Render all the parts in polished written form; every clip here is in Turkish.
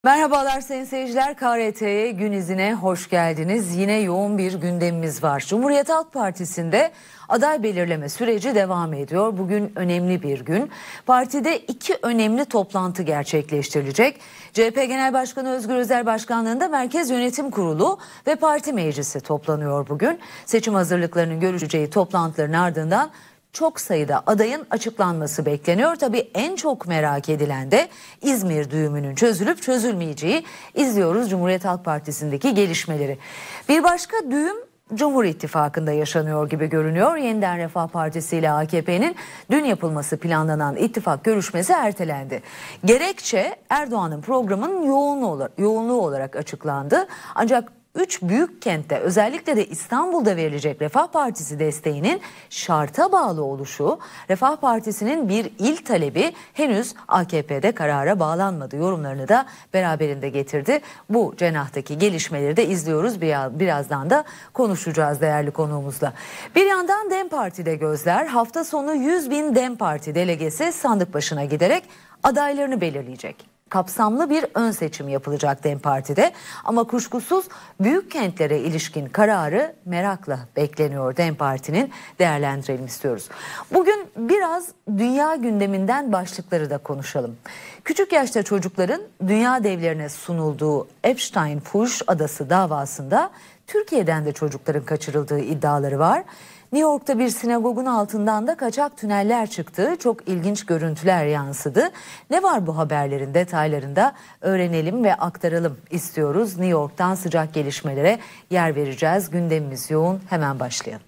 Merhabalar sayın seyirciler, KRT'ye gün izine hoş geldiniz. Yine yoğun bir gündemimiz var. Cumhuriyet Halk Partisi'nde aday belirleme süreci devam ediyor. Bugün önemli bir gün. Partide iki önemli toplantı gerçekleştirilecek. CHP Genel Başkanı Özgür Özel Başkanlığında Merkez Yönetim Kurulu ve Parti Meclisi toplanıyor bugün. Seçim hazırlıklarının görüşeceği toplantıların ardından çok sayıda adayın açıklanması bekleniyor. Tabii en çok merak edilen de İzmir düğümünün çözülüp çözülmeyeceği. İzliyoruz Cumhuriyet Halk Partisi'ndeki gelişmeleri. Bir başka düğüm Cumhur İttifakı'nda yaşanıyor gibi görünüyor. Yeniden Refah Partisi ile AKP'nin dün yapılması planlanan ittifak görüşmesi ertelendi. Gerekçe Erdoğan'ın programının yoğunluğu olarak açıklandı. Ancak 3 büyük kentte, özellikle de İstanbul'da verilecek Refah Partisi desteğinin şarta bağlı oluşu, Refah Partisi'nin bir il talebi henüz AKP'de karara bağlanmadı yorumlarını da beraberinde getirdi. Bu cenahtaki gelişmeleri de izliyoruz. Birazdan da konuşacağız değerli konuğumuzla. Bir yandan DEM Parti'de gözler, hafta sonu 100.000 DEM Parti delegesi sandık başına giderek adaylarını belirleyecek. Kapsamlı bir ön seçim yapılacak DEM Parti'de ama kuşkusuz büyük kentlere ilişkin kararı merakla bekleniyor DEM Parti'nin, değerlendirelim istiyoruz. Bugün biraz dünya gündeminden başlıkları da konuşalım. Küçük yaşta çocukların dünya devlerine sunulduğu Epstein-Fuş adası davasında Türkiye'den de çocukların kaçırıldığı iddiaları var. New York'ta bir sinagogun altından da kaçak tüneller çıktı. Çok ilginç görüntüler yansıdı. Ne var bu haberlerin detaylarında öğrenelim ve aktaralım istiyoruz. New York'tan sıcak gelişmelere yer vereceğiz. Gündemimiz yoğun. Hemen başlayalım.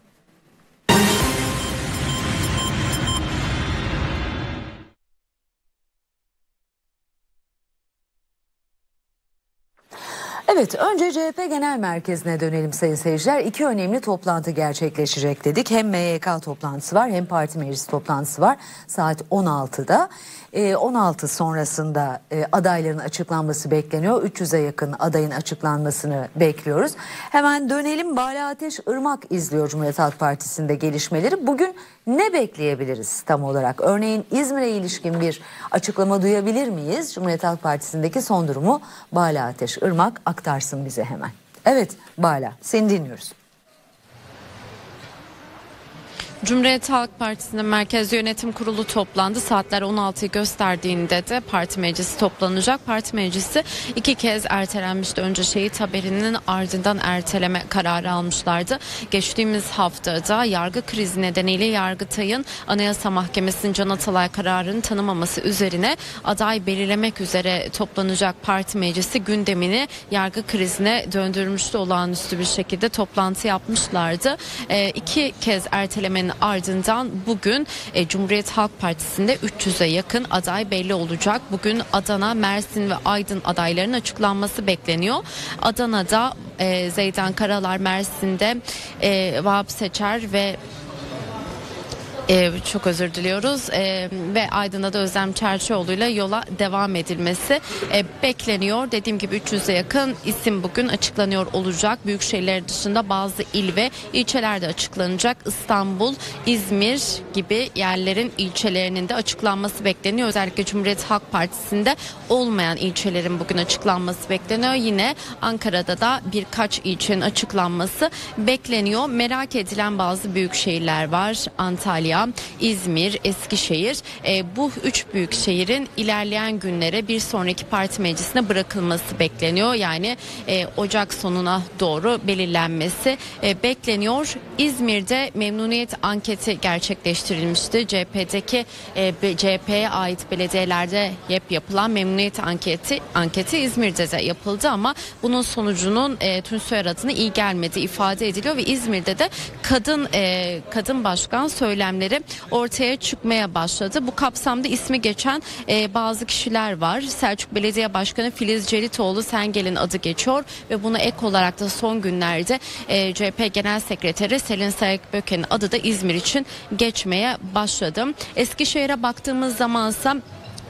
Evet, önce CHP Genel Merkezi'ne dönelim sayın seyirciler. İki önemli toplantı gerçekleşecek dedik. Hem MYK toplantısı var hem Parti Meclisi toplantısı var saat 16'da. 16 sonrasında adayların açıklanması bekleniyor. 300'e yakın adayın açıklanmasını bekliyoruz. Hemen dönelim, Bala Ateş Irmak izliyor Cumhuriyet Halk Partisi'nde gelişmeleri. Bugün ne bekleyebiliriz tam olarak? Örneğin İzmir'e ilişkin bir açıklama duyabilir miyiz? Cumhuriyet Halk Partisi'ndeki son durumu Bala Ateş Irmak aktarsın bize hemen. Evet Bala, seni dinliyoruz. Cumhuriyet Halk Partisi'nde Merkez Yönetim Kurulu toplandı. Saatler 16'yı gösterdiğinde de Parti Meclisi toplanacak. Parti Meclisi iki kez ertelenmişti. Önce şehit haberinin ardından erteleme kararı almışlardı. Geçtiğimiz haftada yargı krizi nedeniyle Yargıtay'ın Anayasa Mahkemesi'nin Can Atalay kararını tanımaması üzerine aday belirlemek üzere toplanacak Parti Meclisi gündemini yargı krizine döndürmüştü. Olağanüstü bir şekilde toplantı yapmışlardı. İki kez ertelemenin ardından bugün Cumhuriyet Halk Partisi'nde 300'e yakın aday belli olacak. Bugün Adana, Mersin ve Aydın adaylarının açıklanması bekleniyor. Adana'da Zeydan Karalar, Mersin'de Vahap Seçer ve çok özür diliyoruz ve Aydın'da da Özlem Çerçioğlu'yla yola devam edilmesi bekleniyor. Dediğim gibi 300'e yakın isim bugün açıklanıyor olacak. Büyük şehirler dışında bazı il ve ilçelerde açıklanacak. İstanbul, İzmir gibi yerlerin ilçelerinin de açıklanması bekleniyor. Özellikle Cumhuriyet Halk Partisi'nde olmayan ilçelerin bugün açıklanması bekleniyor. Yine Ankara'da da birkaç ilçenin açıklanması bekleniyor. Merak edilen bazı büyük şehirler var. Antalya, İzmir, Eskişehir, bu üç büyük şehrin ilerleyen günlere bir sonraki parti meclisine bırakılması bekleniyor. Yani Ocak sonuna doğru belirlenmesi bekleniyor. İzmir'de memnuniyet anketi gerçekleştirilmişti. CHP'ye ait belediyelerde yapılan memnuniyet anketi İzmir'de de yapıldı ama bunun sonucunun Tunçsoy adına iyi gelmedi ifade ediliyor ve İzmir'de de kadın başkan söylemleri ortaya çıkmaya başladı. Bu kapsamda ismi geçen bazı kişiler var. Selçuk Belediye Başkanı Filiz Celitoğlu Sengel'in adı geçiyor ve buna ek olarak da son günlerde CHP Genel Sekreteri Selin Sayık-Böke'nin adı da İzmir için geçmeye başladı. Eskişehir'e baktığımız zamansa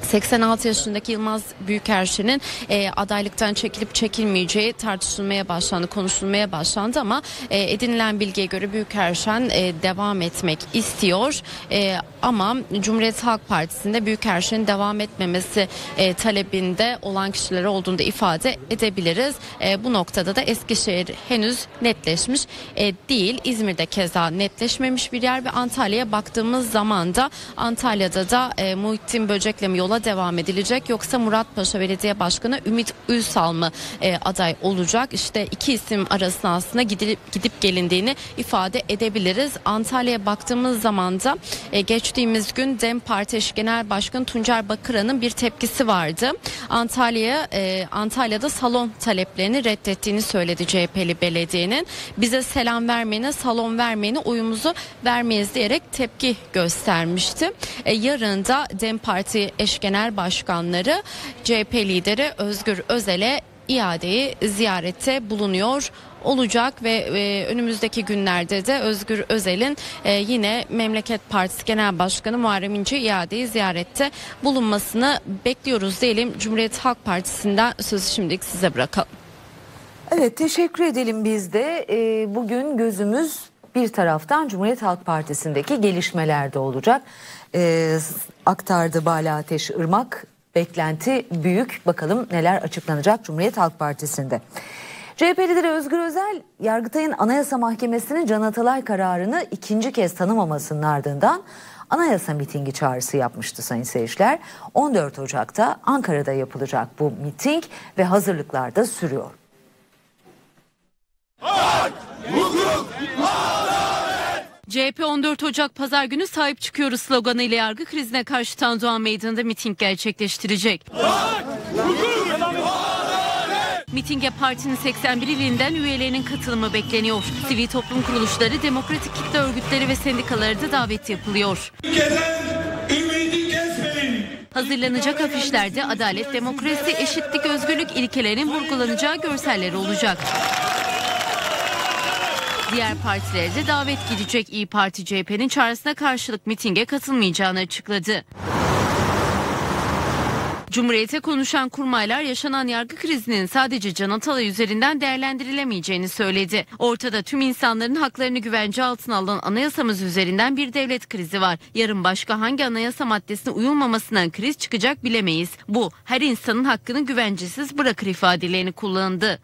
86 yaşındaki Yılmaz Büyükerşen'in adaylıktan çekilip çekilmeyeceği tartışılmaya başlandı, konuşulmaya başlandı ama edinilen bilgiye göre Büyükerşen devam etmek istiyor. Ama Cumhuriyet Halk Partisi'nde Büyükerşen'in devam etmemesi talebinde olan kişiler olduğunu da ifade edebiliriz. Bu noktada da Eskişehir henüz netleşmiş değil. İzmir'de keza netleşmemiş bir yer ve Antalya'ya baktığımız zaman da Antalya'da da Muhittin Böcek'le mi yola devam edilecek yoksa Muratpaşa Belediye Başkanı Ümit Ünsal mı aday olacak? İşte iki isim arasında aslında gidip gelindiğini ifade edebiliriz. Antalya'ya baktığımız zaman da geçtiğimiz gün DEM Parti Eş Genel Başkanı Tuncer Bakıran'ın bir tepkisi vardı. Antalya'da salon taleplerini reddettiğini söyledi CHP'li belediyenin. Bize selam vermeyene, salon vermeyene oyumuzu vermeyiz diyerek tepki göstermişti. Yarın da DEM Parti Eş Genel Başkanları CHP lideri Özgür Özel'e iadeyi ziyarette bulunuyor olacak ve önümüzdeki günlerde de Özgür Özel'in yine Memleket Partisi Genel Başkanı Muharrem İnce iadeyi ziyarette bulunmasını bekliyoruz diyelim. Cumhuriyet Halk Partisi'nden sözü şimdilik size bırakalım. Evet, teşekkür edelim biz de. Bugün gözümüz bir taraftan Cumhuriyet Halk Partisi'ndeki gelişmelerde olacak. Aktardı Bala Ateş Irmak. Beklenti büyük. Bakalım neler açıklanacak Cumhuriyet Halk Partisi'nde. CHP lideri Özgür Özel, Yargıtay'ın Anayasa Mahkemesi'nin Can Atalay kararını ikinci kez tanımamasının ardından anayasa mitingi çağrısı yapmıştı sayın seyirciler. 14 Ocak'ta Ankara'da yapılacak bu miting ve hazırlıklar da sürüyor. CHP 14 Ocak Pazar günü sahip çıkıyoruz sloganı ile yargı krizine karşı Tandoğan Meydanı'nda miting gerçekleştirecek. Mitinge partinin 81 ilinden üyelerinin katılımı bekleniyor. Sivil toplum kuruluşları, demokratik kitle örgütleri ve sendikaları da davet yapılıyor. Hazırlanacak afişlerde adalet, demokrasi, eşitlik, özgürlük ilkelerinin vurgulanacağı görseller olacak. Diğer partilere de davet gidecek. İYİ Parti CHP'nin çağrısına karşılık mitinge katılmayacağını açıkladı. Cumhuriyete konuşan kurmaylar yaşanan yargı krizinin sadece Can Atalay üzerinden değerlendirilemeyeceğini söyledi. Ortada tüm insanların haklarını güvence altına alan anayasamız üzerinden bir devlet krizi var. Yarın başka hangi anayasa maddesine uyulmamasından kriz çıkacak bilemeyiz. Bu her insanın hakkını güvencesiz bırakır ifadelerini kullandı.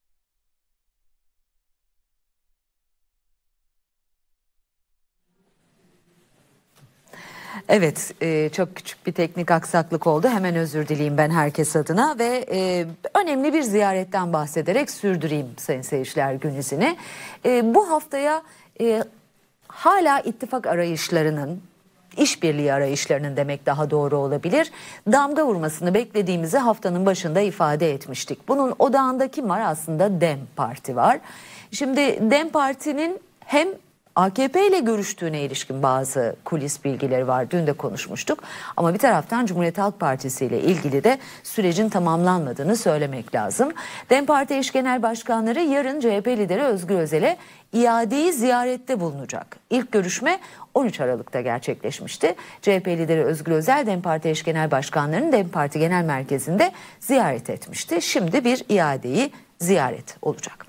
Evet, çok küçük bir teknik aksaklık oldu. Hemen özür dileyeyim ben herkes adına ve önemli bir ziyaretten bahsederek sürdüreyim sayın seyirciler gün izini. Bu haftaya hala ittifak arayışlarının, işbirliği arayışlarının demek daha doğru olabilir, damga vurmasını beklediğimizi haftanın başında ifade etmiştik. Bunun odağında kim var? Aslında DEM Parti var. Şimdi DEM Parti'nin hem AKP ile görüştüğüne ilişkin bazı kulis bilgileri var. Dün de konuşmuştuk. Ama bir taraftan Cumhuriyet Halk Partisi ile ilgili de sürecin tamamlanmadığını söylemek lazım. DEM Parti eş genel başkanları yarın CHP lideri Özgür Özel'e iadeyi ziyarette bulunacak. İlk görüşme 13 Aralık'ta gerçekleşmişti. CHP lideri Özgür Özel DEM Parti eş genel başkanlarının DEM Parti Genel Merkezi'nde ziyaret etmişti. Şimdi bir iadeyi ziyaret olacak.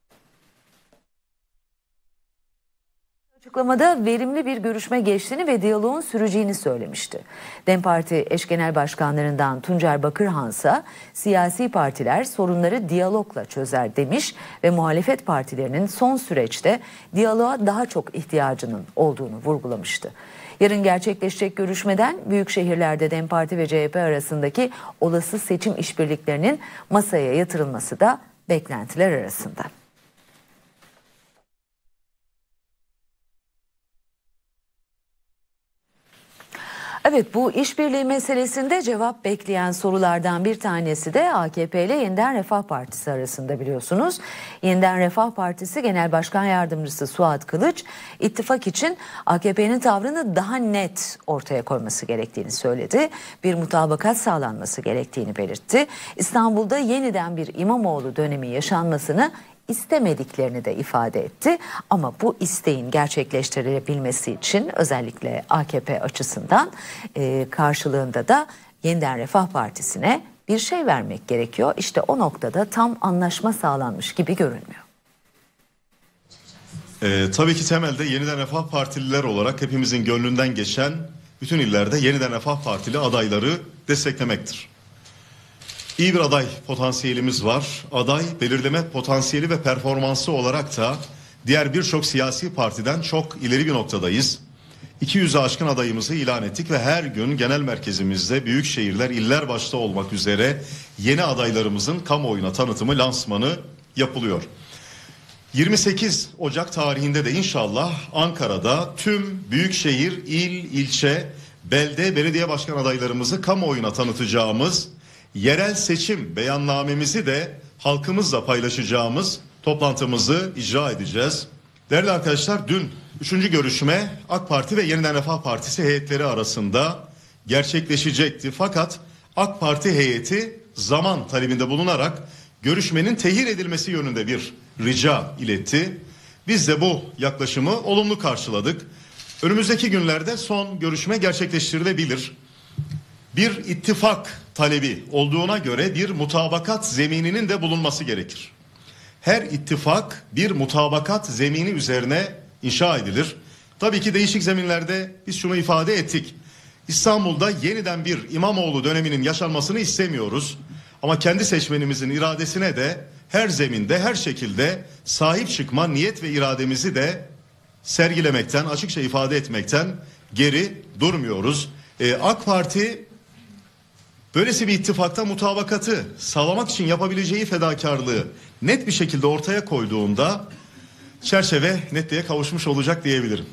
Açıklamada verimli bir görüşme geçtiğini ve diyaloğun süreceğini söylemişti. DEM Parti eş genel başkanlarından Tuncer Bakırhansa siyasi partiler sorunları diyalogla çözer demiş ve muhalefet partilerinin son süreçte diyaloğa daha çok ihtiyacının olduğunu vurgulamıştı. Yarın gerçekleşecek görüşmeden büyük şehirlerde DEM Parti ve CHP arasındaki olası seçim işbirliklerinin masaya yatırılması da beklentiler arasında. Evet, bu işbirliği meselesinde cevap bekleyen sorulardan bir tanesi de AKP ile Yeniden Refah Partisi arasında biliyorsunuz. Yeniden Refah Partisi Genel Başkan Yardımcısı Suat Kılıç, ittifak için AKP'nin tavrını daha net ortaya koyması gerektiğini söyledi. Bir mutabakat sağlanması gerektiğini belirtti. İstanbul'da yeniden bir İmamoğlu dönemi yaşanmasını istemediklerini de ifade etti. Ama bu isteğin gerçekleştirilebilmesi için özellikle AKP açısından karşılığında da Yeniden Refah Partisi'ne bir şey vermek gerekiyor. İşte o noktada tam anlaşma sağlanmış gibi görünmüyor. Tabii ki temelde Yeniden Refah Partililer olarak hepimizin gönlünden geçen bütün illerde Yeniden Refah Partili adayları desteklemektir. İyi bir aday potansiyelimiz var. Aday belirleme potansiyeli ve performansı olarak da diğer birçok siyasi partiden çok ileri bir noktadayız. 200'e aşkın adayımızı ilan ettik ve her gün genel merkezimizde büyük şehirler, iller başta olmak üzere yeni adaylarımızın kamuoyuna tanıtımı, lansmanı yapılıyor. 28 Ocak tarihinde de inşallah Ankara'da tüm büyükşehir, il, ilçe, belde, belediye başkan adaylarımızı kamuoyuna tanıtacağımız, yerel seçim beyannamemizi de halkımızla paylaşacağımız toplantımızı icra edeceğiz. Değerli arkadaşlar, dün 3. görüşme AK Parti ve Yeniden Refah Partisi heyetleri arasında gerçekleşecekti. Fakat AK Parti heyeti zaman talebinde bulunarak görüşmenin tehir edilmesi yönünde bir rica iletti. Biz de bu yaklaşımı olumlu karşıladık. Önümüzdeki günlerde son görüşme gerçekleştirilebilir. Bir ittifak talebi olduğuna göre bir mutabakat zemininin de bulunması gerekir. Her ittifak bir mutabakat zemini üzerine inşa edilir. Tabii ki değişik zeminlerde biz şunu ifade ettik. İstanbul'da yeniden bir İmamoğlu döneminin yaşanmasını istemiyoruz. Ama kendi seçmenimizin iradesine de her zeminde, her şekilde sahip çıkma niyet ve irademizi de sergilemekten, açıkça ifade etmekten geri durmuyoruz. AK Parti böylesi bir ittifakta mutabakatı sağlamak için yapabileceği fedakarlığı net bir şekilde ortaya koyduğunda çerçeve netliğe kavuşmuş olacak diyebilirim.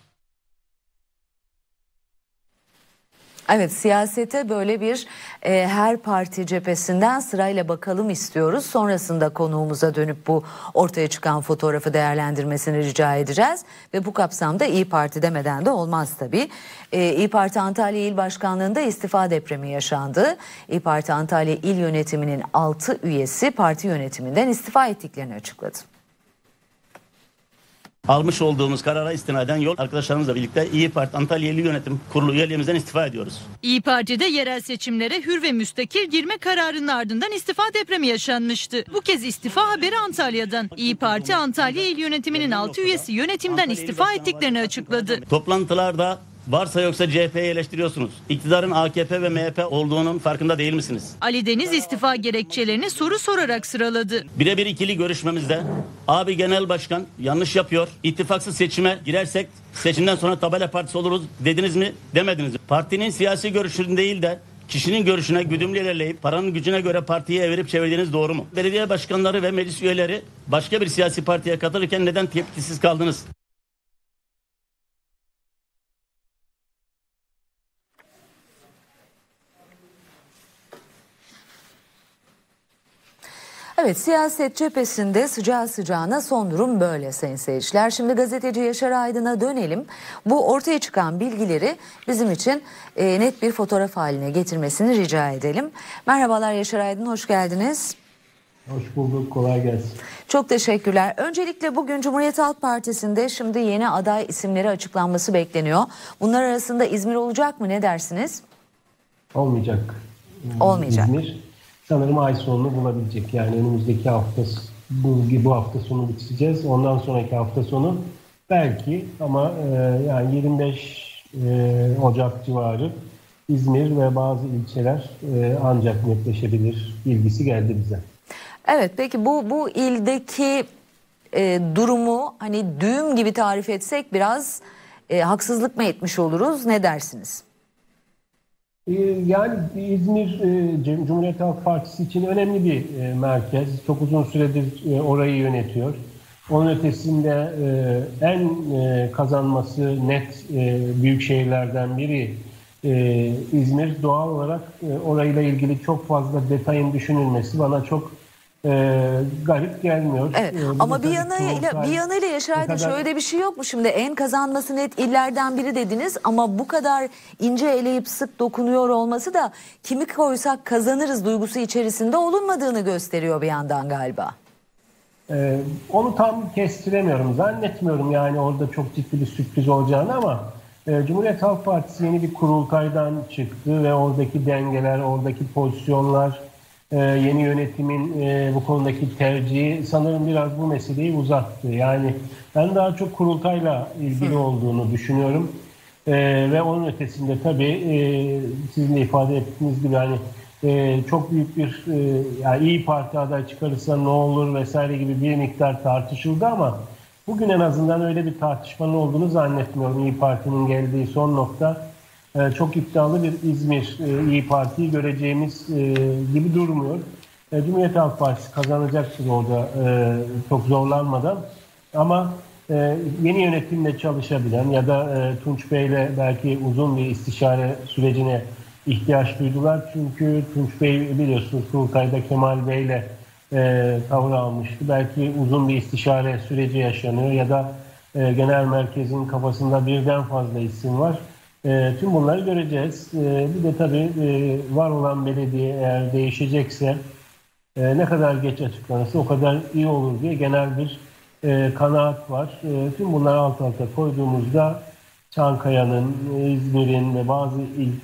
Evet, siyasete böyle bir her parti cephesinden sırayla bakalım istiyoruz. Sonrasında konuğumuza dönüp bu ortaya çıkan fotoğrafı değerlendirmesini rica edeceğiz. Ve bu kapsamda İYİ Parti demeden de olmaz tabii. İYİ Parti Antalya İl Başkanlığı'nda istifa depremi yaşandı. İYİ Parti Antalya İl Yönetimi'nin 6 üyesi parti yönetiminden istifa ettiklerini açıkladı. Almış olduğumuz karara istinaden yol arkadaşlarımızla birlikte İYİ Parti Antalya İl Yönetim Kurulu üyeliğimizden istifa ediyoruz. İYİ Parti'de yerel seçimlere hür ve müstakil girme kararının ardından istifa depremi yaşanmıştı. Bu kez istifa haberi Antalya'dan. İYİ Parti Antalya İl Yönetimi'nin 6 üyesi yönetimden istifa ettiklerini açıkladı. Toplantılarda varsa yoksa CHP'yi eleştiriyorsunuz. İktidarın AKP ve MHP olduğunun farkında değil misiniz? Ali Deniz istifa gerekçelerini soru sorarak sıraladı. Birebir ikili görüşmemizde abi genel başkan yanlış yapıyor. İttifaksız seçime girersek seçimden sonra tabela partisi oluruz dediniz mi demediniz mi? Partinin siyasi görüşünün değil de kişinin görüşüne güdümlü ilerleyip paranın gücüne göre partiyi evirip çevirdiğiniz doğru mu? Belediye başkanları ve meclis üyeleri başka bir siyasi partiye katılırken neden tepkisiz kaldınız? Evet, siyaset cephesinde sıcağı sıcağına son durum böyle sayın seyirciler. Şimdi gazeteci Yaşar Aydın'a dönelim. Bu ortaya çıkan bilgileri bizim için net bir fotoğraf haline getirmesini rica edelim. Merhabalar Yaşar Aydın, hoş geldiniz. Hoş bulduk, kolay gelsin. Çok teşekkürler. Öncelikle bugün Cumhuriyet Halk Partisi'nde şimdi yeni aday isimleri açıklanması bekleniyor. Bunlar arasında İzmir olacak mı, ne dersiniz? Olmayacak. Olmayacak. İzmir sanırım ay sonunu bulabilecek. Yani önümüzdeki hafta, bu hafta sonu bitireceğiz. Ondan sonraki hafta sonu belki ama yani 25 Ocak civarı İzmir ve bazı ilçeler ancak netleşebilir bilgisi geldi bize. Evet, peki bu ildeki durumu hani düğüm gibi tarif etsek biraz haksızlık mı etmiş oluruz, ne dersiniz? Yani İzmir Cumhuriyet Halk Partisi için önemli bir merkez. Çok uzun süredir orayı yönetiyor. Onun ötesinde en kazanması net büyük şehirlerden biri İzmir. Doğal olarak orayla ilgili çok fazla detayın düşünülmesi bana çok garip gelmiyor. Evet, ama bir yanıyla Yaşar Aydın şöyle bir şey yok mu? Şimdi en kazanması net illerden biri dediniz ama bu kadar ince eleyip sık dokunuyor olması da kimi koysak kazanırız duygusu içerisinde olunmadığını gösteriyor bir yandan galiba. Onu tam kestiremiyorum. Zannetmiyorum yani orada çok ciddi bir sürpriz olacağını ama Cumhuriyet Halk Partisi yeni bir kurultaydan çıktı ve oradaki dengeler, oradaki pozisyonlar, yeni yönetimin bu konudaki tercihi sanırım biraz bu meseleyi uzattı. Yani ben daha çok kurultayla ilgili olduğunu düşünüyorum. Ve onun ötesinde tabii sizin de ifade ettiğiniz gibi hani çok büyük bir yani İYİ Parti aday çıkarırsa ne olur vesaire gibi bir miktar tartışıldı ama bugün en azından öyle bir tartışmanın olduğunu zannetmiyorum. İYİ Parti'nin geldiği son nokta çok iddialı bir İzmir İYİ Parti'yi göreceğimiz gibi durmuyor. Cumhuriyet Halk Partisi kazanacaktır orada çok zorlanmadan ama yeni yönetimle çalışabilen ya da Tunç Bey'le belki uzun bir istişare sürecine ihtiyaç duydular. Çünkü Tunç Bey biliyorsunuz kurultayda Kemal Bey'le tavır almıştı. Belki uzun bir istişare süreci yaşanıyor ya da genel merkezin kafasında birden fazla isim var. Tüm bunları göreceğiz. Bir de tabii var olan belediye eğer değişecekse ne kadar geç açıklanırsa o kadar iyi olur diye genel bir kanaat var. Tüm bunları alt alta koyduğumuzda Çankaya'nın, İzmir'in ve bazı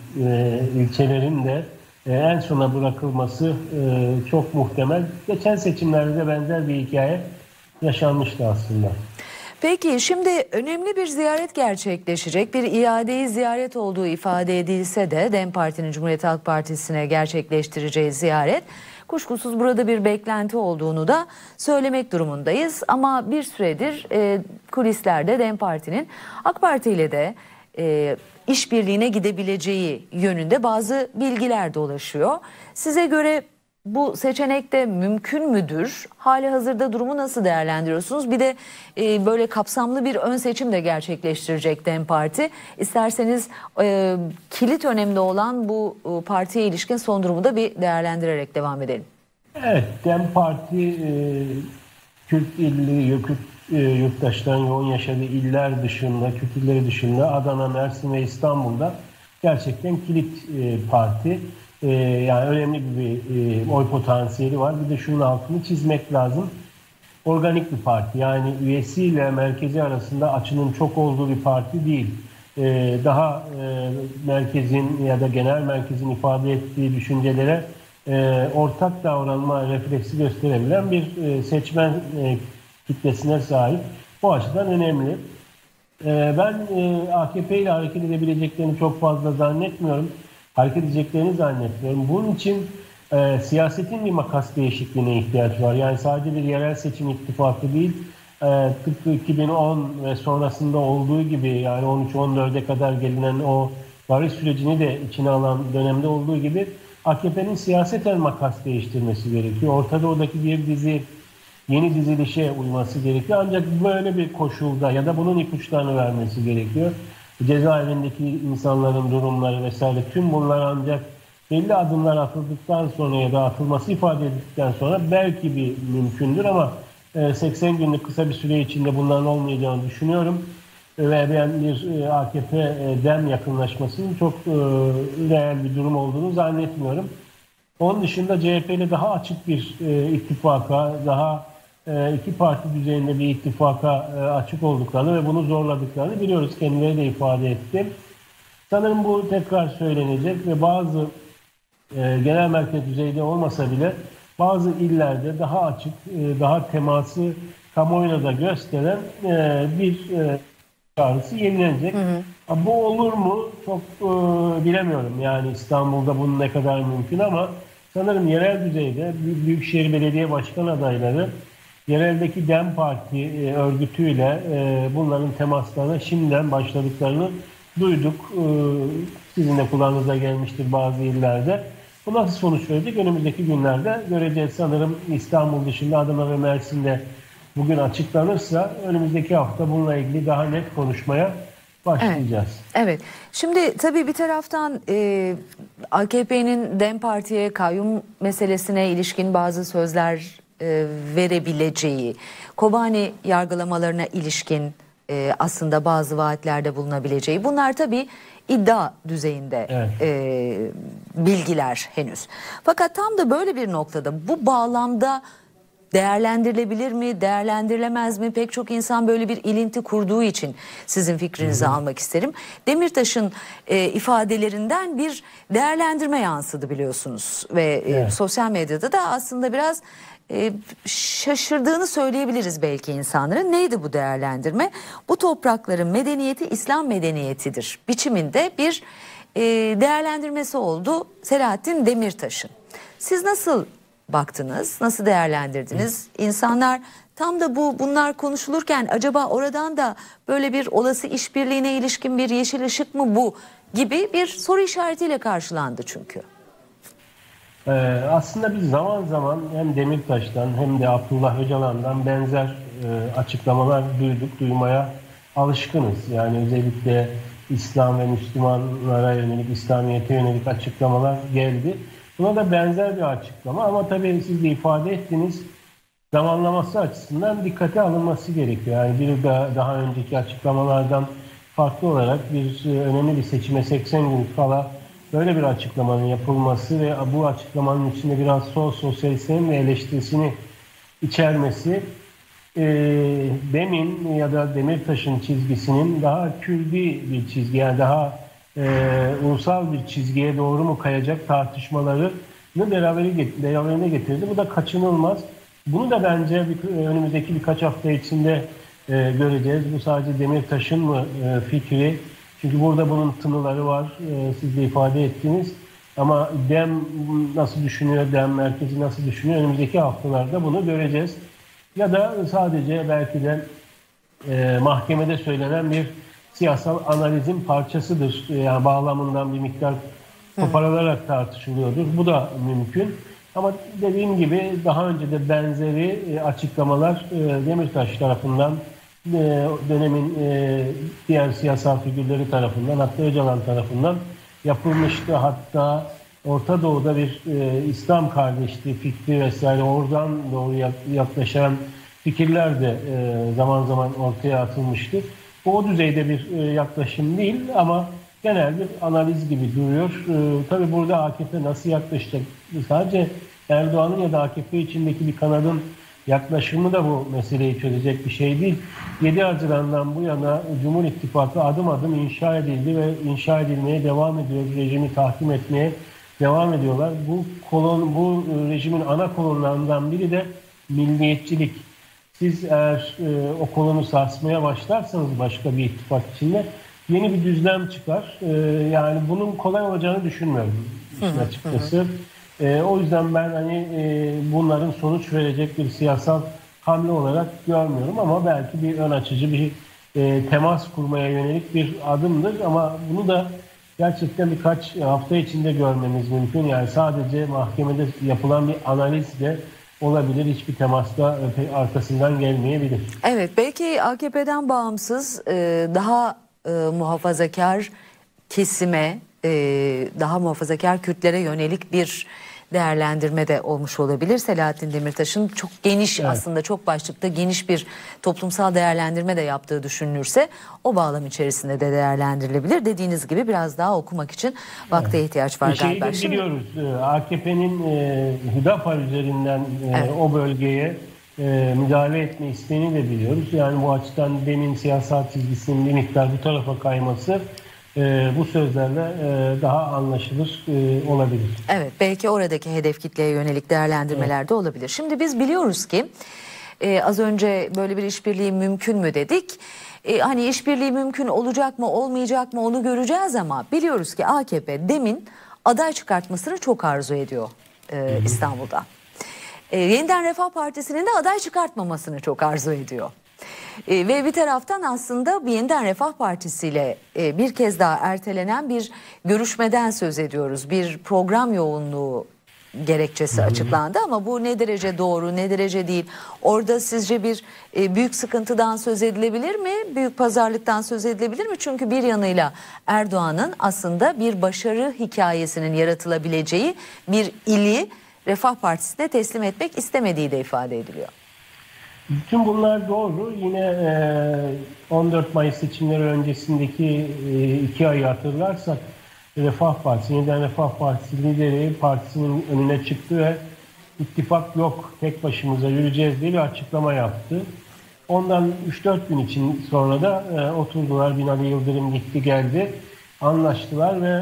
ilçelerin de en sona bırakılması çok muhtemel. Geçen seçimlerde de benzer bir hikaye yaşanmıştı aslında. Peki şimdi önemli bir ziyaret gerçekleşecek. Bir iadeyi ziyaret olduğu ifade edilse de DEM Parti'nin Cumhuriyet Halk Partisi'ne gerçekleştireceği ziyaret kuşkusuz burada bir beklenti olduğunu da söylemek durumundayız. Ama bir süredir kulislerde DEM Parti'nin AK Parti ile de işbirliğine gidebileceği yönünde bazı bilgiler dolaşıyor. Size göre bu seçenek de mümkün müdür? Hali hazırda durumu nasıl değerlendiriyorsunuz? Bir de böyle kapsamlı bir ön seçim de gerçekleştirecek DEM Parti. İsterseniz kilit önemli olan bu partiye ilişkin son durumu da bir değerlendirerek devam edelim. Evet, DEM Parti Kürt illi, Kürt yurttaşların yoğun yaşadığı iller dışında, Kürt illeri dışında Adana, Mersin ve İstanbul'da gerçekten kilit parti. Yani önemli bir oy potansiyeli var. Bir de şunun altını çizmek lazım. Organik bir parti. Yani üyesiyle merkezi arasında açının çok olduğu bir parti değil. Daha merkezin ya da genel merkezin ifade ettiği düşüncelere ortak davranma refleksi gösterebilen bir seçmen kitlesine sahip. Bu açıdan önemli. Ben AKP ile hareket edebileceklerini çok fazla zannetmiyorum. Hareket edeceklerini zannetmiyorum. Bunun için siyasetin bir makas değişikliğine ihtiyaç var. Yani sadece bir yerel seçim ittifakı değil, tıpkı 2010 ve sonrasında olduğu gibi yani 13-14'e kadar gelinen o barış sürecini de içine alan dönemde olduğu gibi AKP'nin siyaseten makas değiştirmesi gerekiyor. Orta Doğu'daki bir dizi yeni dizilişe uyması gerekiyor. Ancak böyle bir koşulda ya da bunun ipuçlarını vermesi gerekiyor. Cezaevindeki insanların durumları vesaire tüm bunlar ancak belli adımlar atıldıktan sonra ya da atılması ifade edildikten sonra belki bir mümkündür ama 80 günlük kısa bir süre içinde bunların olmayacağını düşünüyorum. Ve ben bir AKP-DEM yakınlaşmasının çok reel bir durum olduğunu zannetmiyorum. Onun dışında CHP ile daha açık bir ittifaka, daha iki parti düzeyinde bir ittifaka açık olduklarını ve bunu zorladıklarını biliyoruz. Kendileri de ifade etti. Sanırım bu tekrar söylenecek ve bazı genel merkez düzeyde olmasa bile bazı illerde daha açık, daha teması kamuoyuna da gösteren bir çağrısı yenilenecek. Bu olur mu? Çok bilemiyorum. Yani İstanbul'da bunun ne kadar mümkün ama sanırım yerel düzeyde Büyükşehir Belediye Başkan adayları yereldeki DEM Parti örgütüyle bunların temaslarına şimdiden başladıklarını duyduk. Sizin de kulağınıza gelmiştir bazı illerde. Bu nasıl sonuç verecek? Önümüzdeki günlerde göreceğiz. Sanırım İstanbul dışında Adana ve Mersin'de bugün açıklanırsa önümüzdeki hafta bununla ilgili daha net konuşmaya başlayacağız. Evet. Şimdi tabii bir taraftan AKP'nin DEM Parti'ye kayyum meselesine ilişkin bazı sözler verebileceği, Kobani yargılamalarına ilişkin aslında bazı vaatlerde bulunabileceği, bunlar tabii iddia düzeyinde bilgiler henüz. Fakat tam da böyle bir noktada bu bağlamda değerlendirilebilir mi, değerlendirilemez mi? Pek çok insan böyle bir ilinti kurduğu için sizin fikrinizi almak isterim. Demirtaş'ın ifadelerinden bir değerlendirme yansıdı biliyorsunuz ve sosyal medyada da aslında biraz şaşırdığını söyleyebiliriz belki insanların. Neydi bu değerlendirme? Bu toprakların medeniyeti İslam medeniyetidir biçiminde bir değerlendirmesi oldu Selahattin Demirtaş'ın. Siz nasıl baktınız? Nasıl değerlendirdiniz? İnsanlar tam da bunlar konuşulurken acaba oradan da böyle bir olası işbirliğine ilişkin bir yeşil ışık mı bu gibi bir soru işaretiyle karşılandı çünkü. Aslında biz zaman zaman hem Demirtaş'tan hem de Abdullah Öcalan'dan benzer açıklamalar duymaya alışkınız. Yani özellikle İslam ve Müslümanlara yönelik, İslamiyet'e yönelik açıklamalar geldi. Buna da benzer bir açıklama ama tabii siz de ifade ettiniz, zamanlaması açısından dikkate alınması gerekiyor. Yani bir daha önceki açıklamalardan farklı olarak önemli bir seçime 80 gün kala böyle bir açıklamanın yapılması ve bu açıklamanın içinde biraz sosyalistlerin eleştirisini içermesi Demin ya da Demirtaş'ın çizgisinin daha külli bir çizgi, yani daha ulusal bir çizgiye doğru mu kayacak tartışmalarını beraberine getirdi. Bu da kaçınılmaz. Bunu da bence önümüzdeki birkaç hafta içinde göreceğiz. Bu sadece Demirtaş'ın mı fikri? Çünkü burada bunun tınıları var. Siz de ifade ettiniz. Ama DEM nasıl düşünüyor, DEM merkezi nasıl düşünüyor? Önümüzdeki haftalarda bunu göreceğiz. Ya da sadece belki de mahkemede söylenen bir siyasal analizin parçasıdır. Yani bağlamından bir miktar koparılarak tartışılıyordur. Bu da mümkün. Ama dediğim gibi daha önce de benzeri açıklamalar Demirtaş tarafından, dönemin diğer siyasal figürleri tarafından, hatta Öcalan tarafından yapılmıştı. Hatta Orta Doğu'da bir İslam kardeşliği fikri vesaire oradan doğru yaklaşan fikirler de zaman zaman ortaya atılmıştı. Bu o düzeyde bir yaklaşım değil ama genel bir analiz gibi duruyor. Tabii burada AKP nasıl yaklaşacak? Sadece Erdoğan'ın ya da AKP içindeki bir kanadın yaklaşımı da bu meseleyi çözecek bir şey değil. 7 Haziran'dan bu yana Cumhur İttifakı adım adım inşa edildi ve inşa edilmeye devam ediyor. Rejimi tahkim etmeye devam ediyorlar. Bu rejimin ana kolonlarından biri de milliyetçilik. Siz eğer o kolonu sarsmaya başlarsanız başka bir ittifak içinde yeni bir düzlem çıkar. Yani bunun kolay olacağını düşünmüyorum açıkçası. O yüzden ben bunların sonuç verecek bir siyasal hamle olarak görmüyorum ama belki bir ön açıcı bir temas kurmaya yönelik bir adımdır ama bunu da gerçekten birkaç hafta içinde görmemiz mümkün. Yani sadece mahkemede yapılan bir analiz de olabilir. Hiçbir temasta arkasından gelmeyebilir. Evet, belki AKP'den bağımsız daha muhafazakar kesime, daha muhafazakar Kürtlere yönelik bir değerlendirme de olmuş olabilir. Selahattin Demirtaş'ın çok geniş aslında çok başlıkta geniş bir toplumsal değerlendirme de yaptığı düşünülürse o bağlam içerisinde de değerlendirilebilir. Dediğiniz gibi biraz daha okumak için vakte ihtiyaç var galiba. Biliyoruz AKP'nin Hüdapar üzerinden o bölgeye müdahale etme isteğini de biliyoruz. Yani bu açıdan demin siyasal çizgisinin bir miktar bu tarafa kayması bu sözlerle daha anlaşılır olabilir. Evet, belki oradaki hedef kitleye yönelik değerlendirmeler de olabilir. Şimdi biz biliyoruz ki az önce böyle bir işbirliği mümkün mü dedik. Hani işbirliği mümkün olacak mı olmayacak mı onu göreceğiz ama biliyoruz ki AKP demin aday çıkartmasını çok arzu ediyor İstanbul'da. Yeniden Refah Partisi'nin de aday çıkartmamasını çok arzu ediyor. Ve bir taraftan aslında Yeniden Refah Partisi ile bir kez daha ertelenen bir görüşmeden söz ediyoruz. Bir program yoğunluğu gerekçesi açıklandı ama bu ne derece doğru, ne derece değil? Orada sizce bir büyük sıkıntıdan söz edilebilir mi? Büyük pazarlıktan söz edilebilir mi? Çünkü bir yanıyla Erdoğan'ın aslında bir başarı hikayesinin yaratılabileceği bir ili Refah Partisi'ne teslim etmek istemediği de ifade ediliyor. Bütün bunlar doğru. Yine 14 Mayıs seçimleri öncesindeki 2 ayı hatırlarsak Refah Partisi, Yeniden Refah Partisi lideri partisinin önüne çıktı ve ittifak yok, tek başımıza yürüyeceğiz diye bir açıklama yaptı. Ondan 3-4 gün sonra da oturdular. Binali Yıldırım gitti geldi. Anlaştılar ve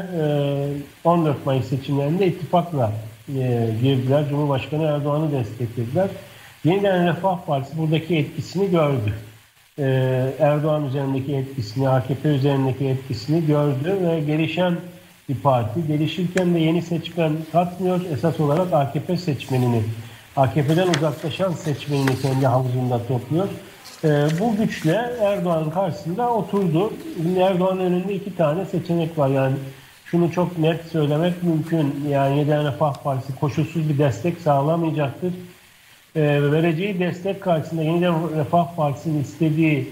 14 Mayıs seçimlerinde ittifakla girdiler. Cumhurbaşkanı Erdoğan'ı desteklediler. Yeniden Refah Partisi buradaki etkisini gördü. Erdoğan üzerindeki etkisini, AKP üzerindeki etkisini gördü ve gelişen bir parti. Gelişirken de yeni seçmen katmıyor. Esas olarak AKP seçmenini, AKP'den uzaklaşan seçmenini kendi havuzunda topluyor. Bu güçle Erdoğan'ın karşısında oturdu. Şimdi Erdoğan'ın önünde 2 tane seçenek var. Yani şunu çok net söylemek mümkün. Yani Yeniden Refah Partisi koşulsuz bir destek sağlamayacaktır. Vereceği destek karşısında Yeniden Refah Partisi'nin istediği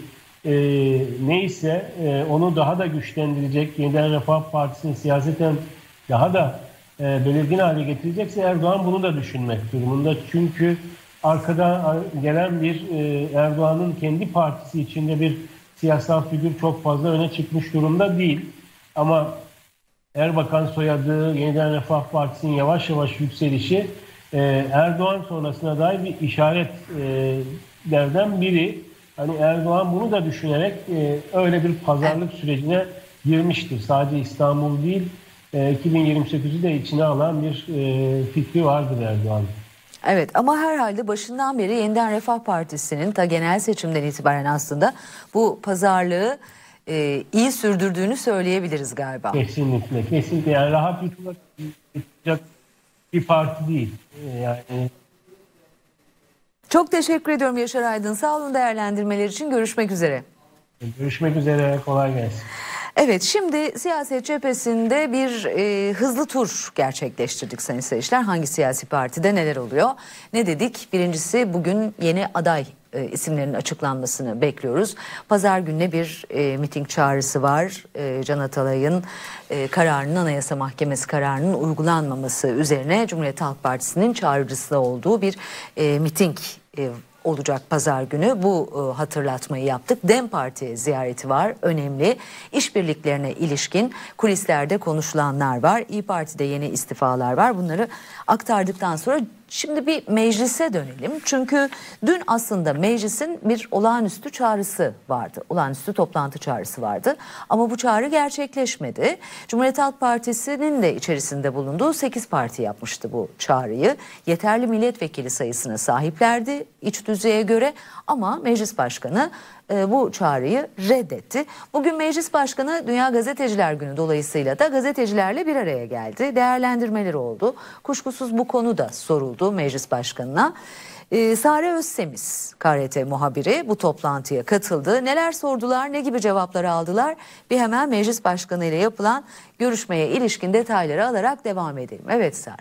neyse onu daha da güçlendirecek, Yeniden Refah Partisi'ni siyaseten daha da belirgin hale getirecekse Erdoğan bunu da düşünmek durumunda. Çünkü arkada gelen bir Erdoğan'ın kendi partisi içinde bir siyasal figür çok fazla öne çıkmış durumda değil. Ama Erbakan soyadı, Yeniden Refah Partisi'nin yavaş yavaş yükselişi Erdoğan sonrasına dair bir işaretlerden biri. Hani Erdoğan bunu da düşünerek öyle bir pazarlık sürecine girmiştir. Sadece İstanbul değil, 2028'i de içine alan bir fikri vardır Erdoğan'ın. Evet, ama herhalde başından beri Yeniden Refah Partisi'nin ta genel seçimden itibaren aslında bu pazarlığı iyi sürdürdüğünü söyleyebiliriz galiba. Kesinlikle, kesinlikle. Yani rahat yutulacak bir parti değil. Yani. Çok teşekkür ediyorum Yaşar Aydın. Sağ olun değerlendirmeler için. Görüşmek üzere. Görüşmek üzere. Kolay gelsin. Evet, şimdi siyaset cephesinde bir hızlı tur gerçekleştirdik sayın seyirciler. Hangi siyasi partide neler oluyor? Ne dedik? Birincisi bugün yeni aday isimlerinin açıklanmasını bekliyoruz. Pazar gününe bir miting çağrısı var. Can Atalay'ın kararının, Anayasa Mahkemesi kararının uygulanmaması üzerine Cumhuriyet Halk Partisi'nin çağrıcısı olduğu bir miting olacak pazar günü. Bu hatırlatmayı yaptık. DEM Parti ziyareti var. Önemli. İşbirliklerine ilişkin kulislerde konuşulanlar var. İYİ Parti'de yeni istifalar var. Bunları aktardıktan sonra şimdi bir meclise dönelim. Çünkü dün aslında meclisin bir olağanüstü çağrısı vardı. Olağanüstü toplantı çağrısı vardı. Ama bu çağrı gerçekleşmedi. Cumhuriyet Halk Partisi'nin de içerisinde bulunduğu 8 parti yapmıştı bu çağrıyı. Yeterli milletvekili sayısına sahiplerdi iç düzeye göre ama meclis başkanı bu çağrıyı reddetti. Bugün Meclis Başkanı Dünya Gazeteciler Günü dolayısıyla da gazetecilerle bir araya geldi. Değerlendirmeleri oldu. Kuşkusuz bu konu da soruldu Meclis Başkanı'na. Sare Özsemiz, KRT muhabiri bu toplantıya katıldı. Neler sordular, ne gibi cevaplar aldılar? Bir hemen Meclis Başkanı ile yapılan görüşmeye ilişkin detayları alarak devam edelim. Evet Sare.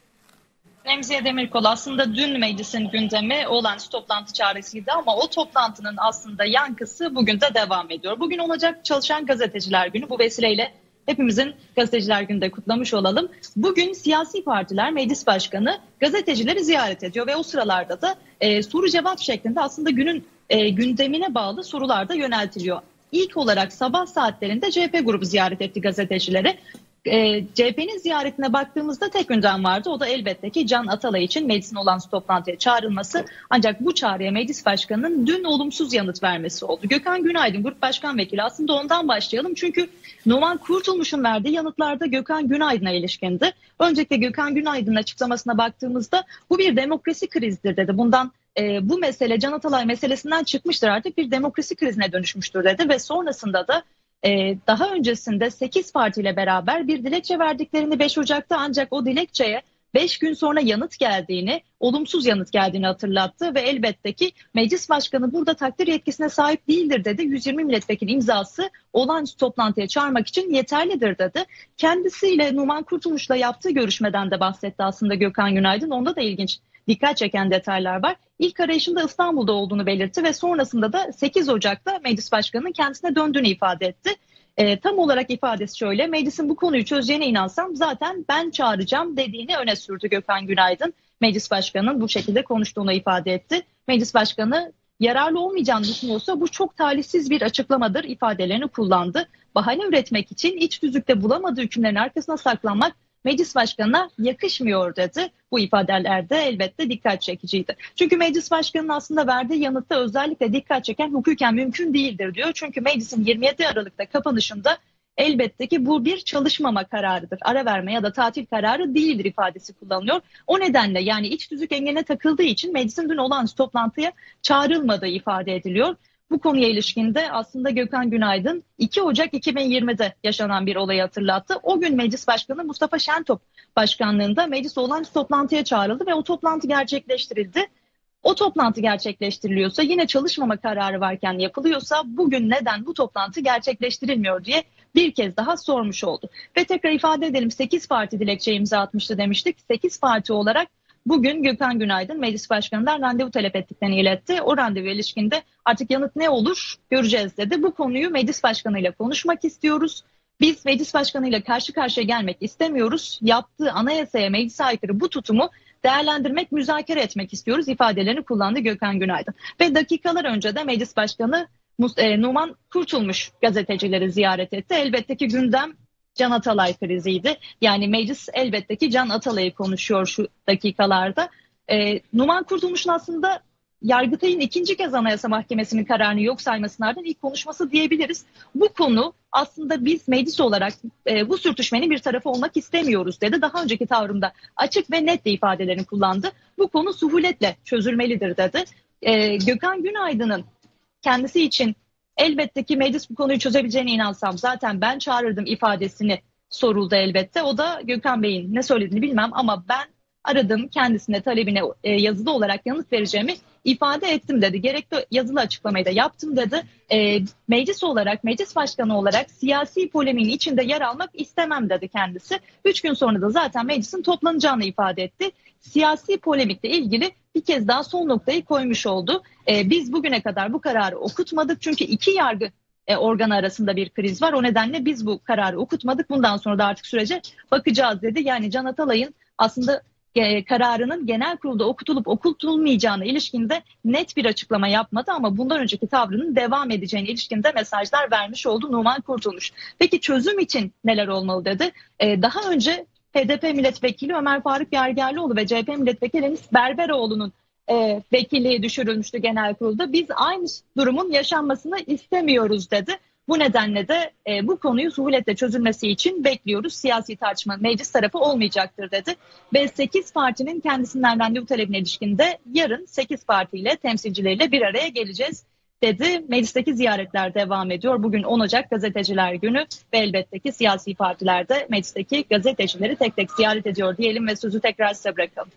Remziye Demirkol, aslında dün meclisin gündemi olağanüstü toplantı çağrısıydı ama o toplantının aslında yankısı bugün de devam ediyor. Bugün olacak Çalışan Gazeteciler Günü, bu vesileyle hepimizin Gazeteciler Günü'nde kutlamış olalım. Bugün siyasi partiler meclis başkanı gazetecileri ziyaret ediyor ve o sıralarda da soru cevap şeklinde aslında günün gündemine bağlı sorular da yöneltiliyor. İlk olarak sabah saatlerinde CHP grubu ziyaret etti gazetecileri. CHP'nin ziyaretine baktığımızda tek gündem vardı. O da elbette ki Can Atalay için meclisin olağanüstü toplantıya çağrılması. Ancak bu çağrıya meclis başkanının dün olumsuz yanıt vermesi oldu. Gökhan Günaydın Grup Başkan Vekili, aslında ondan başlayalım. Çünkü Numan Kurtulmuş'un verdiği yanıtlarda Gökhan Günaydın'a ilişkindi. Öncelikle Gökhan Günaydın'ın açıklamasına baktığımızda bu bir demokrasi krizidir dedi. Bundan bu mesele Can Atalay meselesinden çıkmıştır, artık bir demokrasi krizine dönüşmüştür dedi ve sonrasında da daha öncesinde 8 partiyle beraber bir dilekçe verdiklerini 5 Ocak'ta, ancak o dilekçeye 5 gün sonra yanıt geldiğini, olumsuz yanıt geldiğini hatırlattı ve elbette ki meclis başkanı burada takdir yetkisine sahip değildir dedi. 120 milletvekili imzası olağanüstü toplantıya çağırmak için yeterlidir dedi. Kendisiyle Numan Kurtulmuş'la yaptığı görüşmeden de bahsetti aslında Gökhan Günaydın. Onda da ilginç, dikkat çeken detaylar var. İlk arayışında İstanbul'da olduğunu belirtti ve sonrasında da 8 Ocak'ta meclis başkanının kendisine döndüğünü ifade etti. Tam olarak ifadesi şöyle: meclisin bu konuyu çözeceğine inansam zaten ben çağıracağım dediğini öne sürdü Gökhan Günaydın. Meclis başkanının bu şekilde konuştuğunu ifade etti. Meclis başkanı yararlı olmayacağını düşünüyorsa bu çok talihsiz bir açıklamadır ifadelerini kullandı. Bahane üretmek için iç tüzükte bulamadığı hükümlerin arkasına saklanmak meclis başkanına yakışmıyor dedi. Bu ifadelerde elbette dikkat çekiciydi. Çünkü meclis başkanının aslında verdiği yanıtta özellikle dikkat çeken hukuken mümkün değildir diyor. Çünkü meclisin 27 Aralık'ta kapanışında elbette ki bu bir çalışmama kararıdır. Ara verme ya da tatil kararı değildir ifadesi kullanılıyor. O nedenle yani iç tüzük engeline takıldığı için meclisin dün olağanüstü toplantıya çağrılmadığı ifade ediliyor. Bu konuya ilişkin de aslında Gökhan Günaydın 2 Ocak 2020'de yaşanan bir olayı hatırlattı. O gün Meclis Başkanı Mustafa Şentop başkanlığında meclis olağanüstü toplantıya çağrıldı ve o toplantı gerçekleştirildi. O toplantı gerçekleştiriliyorsa, yine çalışmama kararı varken yapılıyorsa bugün neden bu toplantı gerçekleştirilmiyor diye bir kez daha sormuş oldu. Ve tekrar ifade edelim, 8 parti dilekçe imza atmıştı demiştik. 8 parti olarak bugün Gökhan Günaydın Meclis Başkanı'ndan randevu talep ettiklerini iletti. O randevu ilişkinde artık yanıt ne olur göreceğiz dedi. Bu konuyu Meclis Başkanı'yla konuşmak istiyoruz. Biz Meclis Başkanı'yla karşı karşıya gelmek istemiyoruz. Yaptığı anayasaya, meclise aykırı bu tutumu değerlendirmek, müzakere etmek istiyoruz ifadelerini kullandı Gökhan Günaydın. Ve dakikalar önce de Meclis Başkanı Numan Kurtulmuş gazetecileri ziyaret etti. Elbette ki gündem Can Atalay kriziydi. Yani meclis elbette ki Can Atalay'ı konuşuyor şu dakikalarda. Numan Kurtulmuş'un aslında Yargıtay'ın ikinci kez Anayasa Mahkemesi'nin kararını yok saymasının ardından ilk konuşması diyebiliriz. Bu konu aslında biz meclis olarak bu sürtüşmenin bir tarafı olmak istemiyoruz dedi. Daha önceki tavrımda açık ve net de ifadelerini kullandı. Bu konu suhuletle çözülmelidir dedi. Gökhan Günaydın'ın kendisi için elbette ki meclis bu konuyu çözebileceğine inansam zaten ben çağırırdım ifadesini soruldu elbette. O da Gökhan Bey'in ne söylediğini bilmem ama ben aradım, kendisine talebine yazılı olarak yanıt vereceğimi ifade ettim dedi. Gerekli yazılı açıklamayı da yaptım dedi. Meclis olarak, meclis başkanı olarak siyasi polemiğin içinde yer almak istemem dedi kendisi. 3 gün sonra da zaten meclisin toplanacağını ifade etti. Siyasi polemikle ilgili bir kez daha son noktayı koymuş oldu. Biz bugüne kadar bu kararı okutmadık çünkü iki yargı organı arasında bir kriz var. O nedenle biz bu kararı okutmadık. Bundan sonra da artık sürece bakacağız dedi. Yani Can Atalay'ın aslında kararının genel kurulda okutulup okutulmayacağına ilişkinde net bir açıklama yapmadı ama bundan önceki tavrının devam edeceğine ilişkinde mesajlar vermiş oldu Numan Kurtulmuş. Peki çözüm için neler olmalı dedi. Daha önce HDP milletvekili Ömer Faruk Gergerlioğlu ve CHP milletvekili Enis Berberoğlu'nun vekilliği düşürülmüştü genel kurulda. Biz aynı durumun yaşanmasını istemiyoruz dedi. Bu nedenle de bu konuyu suhuletle çözülmesi için bekliyoruz. Siyasi tartışma meclis tarafı olmayacaktır dedi. Ve 8 partinin kendisinden randevu talebine ilişkinde yarın 8 partiyle, temsilcileriyle bir araya geleceğiz dedi. Meclisteki ziyaretler devam ediyor. Bugün 10 Ocak Gazeteciler Günü ve elbette ki siyasi partiler de meclisteki gazetecileri tek tek ziyaret ediyor diyelim ve sözü tekrar size bırakalım.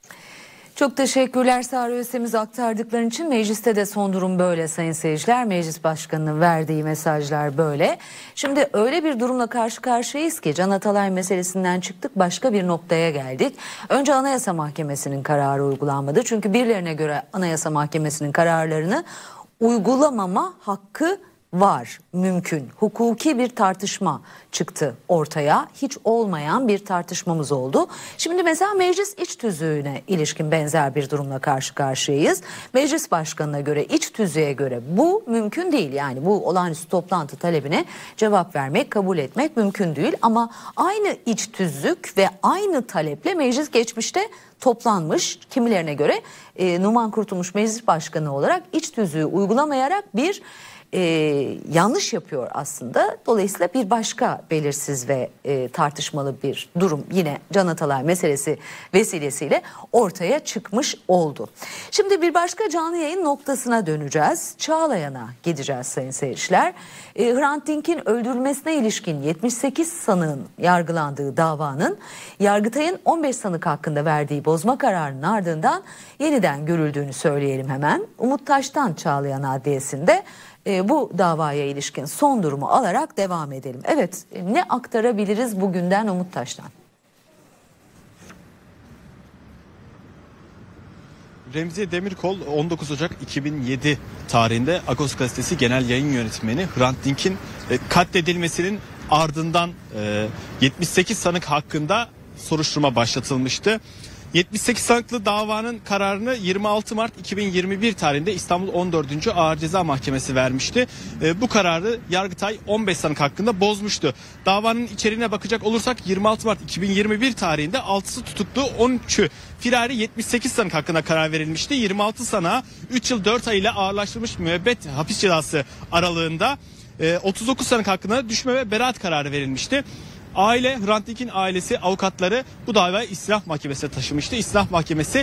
Çok teşekkürler Sare Öztemiz aktardıkların için. Mecliste de son durum böyle sayın seyirciler. Meclis Başkanı'nın verdiği mesajlar böyle. Şimdi öyle bir durumla karşı karşıyayız ki Can Atalay meselesinden çıktık, başka bir noktaya geldik. Önce Anayasa Mahkemesi'nin kararı uygulanmadı. Çünkü birilerine göre Anayasa Mahkemesi'nin kararlarını uygulamama hakkı var, mümkün. Hukuki bir tartışma çıktı ortaya. Hiç olmayan bir tartışmamız oldu. Şimdi mesela meclis iç tüzüğüne ilişkin benzer bir durumla karşı karşıyayız. Meclis başkanına göre, iç tüzüğe göre bu mümkün değil. Yani bu olağanüstü toplantı talebine cevap vermek, kabul etmek mümkün değil. Ama aynı iç tüzük ve aynı taleple meclis geçmişte toplanmış. Kimilerine göre Numan Kurtulmuş meclis başkanı olarak iç tüzüğü uygulamayarak bir yanlış yapıyor aslında. Dolayısıyla bir başka belirsiz ve tartışmalı bir durum yine Can Atalay meselesi vesilesiyle ortaya çıkmış oldu. Şimdi bir başka canlı yayın noktasına döneceğiz. Çağlayan'a gideceğiz sayın seyirciler. Hrant Dink'in öldürülmesine ilişkin 78 sanığın yargılandığı davanın Yargıtay'ın 15 sanık hakkında verdiği bozma kararının ardından yeniden görüldüğünü söyleyelim hemen. Umut Taş'tan Çağlayan Adliyesi'nde bu davaya ilişkin son durumu alarak devam edelim. Evet, ne aktarabiliriz bugünden Umut Taş'tan? Remziye Demirkol 19 Ocak 2007 tarihinde Agos Gazetesi Genel Yayın Yönetmeni. Hrant Dink'in katledilmesinin ardından 78 sanık hakkında soruşturma başlatılmıştı. 78 sanıklı davanın kararını 26 Mart 2021 tarihinde İstanbul 14. Ağır Ceza Mahkemesi vermişti. Bu kararı Yargıtay 15 sanık hakkında bozmuştu. Davanın içeriğine bakacak olursak 26 Mart 2021 tarihinde 6'sı tutuklu, 13'ü firari 78 sanık hakkında karar verilmişti. 26 sanığa 3 yıl 4 ay ile ağırlaştırılmış müebbet hapis cezası aralığında 39 sanık hakkında düşme ve beraat kararı verilmişti. Hrant Dink'in ailesi, avukatları bu davayı İstinaf Mahkemesi'ne taşımıştı. İstinaf Mahkemesi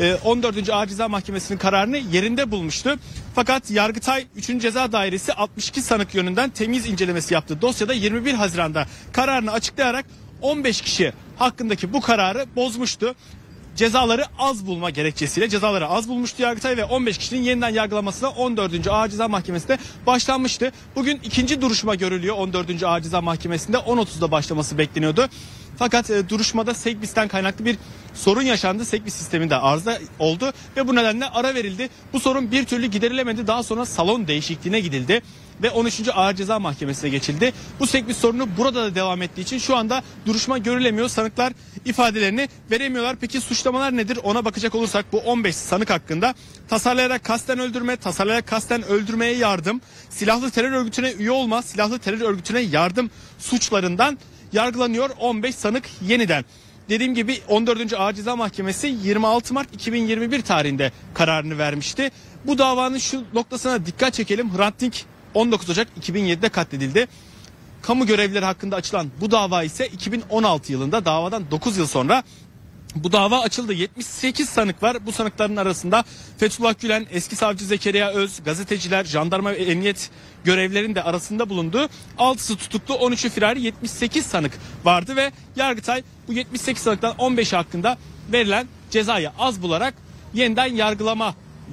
14. Ağır Ceza Mahkemesi'nin kararını yerinde bulmuştu. Fakat Yargıtay 3. Ceza Dairesi 62 sanık yönünden temyiz incelemesi yaptı. Dosyada 21 Haziran'da kararını açıklayarak 15 kişi hakkındaki bu kararı bozmuştu. Cezaları az bulma gerekçesiyle cezaları az bulmuştu Yargıtay ve 15 kişinin yeniden yargılamasına 14. Ağır Ceza Mahkemesi'nde başlanmıştı. Bugün ikinci duruşma görülüyor 14. Ağır Ceza Mahkemesi'nde 10.30'da başlaması bekleniyordu. Fakat duruşmada Segbis'ten kaynaklı bir sorun yaşandı. Segbis sisteminde arıza oldu ve bu nedenle ara verildi. Bu sorun bir türlü giderilemedi. Daha sonra salon değişikliğine gidildi ve 13. Ağır Ceza Mahkemesi'ne geçildi. Bu Segbis sorunu burada da devam ettiği için şu anda duruşma görülemiyor. Sanıklar ifadelerini veremiyorlar. Peki suçlamalar nedir? Ona bakacak olursak bu 15 sanık hakkında tasarlayarak kasten öldürme, tasarlayarak kasten öldürmeye yardım, silahlı terör örgütüne üye olma, silahlı terör örgütüne yardım suçlarından yargılanıyor 15 sanık yeniden. Dediğim gibi 14. Ağır Ceza Mahkemesi 26 Mart 2021 tarihinde kararını vermişti. Bu davanın şu noktasına dikkat çekelim. Hrant Dink 19 Ocak 2007'de katledildi. Kamu görevlileri hakkında açılan bu dava ise 2016 yılında, davadan 9 yıl sonra bu dava açıldı. 78 sanık var. Bu sanıkların arasında Fethullah Gülen, eski savcı Zekeriya Öz, gazeteciler, jandarma ve emniyet görevlilerinin de arasında bulunduğu 6'sı tutuklu, 13'ü firari 78 sanık vardı ve Yargıtay bu 78 sanıktan 15'i hakkında verilen cezayı az bularak yeniden yargılama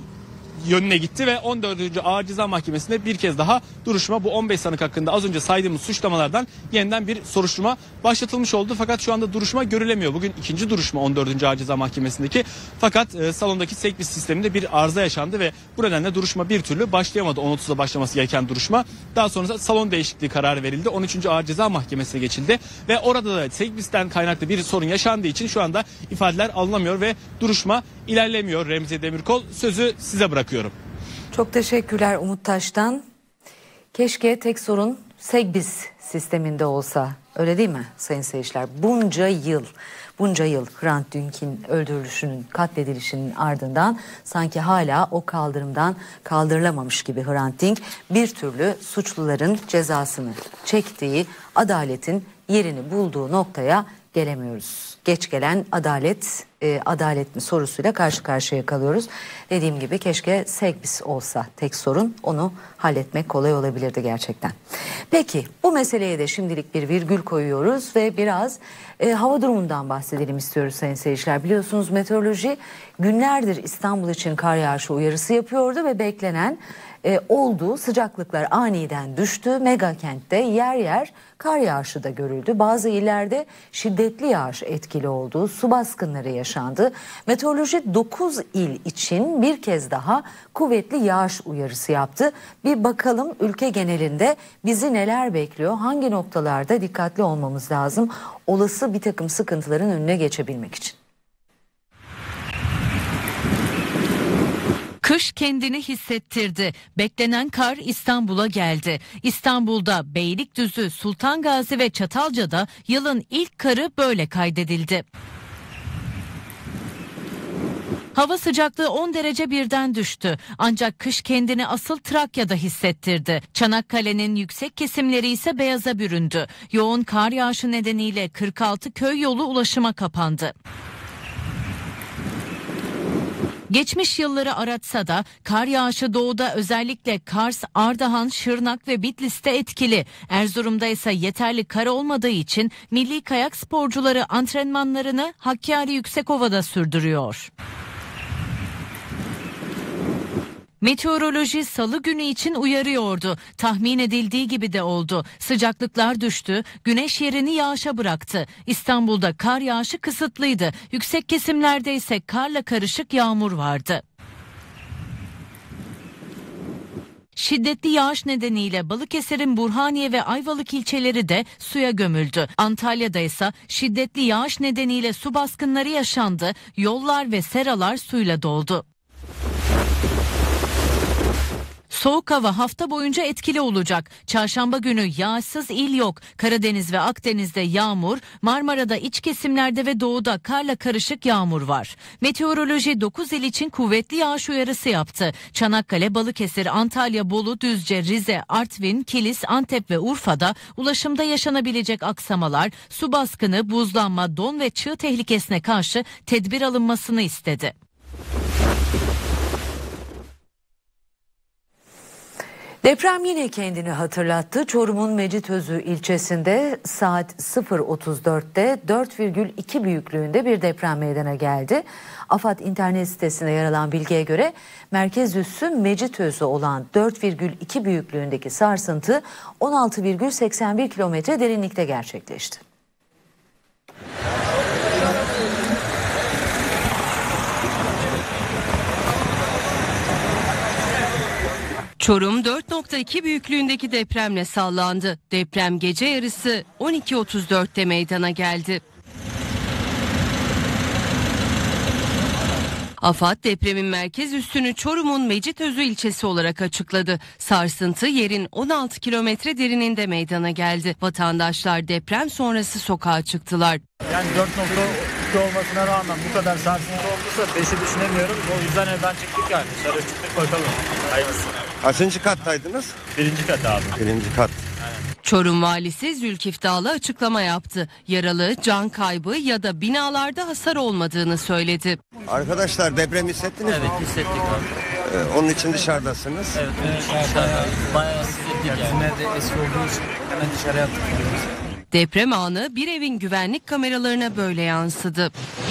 yönüne gitti ve 14. Ağır Ceza Mahkemesi'nde bir kez daha duruşma bu 15 sanık hakkında az önce saydığımız suçlamalardan yeniden bir soruşturma başlatılmış oldu. Fakat şu anda duruşma görülemiyor. Bugün ikinci duruşma 14. Ağır Ceza Mahkemesi'ndeki. Fakat salondaki Segbis sisteminde bir arıza yaşandı ve bu nedenle duruşma bir türlü başlayamadı. 10.30'da başlaması gereken duruşma. Daha sonra salon değişikliği kararı verildi. 13. Ağır Ceza Mahkemesi'ne geçildi ve orada da Segbis'ten kaynaklı bir sorun yaşandığı için şu anda ifadeler alınamıyor ve duruşma ilerlemiyor. Remziye Demirkol, sözü size bırakıyorum. Çok teşekkürler Umut Taş'tan. Keşke tek sorun Segbis sisteminde olsa. Öyle değil mi sayın seyirciler? Bunca yıl Hrant Dink'in öldürülüşünün, katledilişinin ardından sanki hala o kaldırımdan kaldırılamamış gibi Hrant Dink bir türlü suçluların cezasını çektiği, adaletin yerini bulduğu noktaya gelemiyoruz. Geç gelen adalet mi sorusuyla karşı karşıya kalıyoruz. Dediğim gibi keşke Segbis olsa tek sorun, onu halletmek kolay olabilirdi gerçekten. Peki bu meseleye de şimdilik bir virgül koyuyoruz ve biraz hava durumundan bahsedelim istiyoruz sayın seyirciler. Biliyorsunuz meteoroloji günlerdir İstanbul için kar yağışı uyarısı yapıyordu ve beklenen oldu. Sıcaklıklar aniden düştü. Mega kentte yer yer kar yağışı da görüldü. Bazı illerde şiddetli yağış etkili oldu. Su baskınları yaşandı. Meteoroloji 9 il için bir kez daha kuvvetli yağış uyarısı yaptı. Bir bakalım ülke genelinde bizi neler bekliyor? Hangi noktalarda dikkatli olmamız lazım? Olası bir takım sıkıntıların önüne geçebilmek için. Kış kendini hissettirdi. Beklenen kar İstanbul'a geldi. İstanbul'da Beylikdüzü, Sultan Gazi ve Çatalca'da yılın ilk karı böyle kaydedildi. Hava sıcaklığı 10 derece birden düştü. Ancak kış kendini asıl Trakya'da hissettirdi. Çanakkale'nin yüksek kesimleri ise beyaza büründü. Yoğun kar yağışı nedeniyle 46 köy yolu ulaşıma kapandı. Geçmiş yılları aratsa da kar yağışı doğuda özellikle Kars, Ardahan, Şırnak ve Bitlis'te etkili. Erzurum'da ise yeterli kar olmadığı için milli kayak sporcuları antrenmanlarını Hakkari Yüksekova'da sürdürüyor. Meteoroloji salı günü için uyarıyordu. Tahmin edildiği gibi de oldu. Sıcaklıklar düştü, güneş yerini yağışa bıraktı. İstanbul'da kar yağışı kısıtlıydı. Yüksek kesimlerde ise karla karışık yağmur vardı. Şiddetli yağış nedeniyle Balıkesir'in Burhaniye ve Ayvalık ilçeleri de suya gömüldü. Antalya'da ise şiddetli yağış nedeniyle su baskınları yaşandı. Yollar ve seralar suyla doldu. Soğuk hava hafta boyunca etkili olacak. Çarşamba günü yağışsız il yok. Karadeniz ve Akdeniz'de yağmur, Marmara'da iç kesimlerde ve doğuda karla karışık yağmur var. Meteoroloji 9 il için kuvvetli yağış uyarısı yaptı. Çanakkale, Balıkesir, Antalya, Bolu, Düzce, Rize, Artvin, Kilis, Antep ve Urfa'da ulaşımda yaşanabilecek aksamalar, su baskını, buzlanma, don ve çığ tehlikesine karşı tedbir alınmasını istedi. Deprem yine kendini hatırlattı. Çorum'un Mecitözü ilçesinde saat 0.34'te 4,2 büyüklüğünde bir deprem meydana geldi. AFAD internet sitesinde yer alan bilgiye göre merkez üssü Mecitözü olan 4,2 büyüklüğündeki sarsıntı 16,81 kilometre derinlikte gerçekleşti. Çorum 4.2 büyüklüğündeki depremle sallandı. Deprem gece yarısı 12.34'te meydana geldi. AFAD depremin merkez üssünü Çorum'un Mecitözü ilçesi olarak açıkladı. Sarsıntı yerin 16 kilometre derininde meydana geldi. Vatandaşlar deprem sonrası sokağa çıktılar. Yani 4.2 olmasına rağmen bu kadar sarsıntı olduysa 5'i düşünemiyorum. O yüzden evden çıktık yani. Dışarı çıktık bakalım. Hayırlısı. Kaçıncı kattaydınız? 1. kat abi. 1. kat. Çorum valisi Zülkif Dağlı açıklama yaptı. Yaralı, can kaybı ya da binalarda hasar olmadığını söyledi. Arkadaşlar deprem hissettiniz mi? Evet hissettik abi. Onun için dışarıdasınız. Evet dışarıda bayağı hissettik yani. Bizim evde eski olduğu için hemen dışarıya attık. Deprem anı bir evin güvenlik kameralarına böyle yansıdı.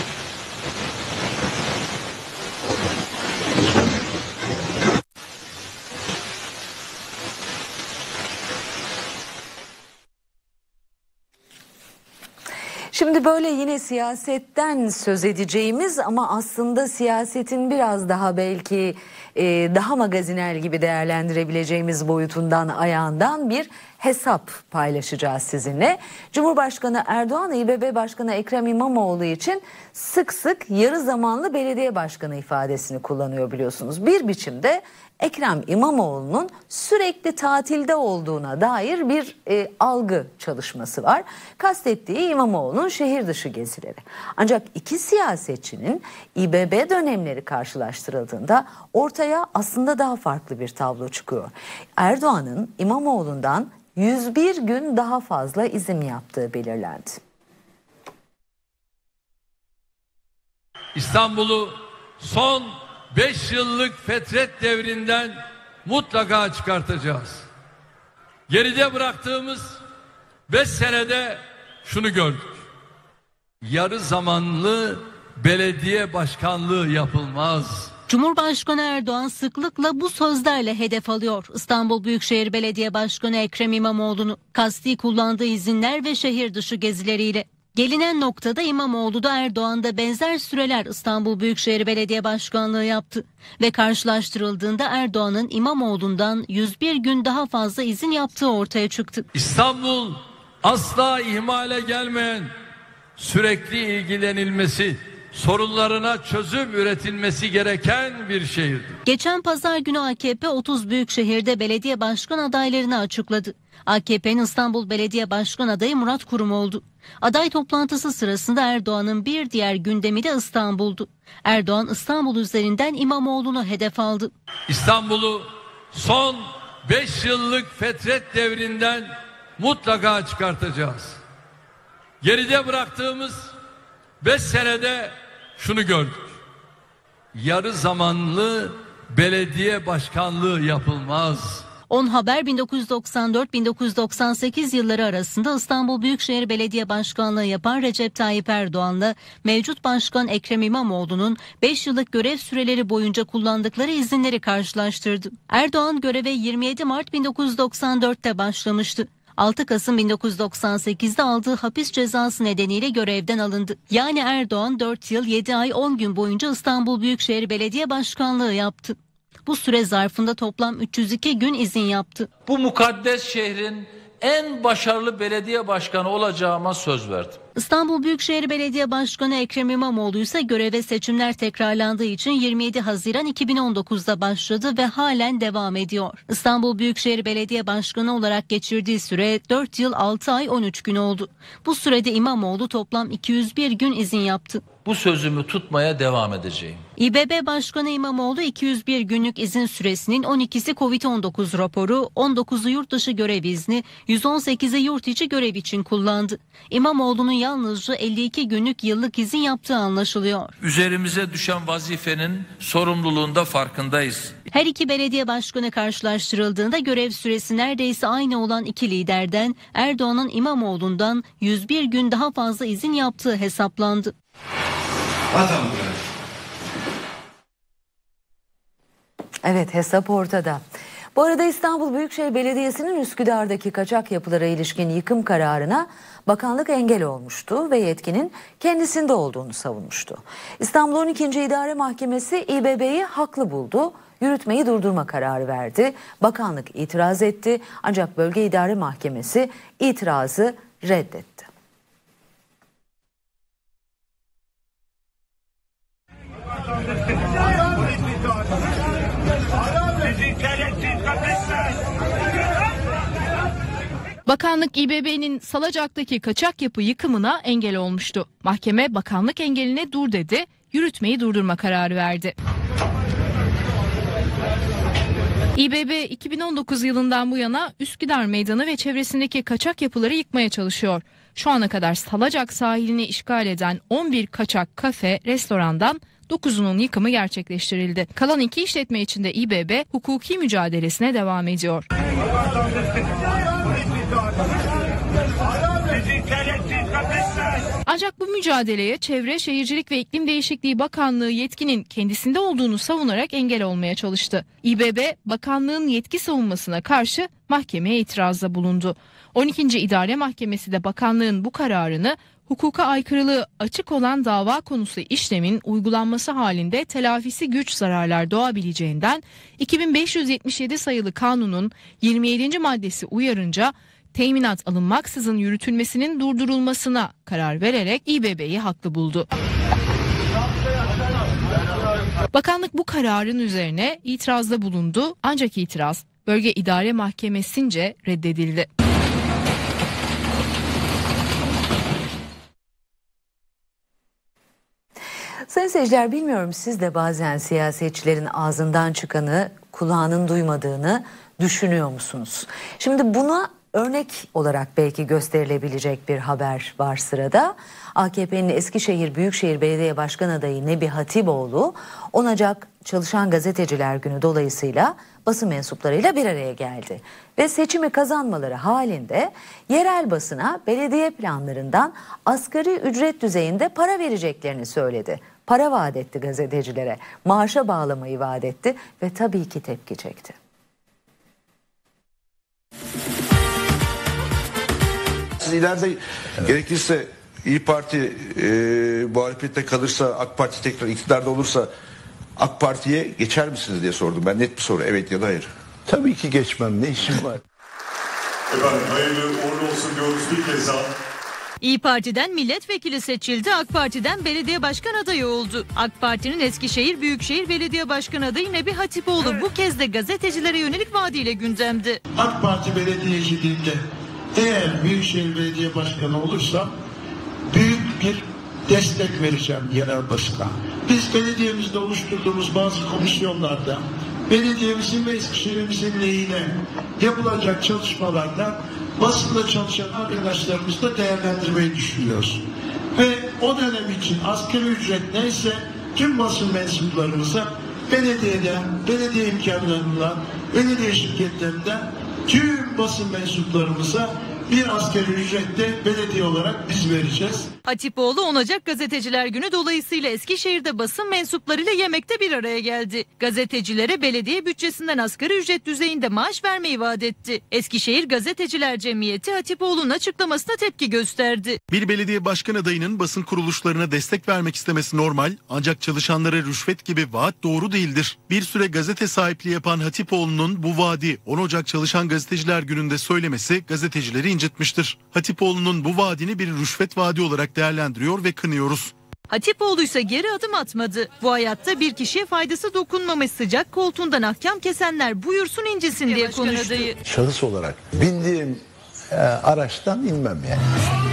Şimdi böyle yine siyasetten söz edeceğimiz ama aslında siyasetin biraz daha belki daha magazinel gibi değerlendirebileceğimiz boyutundan, ayağından bir hesap paylaşacağız sizinle. Cumhurbaşkanı Erdoğan, İBB Başkanı Ekrem İmamoğlu için sık sık yarı zamanlı belediye başkanı ifadesini kullanıyor biliyorsunuz. Bir biçimde Ekrem İmamoğlu'nun sürekli tatilde olduğuna dair bir algı çalışması var. Kastettiği İmamoğlu'nun şehir dışı gezileri. Ancak iki siyasetçinin İBB dönemleri karşılaştırıldığında ortaya aslında daha farklı bir tablo çıkıyor. Erdoğan'ın İmamoğlu'ndan 101 gün daha fazla izin yaptığı belirlendi. İstanbul'u son 5 yıllık fetret devrinden mutlaka çıkartacağız. Geride bıraktığımız 5 senede şunu gördük. Yarı zamanlı belediye başkanlığı yapılmaz. Cumhurbaşkanı Erdoğan sıklıkla bu sözlerle hedef alıyor İstanbul Büyükşehir Belediye Başkanı Ekrem İmamoğlu'nu. Kasti kullandığı izinler ve şehir dışı gezileriyle. Gelinen noktada İmamoğlu da Erdoğan da benzer süreler İstanbul Büyükşehir Belediye Başkanlığı yaptı. Ve karşılaştırıldığında Erdoğan'ın İmamoğlu'ndan 101 gün daha fazla izin yaptığı ortaya çıktı. İstanbul asla ihmale gelmeyen, sürekli ilgilenilmesi, sorunlarına çözüm üretilmesi gereken bir şehirdir. Geçen pazar günü AKP 30 büyükşehirde belediye başkan adaylarını açıkladı. AKP'nin İstanbul Belediye Başkan adayı Murat Kurum oldu. Aday toplantısı sırasında Erdoğan'ın bir diğer gündemi de İstanbul'du. Erdoğan İstanbul üzerinden İmamoğlu'nu hedef aldı. İstanbul'u son 5 yıllık fetret devrinden mutlaka çıkartacağız. Geride bıraktığımız 5 senede şunu gördük. Yarı zamanlı belediye başkanlığı yapılmaz. 10 Haber 1994-1998 yılları arasında İstanbul Büyükşehir Belediye Başkanlığı yapan Recep Tayyip Erdoğan'la mevcut başkan Ekrem İmamoğlu'nun 5 yıllık görev süreleri boyunca kullandıkları izinleri karşılaştırdı. Erdoğan göreve 27 Mart 1994'te başlamıştı. 6 Kasım 1998'de aldığı hapis cezası nedeniyle görevden alındı. Yani Erdoğan 4 yıl 7 ay 10 gün boyunca İstanbul Büyükşehir Belediye Başkanlığı yaptı. Bu süre zarfında toplam 302 gün izin yaptı. Bu mukaddes şehrin en başarılı belediye başkanı olacağıma söz verdim. İstanbul Büyükşehir Belediye Başkanı Ekrem İmamoğlu ise göreve seçimler tekrarlandığı için 27 Haziran 2019'da başladı ve halen devam ediyor. İstanbul Büyükşehir Belediye Başkanı olarak geçirdiği süre 4 yıl 6 ay 13 gün oldu. Bu sürede İmamoğlu toplam 201 gün izin yaptı. Bu sözümü tutmaya devam edeceğim. İBB Başkanı İmamoğlu 201 günlük izin süresinin 12'si Covid-19 raporu, 19'u yurt dışı görev izni, 118'i yurt içi görev için kullandı. İmamoğlu'nun yalnızca 52 günlük yıllık izin yaptığı anlaşılıyor. Üzerimize düşen vazifenin sorumluluğunda farkındayız. Her iki belediye başkanı karşılaştırıldığında görev süresi neredeyse aynı olan iki liderden Erdoğan'ın İmamoğlu'ndan 101 gün daha fazla izin yaptığı hesaplandı. Evet, hesap ortada. Bu arada İstanbul Büyükşehir Belediyesi'nin Üsküdar'daki kaçak yapılara ilişkin yıkım kararına bakanlık engel olmuştu ve yetkinin kendisinde olduğunu savunmuştu. İstanbul 12. İdare Mahkemesi İBB'yi haklı buldu. Yürütmeyi durdurma kararı verdi. Bakanlık itiraz etti ancak Bölge İdare Mahkemesi itirazı reddetti. Bakanlık İBB'nin Salacak'taki kaçak yapı yıkımına engel olmuştu. Mahkeme bakanlık engeline dur dedi, yürütmeyi durdurma kararı verdi. İBB 2019 yılından bu yana Üsküdar Meydanı ve çevresindeki kaçak yapıları yıkmaya çalışıyor. Şu ana kadar Salacak sahilini işgal eden 11 kaçak kafe, restorandan 9'unun yıkımı gerçekleştirildi. Kalan 2 işletme içinde İBB hukuki mücadelesine devam ediyor. Ancak bu mücadeleye Çevre, Şehircilik ve İklim Değişikliği Bakanlığı yetkinin kendisinde olduğunu savunarak engel olmaya çalıştı. İBB, bakanlığın yetki savunmasına karşı mahkemeye itirazda bulundu. 12. İdare Mahkemesi de bakanlığın bu kararını hukuka aykırılığı açık olan dava konusu işlemin uygulanması halinde telafisi güç zararlar doğabileceğinden 2577 sayılı kanunun 27. maddesi uyarınca teminat alınmaksızın yürütülmesinin durdurulmasına karar vererek İBB'yi haklı buldu. Bakanlık bu kararın üzerine itirazda bulundu ancak itiraz Bölge İdare Mahkemesi'nce reddedildi. Sayın seyirciler, bilmiyorum siz de bazen siyasetçilerin ağzından çıkanı kulağının duymadığını düşünüyor musunuz? Şimdi buna örnek olarak belki gösterilebilecek bir haber var sırada. AKP'nin Eskişehir Büyükşehir Belediye Başkan adayı Nebi Hatipoğlu 10 Ocak Çalışan Gazeteciler Günü dolayısıyla basın mensuplarıyla bir araya geldi. Ve seçimi kazanmaları halinde yerel basına belediye planlarından asgari ücret düzeyinde para vereceklerini söyledi. Para vaat etti gazetecilere, maaşa bağlamayı vaat etti ve tabii ki tepki çekti. Siz ileride gerekirse İYİ Parti muhalefette kalırsa, AK Parti tekrar iktidarda olursa AK Parti'ye geçer misiniz diye sordum. Ben net bir soru, evet ya da hayır. Tabii ki geçmem, ne işim var? Efendim hayırlı uğurlu olsun diyoruz bir kez daha. İYİ Parti'den milletvekili seçildi, AK Parti'den belediye başkan adayı oldu. AK Parti'nin Eskişehir Büyükşehir Belediye Başkan adayı Nebi Hatipoğlu bu kez de gazetecilere yönelik vaadiyle gündemde. AK Parti belediyeciliğinde eğer Büyükşehir Belediye Başkanı olursam büyük bir destek vereceğim yerel basına. Biz belediyemizde oluşturduğumuz bazı komisyonlarda belediyemizin ve Eskişehir'imizin lehine yapılacak çalışmalarda basında çalışan arkadaşlarımızla değerlendirmeyi düşünüyoruz. Ve o dönem için asgari ücret neyse tüm basın mensuplarımıza belediyeden, belediye imkanlarından, belediye şirketlerinden tüm basın mensuplarımıza bir asgari ücrette belediye olarak biz vereceğiz. Hatipoğlu 10 Ocak Gazeteciler Günü dolayısıyla Eskişehir'de basın mensuplarıyla yemekte bir araya geldi. Gazetecilere belediye bütçesinden asgari ücret düzeyinde maaş vermeyi vaat etti. Eskişehir Gazeteciler Cemiyeti Hatipoğlu'nun açıklamasına tepki gösterdi. Bir belediye başkan adayının basın kuruluşlarına destek vermek istemesi normal, ancak çalışanlara rüşvet gibi vaat doğru değildir. Bir süre gazete sahipliği yapan Hatipoğlu'nun bu vaadi 10 Ocak Çalışan Gazeteciler Günü'nde söylemesi gazetecileri incitmiştir. Hatipoğlu'nun bu vaadini bir rüşvet vaadi olarak değerlendiriyor ve kınıyoruz. Hatipoğlu ise geri adım atmadı. Bu hayatta bir kişiye faydası dokunmamış sıcak koltuğundan ahkam kesenler buyursun incesin diye konuştu. Şahıs olarak bindiğim araçtan inmem yani.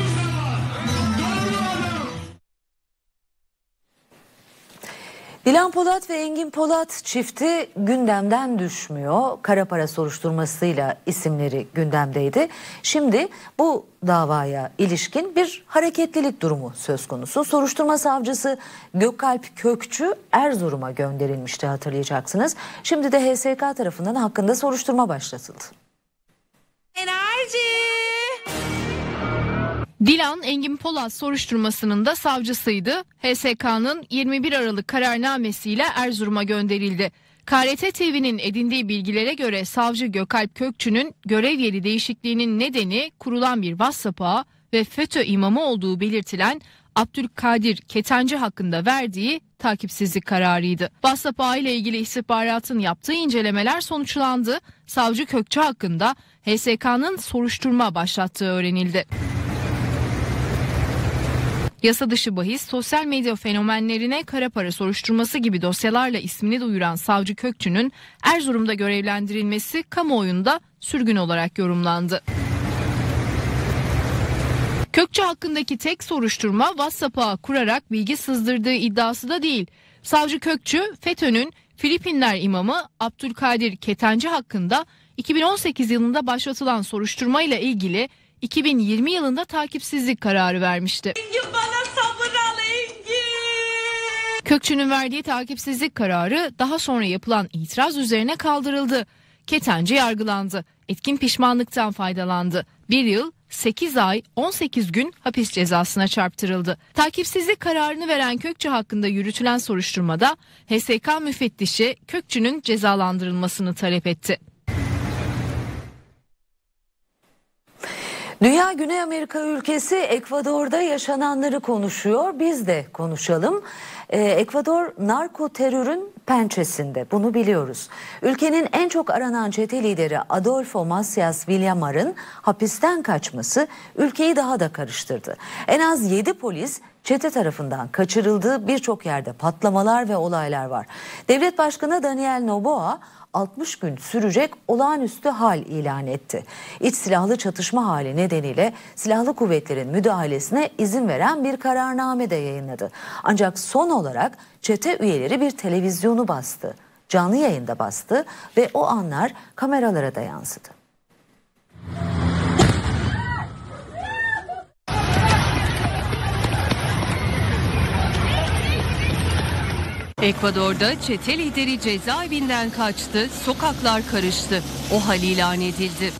Dilan Polat ve Engin Polat çifti gündemden düşmüyor. Kara para soruşturmasıyla isimleri gündemdeydi. Şimdi bu davaya ilişkin bir hareketlilik durumu söz konusu. Soruşturma savcısı Gökalp Kökçü Erzurum'a gönderilmişti, hatırlayacaksınız. Şimdi de HSK tarafından hakkında soruşturma başlatıldı. Dilan Engin Polat soruşturmasının da savcısıydı. HSK'nın 21 Aralık kararnamesiyle Erzurum'a gönderildi. KRT TV'nin edindiği bilgilere göre savcı Gökalp Kökçü'nün görev yeri değişikliğinin nedeni kurulan bir WhatsApp ağı ve FETÖ imamı olduğu belirtilen Abdülkadir Ketenci hakkında verdiği takipsizlik kararıydı. WhatsApp ağı ile ilgili istihbaratın yaptığı incelemeler sonuçlandı. Savcı Kökçü hakkında HSK'nın soruşturma başlattığı öğrenildi. Yasa dışı bahis, sosyal medya fenomenlerine kara para soruşturması gibi dosyalarla ismini duyuran savcı Kökçü'nün Erzurum'da görevlendirilmesi kamuoyunda sürgün olarak yorumlandı. Kökçü hakkındaki tek soruşturma WhatsApp ağı kurarak bilgi sızdırdığı iddiası da değil. Savcı Kökçü, FETÖ'nün Filipinler imamı Abdülkadir Ketenci hakkında 2018 yılında başlatılan soruşturmayla ilgili 2020 yılında takipsizlik kararı vermişti. Kökçü'nün verdiği takipsizlik kararı daha sonra yapılan itiraz üzerine kaldırıldı. Ketenci yargılandı. Etkin pişmanlıktan faydalandı. 1 yıl 8 ay 18 gün hapis cezasına çarptırıldı. Takipsizlik kararını veren Kökçü hakkında yürütülen soruşturmada HSK müfettişi Kökçü'nün cezalandırılmasını talep etti. Dünya Güney Amerika ülkesi Ekvador'da yaşananları konuşuyor. Biz de konuşalım. Ekvador narko terörün pençesinde, bunu biliyoruz. Ülkenin en çok aranan çete lideri Adolfo Macias Villamar'ın hapisten kaçması ülkeyi daha da karıştırdı. En az 7 polis çete tarafından kaçırıldı. Birçok yerde patlamalar ve olaylar var. Devlet Başkanı Daniel Noboa 60 gün sürecek olağanüstü hal ilan etti. İç silahlı çatışma hali nedeniyle silahlı kuvvetlerin müdahalesine izin veren bir kararname de yayınladı. Ancak son olarak çete üyeleri bir televizyonu bastı. Canlı yayında bastı ve o anlar kameralara da yansıdı. Ekvador'da çete lideri cezaevinden kaçtı, sokaklar karıştı. O hal ilan edildi.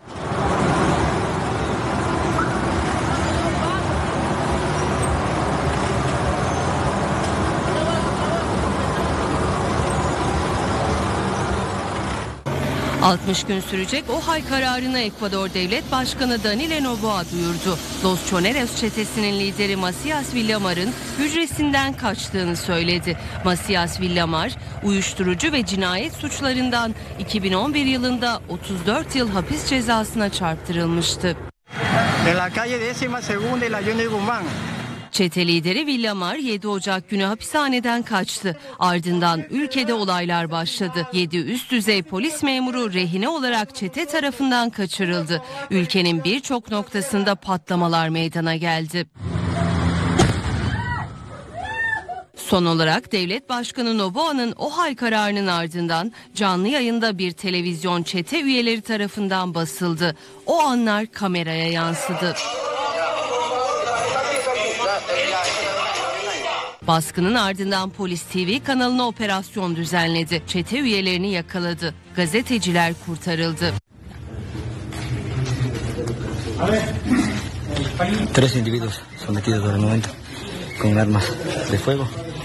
...60 gün sürecek OHAL kararını Ekvador Devlet Başkanı Daniel Noboa duyurdu. Los Choneros çetesinin lideri Macias Villamar'ın hücresinden kaçtığını söyledi. Macias Villamar, uyuşturucu ve cinayet suçlarından 2011 yılında 34 yıl hapis cezasına çarptırılmıştı. Çete lideri Villamar 7 Ocak günü hapishaneden kaçtı. Ardından ülkede olaylar başladı. 7 üst düzey polis memuru rehine olarak çete tarafından kaçırıldı. Ülkenin birçok noktasında patlamalar meydana geldi. Son olarak Devlet Başkanı Noboa'nın OHAL kararının ardından canlı yayında bir televizyon çete üyeleri tarafından basıldı. O anlar kameraya yansıdı. Baskının ardından Polis TV kanalına operasyon düzenledi. Çete üyelerini yakaladı. Gazeteciler kurtarıldı. 3 individuos sometidos al momento. con armas de fuego.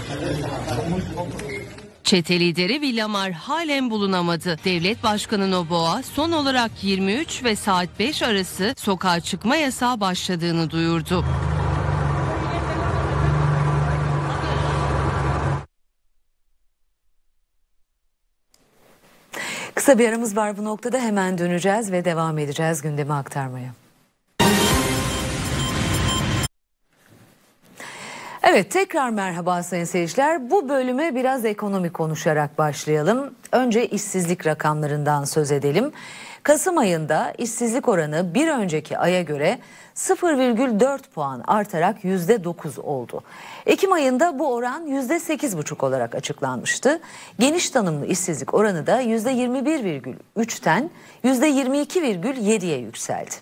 Çete lideri Villamar halen bulunamadı. Devlet Başkanı Noboa son olarak 23 ve saat 5 arası sokağa çıkma yasağı başladığını duyurdu. Kısa bir aramız var bu noktada, hemen döneceğiz ve devam edeceğiz gündemi aktarmaya. Evet, tekrar merhaba sayın seyirciler. Bu bölüme biraz ekonomi konuşarak başlayalım. Önce işsizlik rakamlarından söz edelim. Kasım ayında işsizlik oranı bir önceki aya göre 0,4 puan artarak %9 oldu. Ekim ayında bu oran %8,5 olarak açıklanmıştı. Geniş tanımlı işsizlik oranı da %21,3'ten %22,7'ye yükseldi.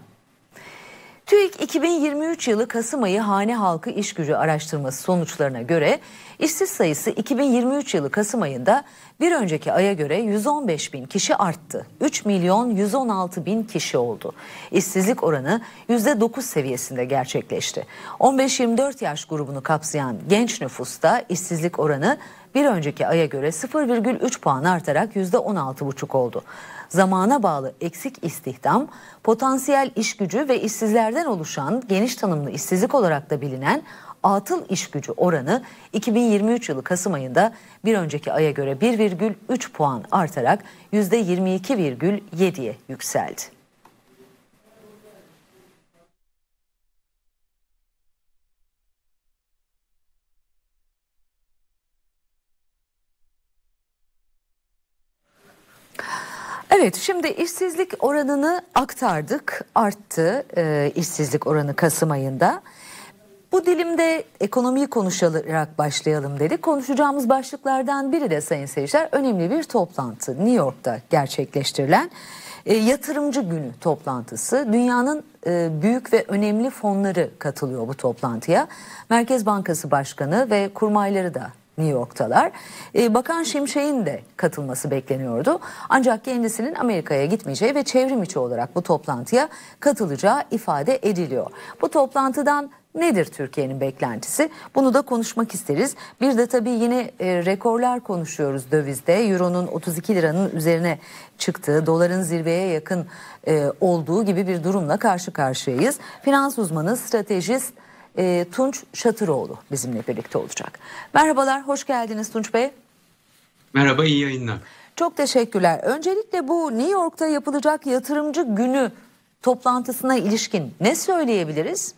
TÜİK 2023 yılı Kasım ayı hane halkı işgücü araştırması sonuçlarına göre işsiz sayısı 2023 yılı Kasım ayında bir önceki aya göre 115 bin kişi arttı. 3 milyon 116 bin kişi oldu. İşsizlik oranı %9 seviyesinde gerçekleşti. 15-24 yaş grubunu kapsayan genç nüfusta işsizlik oranı bir önceki aya göre 0,3 puan artarak %16,5 oldu. Zamana bağlı eksik istihdam, potansiyel iş gücü ve işsizlerden oluşan geniş tanımlı işsizlik olarak da bilinen atıl iş gücü oranı 2023 yılı Kasım ayında bir önceki aya göre 1,3 puan artarak %22,7'ye yükseldi. Evet, şimdi işsizlik oranını aktardık, arttı işsizlik oranı Kasım ayında. Bu dilimde ekonomiyi konuşarak başlayalım dedik. Konuşacağımız başlıklardan biri de sayın seyirciler önemli bir toplantı. New York'ta gerçekleştirilen yatırımcı günü toplantısı. Dünyanın büyük ve önemli fonları katılıyor bu toplantıya. Merkez Bankası Başkanı ve kurmayları da New York'talar. Bakan Şimşek'in de katılması bekleniyordu. Ancak kendisinin Amerika'ya gitmeyeceği ve çevrim içi olarak bu toplantıya katılacağı ifade ediliyor. Bu toplantıdan nedir Türkiye'nin beklentisi? Bunu da konuşmak isteriz. Bir de tabii yine rekorlar konuşuyoruz dövizde. Euro'nun 32 liranın üzerine çıktığı, doların zirveye yakın olduğu gibi bir durumla karşı karşıyayız. Finans uzmanı, stratejist Tunç Şatıroğlu bizimle birlikte olacak. Merhabalar, hoş geldiniz Tunç Bey. Merhaba, iyi yayınlar. Çok teşekkürler. Öncelikle bu New York'ta yapılacak yatırımcı günü toplantısına ilişkin ne söyleyebiliriz?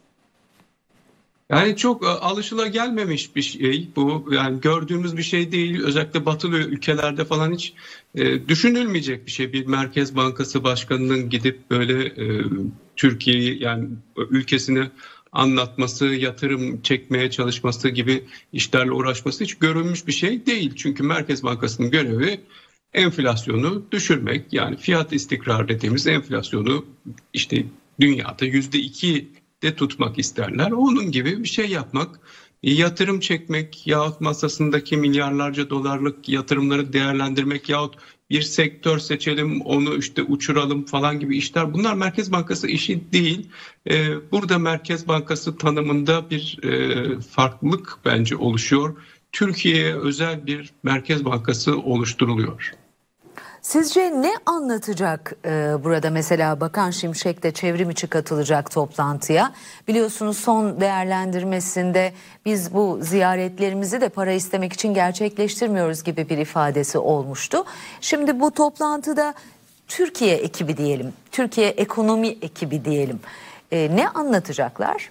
Yani çok alışılagelmemiş bir şey bu. Yani gördüğümüz bir şey değil. Özellikle batılı ülkelerde falan hiç düşünülmeyecek bir şey. Bir Merkez Bankası Başkanı'nın gidip böyle Türkiye'yi, yani ülkesini anlatması, yatırım çekmeye çalışması gibi işlerle uğraşması hiç görülmüş bir şey değil. Çünkü Merkez Bankası'nın görevi enflasyonu düşürmek. Yani fiyat istikrarı dediğimiz enflasyonu işte dünyada %2'de tutmak isterler. Onun gibi bir şey yapmak, yatırım çekmek yahut masasındaki milyarlarca dolarlık yatırımları değerlendirmek yahut bir sektör seçelim, onu işte uçuralım falan gibi işler. Bunlar Merkez Bankası işi değil. Burada Merkez Bankası tanımında bir farklılık bence oluşuyor. Türkiye'ye özel bir Merkez Bankası oluşturuluyor. Sizce ne anlatacak burada mesela Bakan Şimşek de çevrim içi katılacak toplantıya? Biliyorsunuz son değerlendirmesinde biz bu ziyaretlerimizi de para istemek için gerçekleştirmiyoruz gibi bir ifadesi olmuştu. Şimdi bu toplantıda Türkiye ekibi diyelim, Türkiye ekonomi ekibi diyelim. Ne anlatacaklar?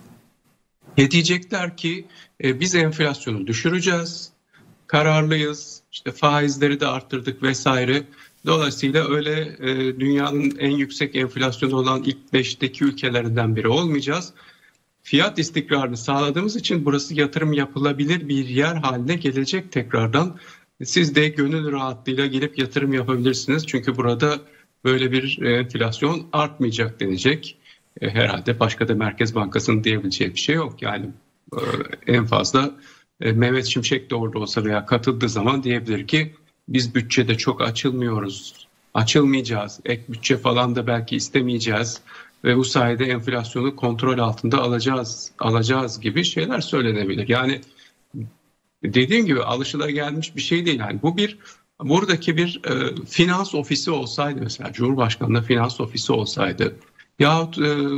Diyecekler ki biz enflasyonu düşüreceğiz. Kararlıyız, işte faizleri de arttırdık vesaire. Dolayısıyla öyle dünyanın en yüksek enflasyonu olan ilk 5'teki ülkelerinden biri olmayacağız. Fiyat istikrarını sağladığımız için burası yatırım yapılabilir bir yer haline gelecek tekrardan. Siz de gönül rahatlığıyla gelip yatırım yapabilirsiniz. Çünkü burada böyle bir enflasyon artmayacak denecek. Herhalde başka da Merkez Bankası'nın diyebileceği bir şey yok. Yani en fazla Mehmet Şimşek de orada olsa veya katıldığı zaman diyebilir ki biz bütçede çok açılmıyoruz, açılmayacağız, ek bütçe falan da belki istemeyeceğiz. ve bu sayede enflasyonu kontrol altında alacağız gibi şeyler söylenebilir. Yani dediğim gibi alışılagelmiş bir şey değil. Yani bu buradaki bir finans ofisi olsaydı, mesela Cumhurbaşkanı'nda finans ofisi olsaydı yahut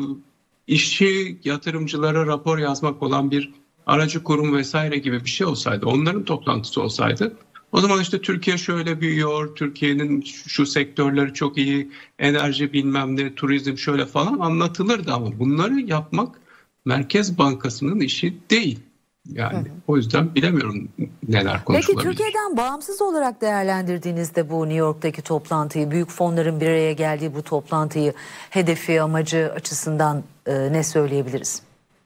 işçi yatırımcılara rapor yazmak olan bir aracı kurum vesaire gibi bir şey olsaydı, onların toplantısı olsaydı, o zaman işte Türkiye şöyle büyüyor, Türkiye'nin şu sektörleri çok iyi, enerji bilmem ne, turizm şöyle falan anlatılırdı, ama bunları yapmak Merkez Bankası'nın işi değil. Yani o yüzden bilemiyorum neler konuşulabilir. Peki Türkiye'den bağımsız olarak değerlendirdiğinizde bu New York'taki toplantıyı, büyük fonların bir araya geldiği bu toplantıyı, hedefi, amacı açısından ne söyleyebiliriz?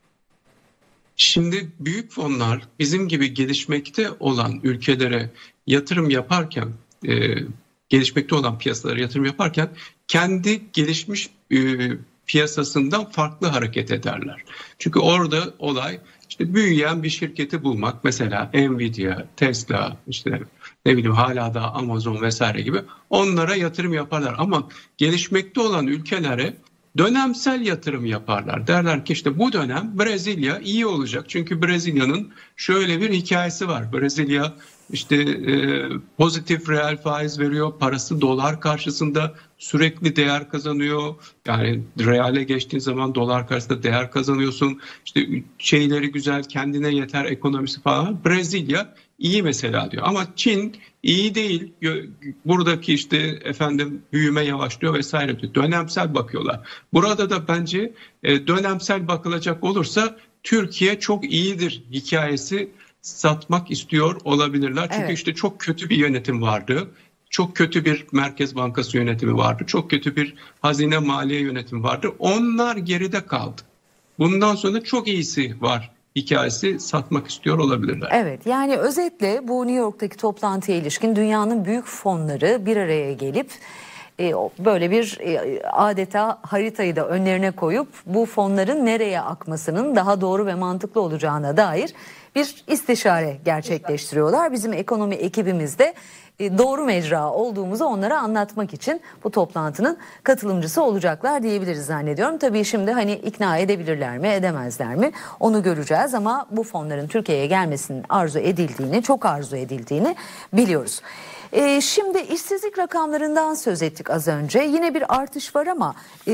Şimdi büyük fonlar bizim gibi gelişmekte olan ülkelere yatırım yaparken, gelişmekte olan piyasalara yatırım yaparken kendi gelişmiş piyasasından farklı hareket ederler. Çünkü orada olay işte büyüyen bir şirketi bulmak, mesela Nvidia, Tesla, işte ne bileyim hala da Amazon vesaire gibi, onlara yatırım yaparlar. Ama gelişmekte olan ülkelere dönemsel yatırım yaparlar. Derler ki işte bu dönem Brezilya iyi olacak. Çünkü Brezilya'nın şöyle bir hikayesi var. Brezilya işte pozitif reel faiz veriyor. Parası dolar karşısında sürekli değer kazanıyor. Yani reale geçtiğin zaman dolar karşısında değer kazanıyorsun. İşte şeyleri güzel, kendine yeter ekonomisi falan. Brezilya iyi mesela diyor. Ama Çin iyi değil. Buradaki işte efendim büyüme yavaşlıyor vesaire diyor. Dönemsel bakıyorlar. Burada da bence dönemsel bakılacak olursa Türkiye çok iyidir hikayesi satmak istiyor olabilirler. Çünkü işte çok kötü bir yönetim vardı. Çok kötü bir Merkez Bankası yönetimi vardı. Çok kötü bir hazine maliye yönetimi vardı. Onlar geride kaldı. Bundan sonra çok iyisi var hikayesi satmak istiyor olabilirler. Evet, yani özetle bu New York'taki toplantıya ilişkin dünyanın büyük fonları bir araya gelip böyle bir adeta haritayı da önlerine koyup bu fonların nereye akmasının daha doğru ve mantıklı olacağına dair bir istişare gerçekleştiriyorlar. Bizim ekonomi ekibimiz de doğru mecra olduğumuzu onlara anlatmak için bu toplantının katılımcısı olacaklar diyebiliriz zannediyorum. Tabii şimdi hani ikna edebilirler mi, edemezler mi onu göreceğiz, ama bu fonların Türkiye'ye gelmesinin çok arzu edildiğini biliyoruz. Şimdi işsizlik rakamlarından söz ettik az önce. Yine bir artış var ama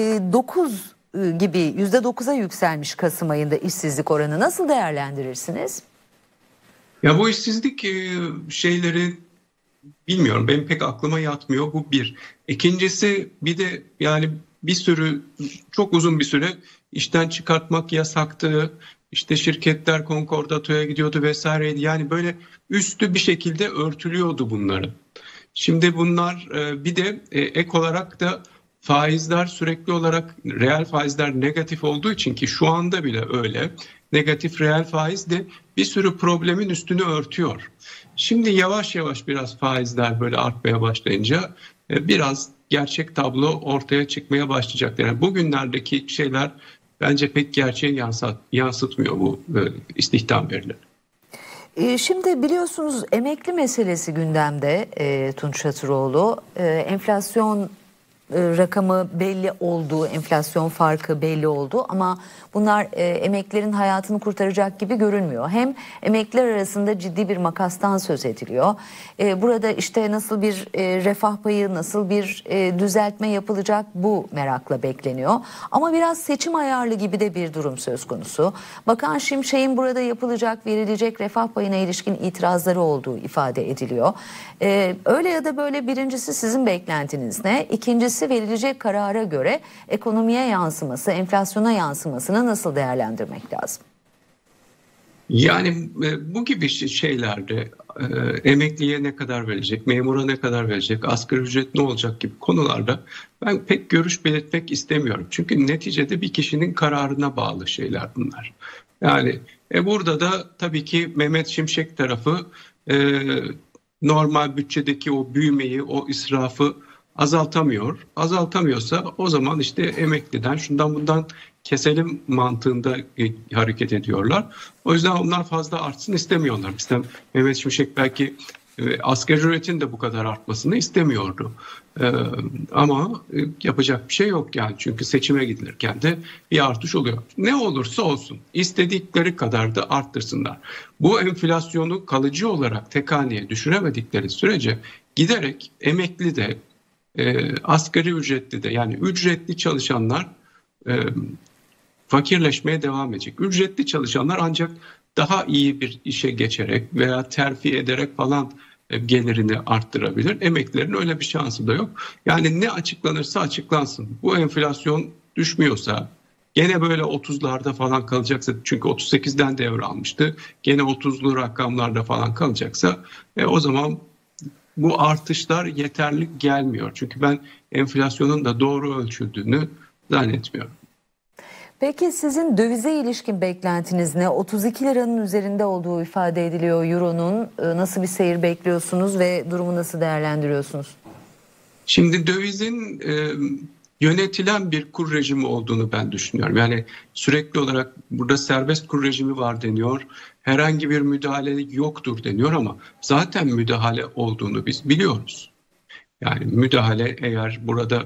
%9'a yükselmiş Kasım ayında işsizlik oranı. Nasıl değerlendirirsiniz? Ya bu işsizlik şeyleri bilmiyorum. Benim pek aklıma yatmıyor. Bu bir. İkincisi bir de yani çok uzun bir süre işten çıkartmak yasaktı. İşte şirketler konkordatoya gidiyordu vesaireydi. Yani böyle üstü bir şekilde örtülüyordu bunları. Şimdi bunlar bir de ek olarak da faizler sürekli olarak reel faizler negatif olduğu için, ki şu anda bile öyle, negatif reel faiz de bir sürü problemin üstünü örtüyor. Şimdi yavaş yavaş biraz faizler böyle artmaya başlayınca biraz gerçek tablo ortaya çıkmaya başlayacak. Yani bugünlerdeki şeyler bence pek gerçeği yansıtmıyor bu istihdam verileri. Şimdi biliyorsunuz emekli meselesi gündemde Tunç Çatıroğlu. Enflasyon rakamı belli oldu, enflasyon farkı belli oldu ama bunlar emeklilerin hayatını kurtaracak gibi görünmüyor. Hem emekliler arasında ciddi bir makastan söz ediliyor. Burada işte nasıl bir refah payı, nasıl bir düzeltme yapılacak, bu merakla bekleniyor. Ama biraz seçim ayarlı gibi de bir durum söz konusu. Bakan Şimşek'in burada verilecek refah payına ilişkin itirazları olduğu ifade ediliyor. Öyle ya da böyle, birincisi sizin beklentiniz ne? İkincisi verilecek karara göre ekonomiye yansıması, enflasyona yansımasını nasıl değerlendirmek lazım? Yani bu gibi şeylerde emekliye ne kadar verecek, memura ne kadar verecek, asgari ücret ne olacak gibi konularda ben pek görüş belirtmek istemiyorum. Çünkü neticede bir kişinin kararına bağlı şeyler bunlar. Yani burada da tabii ki Mehmet Şimşek tarafı normal bütçedeki o büyümeyi, o israfı azaltamıyor. Azaltamıyorsa o zaman işte emekliden şundan bundan keselim mantığında hareket ediyorlar. O yüzden onlar fazla artsın istemiyorlar. İşte Mehmet Şimşek belki Asgari ücretin de bu kadar artmasını istemiyordu. Ama yapacak bir şey yok yani. Çünkü seçime gidilirken de bir artış oluyor. Ne olursa olsun istedikleri kadar da arttırsınlar. Bu enflasyonu kalıcı olarak tek haneye düşüremedikleri sürece giderek emekli de asgari ücretli de yani ücretli çalışanlar fakirleşmeye devam edecek. Ücretli çalışanlar ancak daha iyi bir işe geçerek veya terfi ederek falan gelirini arttırabilir. Emeklilerin öyle bir şansı da yok. Yani ne açıklanırsa açıklansın. Bu enflasyon düşmüyorsa, gene böyle 30'larda falan kalacaksa, çünkü 38'den devralmıştı, gene 30'lu rakamlarda falan kalacaksa o zaman bu artışlar yeterli gelmiyor. Çünkü ben enflasyonun da doğru ölçüldüğünü zannetmiyorum. Peki sizin dövize ilişkin beklentiniz ne? 32 liranın üzerinde olduğu ifade ediliyor Euro'nun. Nasıl bir seyir bekliyorsunuz ve durumu nasıl değerlendiriyorsunuz? Şimdi dövizin yönetilen bir kur rejimi olduğunu ben düşünüyorum. Yani sürekli olarak burada serbest kur rejimi var deniyor. Herhangi bir müdahale yoktur deniyor ama zaten müdahale olduğunu biz biliyoruz. Yani müdahale eğer burada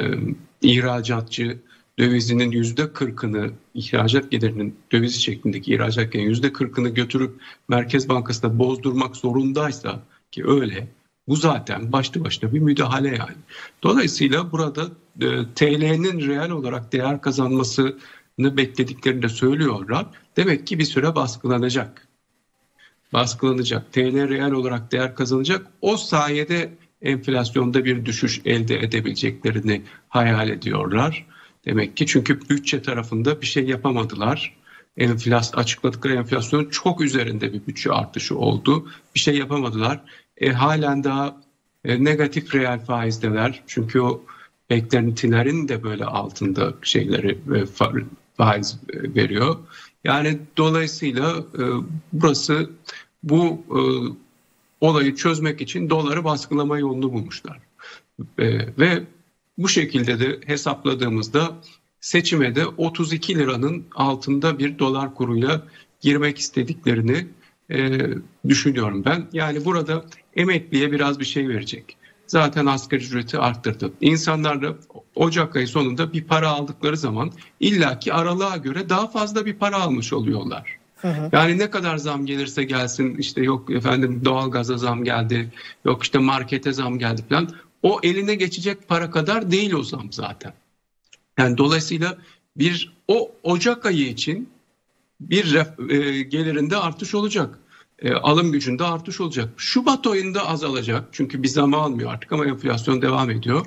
ihracatçı dövizinin %40'ını, ihracat gelirinin döviz şeklindeki ihracat gelirinin %40'ını götürüp Merkez Bankası'na bozdurmak zorundaysa, ki öyle, bu zaten başlı başına bir müdahale yani. Dolayısıyla burada TL'nin reel olarak değer kazanmasını beklediklerini de söylüyorlar. Demek ki bir süre baskılanacak. Baskılanacak. TL reel olarak değer kazanacak. O sayede enflasyonda bir düşüş elde edebileceklerini hayal ediyorlar. Demek ki çünkü bütçe tarafında bir şey yapamadılar. Açıkladıkları enflasyonun çok üzerinde bir bütçe artışı oldu. Bir şey yapamadılar. Halen daha negatif reel faizdeler. Çünkü o beklentilerin de böyle altında şeyleri faiz veriyor. Yani dolayısıyla burası bu olayı çözmek için doları baskılama yolunu bulmuşlar. Ve bu şekilde de hesapladığımızda seçime de 32 liranın altında bir dolar kuruyla girmek istediklerini düşünüyorum ben. Yani burada emekliye biraz bir şey verecek. Zaten asgari ücreti arttırdı. İnsanlar da Ocak ayı sonunda bir para aldıkları zaman illaki aralığa göre daha fazla bir para almış oluyorlar. Yani ne kadar zam gelirse gelsin, işte yok efendim doğalgaza zam geldi, yok işte markete zam geldi falan. O eline geçecek para kadar değil o zam zaten. Yani dolayısıyla o Ocak ayı için bir gelirinde artış olacak. Alım gücünde artış olacak. Şubat ayında azalacak. Çünkü bir zam almıyor artık ama enflasyon devam ediyor.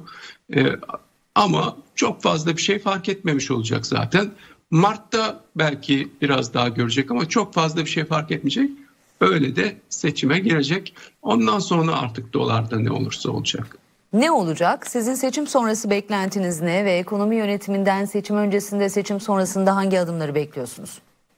Ama çok fazla bir şey fark etmemiş olacak zaten. Mart'ta belki biraz daha görecek ama çok fazla bir şey fark etmeyecek. Öyle de seçime girecek. Ondan sonra artık dolarda ne olursa olacak. Ne olacak? Sizin seçim sonrası beklentiniz ne ve ekonomi yönetiminden seçim öncesinde, seçim sonrasında hangi adımları bekliyorsunuz?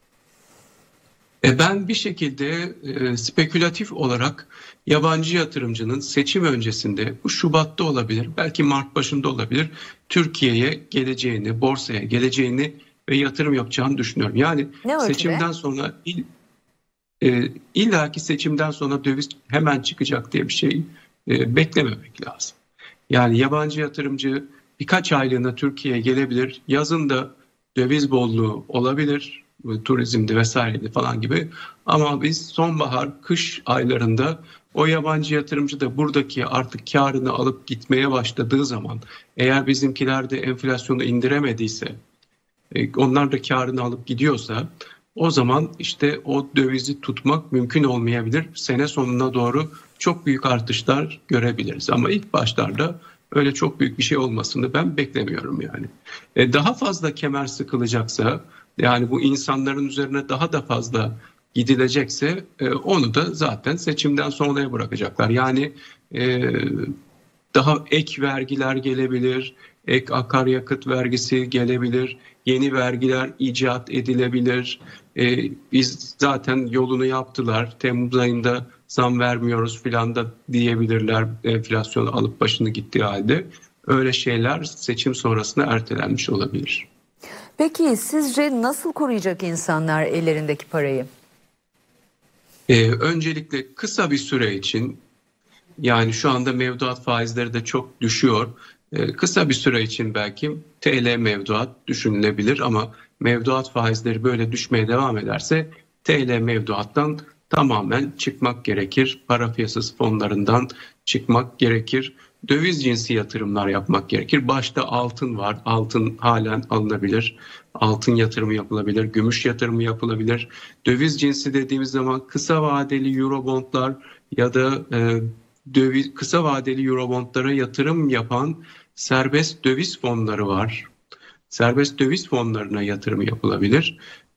Ben bir şekilde spekülatif olarak yabancı yatırımcının seçim öncesinde, bu Şubat'ta olabilir, belki Mart başında olabilir, Türkiye'ye geleceğini, borsaya geleceğini ve yatırım yapacağını düşünüyorum. Yani seçimden sonra illaki seçimden sonra döviz hemen çıkacak diye bir şey beklememek lazım. Yani yabancı yatırımcı birkaç aylığına Türkiye'ye gelebilir, yazın da döviz bolluğu olabilir, turizmde vesairede falan gibi. Ama biz sonbahar, kış aylarında o yabancı yatırımcı da buradaki artık karını alıp gitmeye başladığı zaman, eğer bizimkiler de enflasyonu indiremediyse, onlar da karını alıp gidiyorsa, o zaman işte o dövizi tutmak mümkün olmayabilir. Sene sonuna doğru çok büyük artışlar görebiliriz. Ama ilk başlarda öyle çok büyük bir şey olmasını ben beklemiyorum yani. Daha fazla kemer sıkılacaksa, yani bu insanların üzerine daha da fazla gidilecekse onu da zaten seçimden sonraya bırakacaklar. Yani daha ek vergiler gelebilir, ek akaryakıt vergisi gelebilir, yeni vergiler icat edilebilir. Biz zaten yolunu yaptılar, Temmuz ayında zam vermiyoruz filan da diyebilirler, enflasyonu alıp başını gittiği halde. Öyle şeyler seçim sonrasında ertelenmiş olabilir. Peki sizce nasıl koruyacak insanlar ellerindeki parayı? Öncelikle kısa bir süre için Yani şu anda mevduat faizleri de çok düşüyor. Kısa bir süre için belki TL mevduat düşünülebilir ama mevduat faizleri böyle düşmeye devam ederse TL mevduattan tamamen çıkmak gerekir. Para piyasası fonlarından çıkmak gerekir. Döviz cinsi yatırımlar yapmak gerekir. Başta altın var. Altın halen alınabilir. Altın yatırımı yapılabilir. Gümüş yatırımı yapılabilir. Döviz cinsi dediğimiz zaman kısa vadeli Eurobondlar ya da kısa vadeli Eurobondlara yatırım yapan serbest döviz fonları var. Serbest döviz fonlarına yatırım yapılabilir.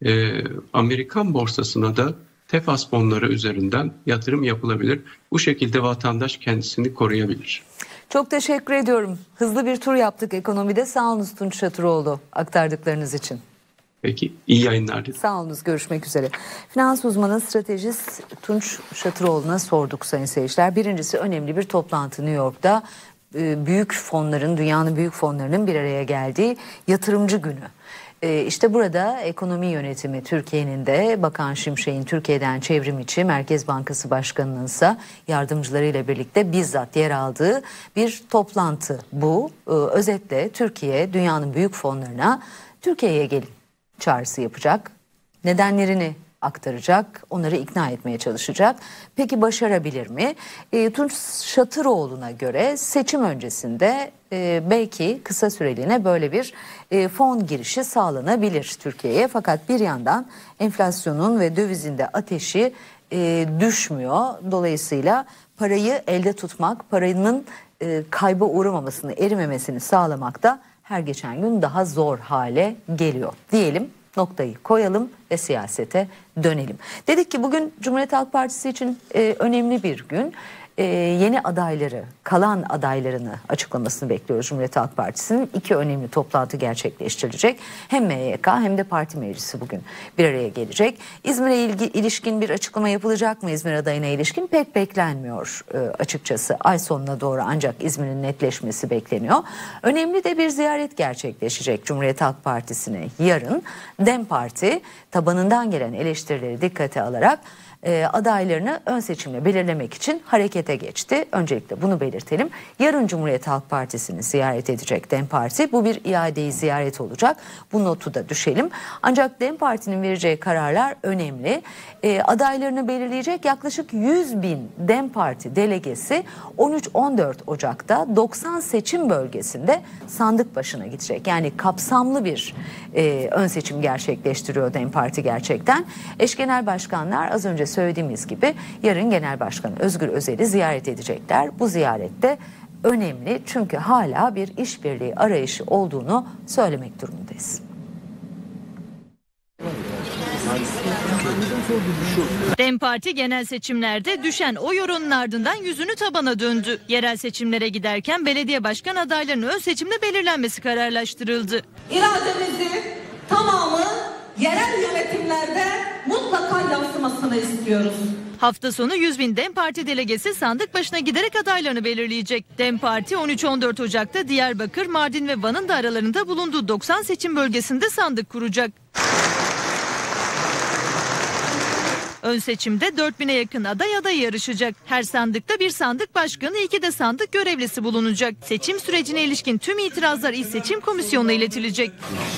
Amerikan borsasına da TEFAS fonları üzerinden yatırım yapılabilir. Bu şekilde vatandaş kendisini koruyabilir. Çok teşekkür ediyorum. Hızlı bir tur yaptık ekonomide. Sağ olunuz Tunç Şatıroğlu aktardıklarınız için. Peki, iyi yayınlar. Sağ olunuz, görüşmek üzere. Finans uzmanı stratejist Tunç Şatıroğlu'na sorduk sayın seyirciler. Birincisi, önemli bir toplantı New York'ta. Büyük fonların, dünyanın büyük fonlarının bir araya geldiği yatırımcı günü. İşte burada ekonomi yönetimi Türkiye'nin de Bakan Şimşek'in Türkiye'den çevrim içi Merkez Bankası Başkanı'nın ise yardımcılarıyla birlikte bizzat yer aldığı bir toplantı bu. Özetle Türkiye dünyanın büyük fonlarına Türkiye'ye gelin çağrısı yapacak. Nedenlerini aktaracak, onları ikna etmeye çalışacak. Peki başarabilir mi? Tunç Şatıroğlu'na göre seçim öncesinde belki kısa süreliğine böyle bir fon girişi sağlanabilir Türkiye'ye. Fakat bir yandan enflasyonun ve dövizin de ateşi düşmüyor. Dolayısıyla parayı elde tutmak, paranın kayba uğramamasını, erimemesini sağlamak da her geçen gün daha zor hale geliyor diyelim. Noktayı koyalım ve siyasete dönelim. Dedik ki bugün Cumhuriyet Halk Partisi için önemli bir gün. Yeni adayları, kalan adaylarını açıklamasını bekliyoruz Cumhuriyet Halk Partisi'nin. 2 önemli toplantı gerçekleştirilecek. Hem MYK hem de parti meclisi bugün bir araya gelecek. İzmir'e ilişkin bir açıklama yapılacak mı İzmir adayına ilişkin? Pek beklenmiyor açıkçası. Ay sonuna doğru ancak İzmir'in netleşmesi bekleniyor. Önemli de bir ziyaret gerçekleşecek Cumhuriyet Halk Partisi'ne yarın. DEM Parti tabanından gelen eleştirileri dikkate alarak adaylarını ön seçimle belirlemek için harekete geçti. Öncelikle bunu belirtelim. Yarın Cumhuriyet Halk Partisi'ni ziyaret edecek DEM Parti. Bu bir iadeyi ziyaret olacak. Bu notu da düşelim. Ancak DEM Parti'nin vereceği kararlar önemli. Adaylarını belirleyecek yaklaşık 100 bin DEM Parti delegesi 13-14 Ocak'ta 90 seçim bölgesinde sandık başına gidecek. Yani kapsamlı bir ön seçim gerçekleştiriyor DEM Parti gerçekten. Eş genel başkanlar az önce söylediğimiz gibi yarın Genel Başkan Özgür Özel'i ziyaret edecekler. Bu ziyarette önemli çünkü hala bir işbirliği arayışı olduğunu söylemek durumundayız. DEM Parti genel seçimlerde düşen oy oranının ardından yüzünü tabana döndü. Yerel seçimlere giderken belediye başkan adaylarının ön seçimde belirlenmesi kararlaştırıldı. İrademizi tamamı yerel yönetimlerde mutlaka yansımasını istiyoruz. Hafta sonu 100 bin DEM Parti delegesi sandık başına giderek adaylarını belirleyecek. DEM Parti 13-14 Ocak'ta Diyarbakır, Mardin ve Van'ın da aralarında bulunduğu 90 seçim bölgesinde sandık kuracak. Ön seçimde 4000'e yakın aday yarışacak. Her sandıkta bir sandık başkanı, 2 de sandık görevlisi bulunacak. Seçim sürecine ilişkin tüm itirazlar İl Seçim Komisyonu'na iletilecek.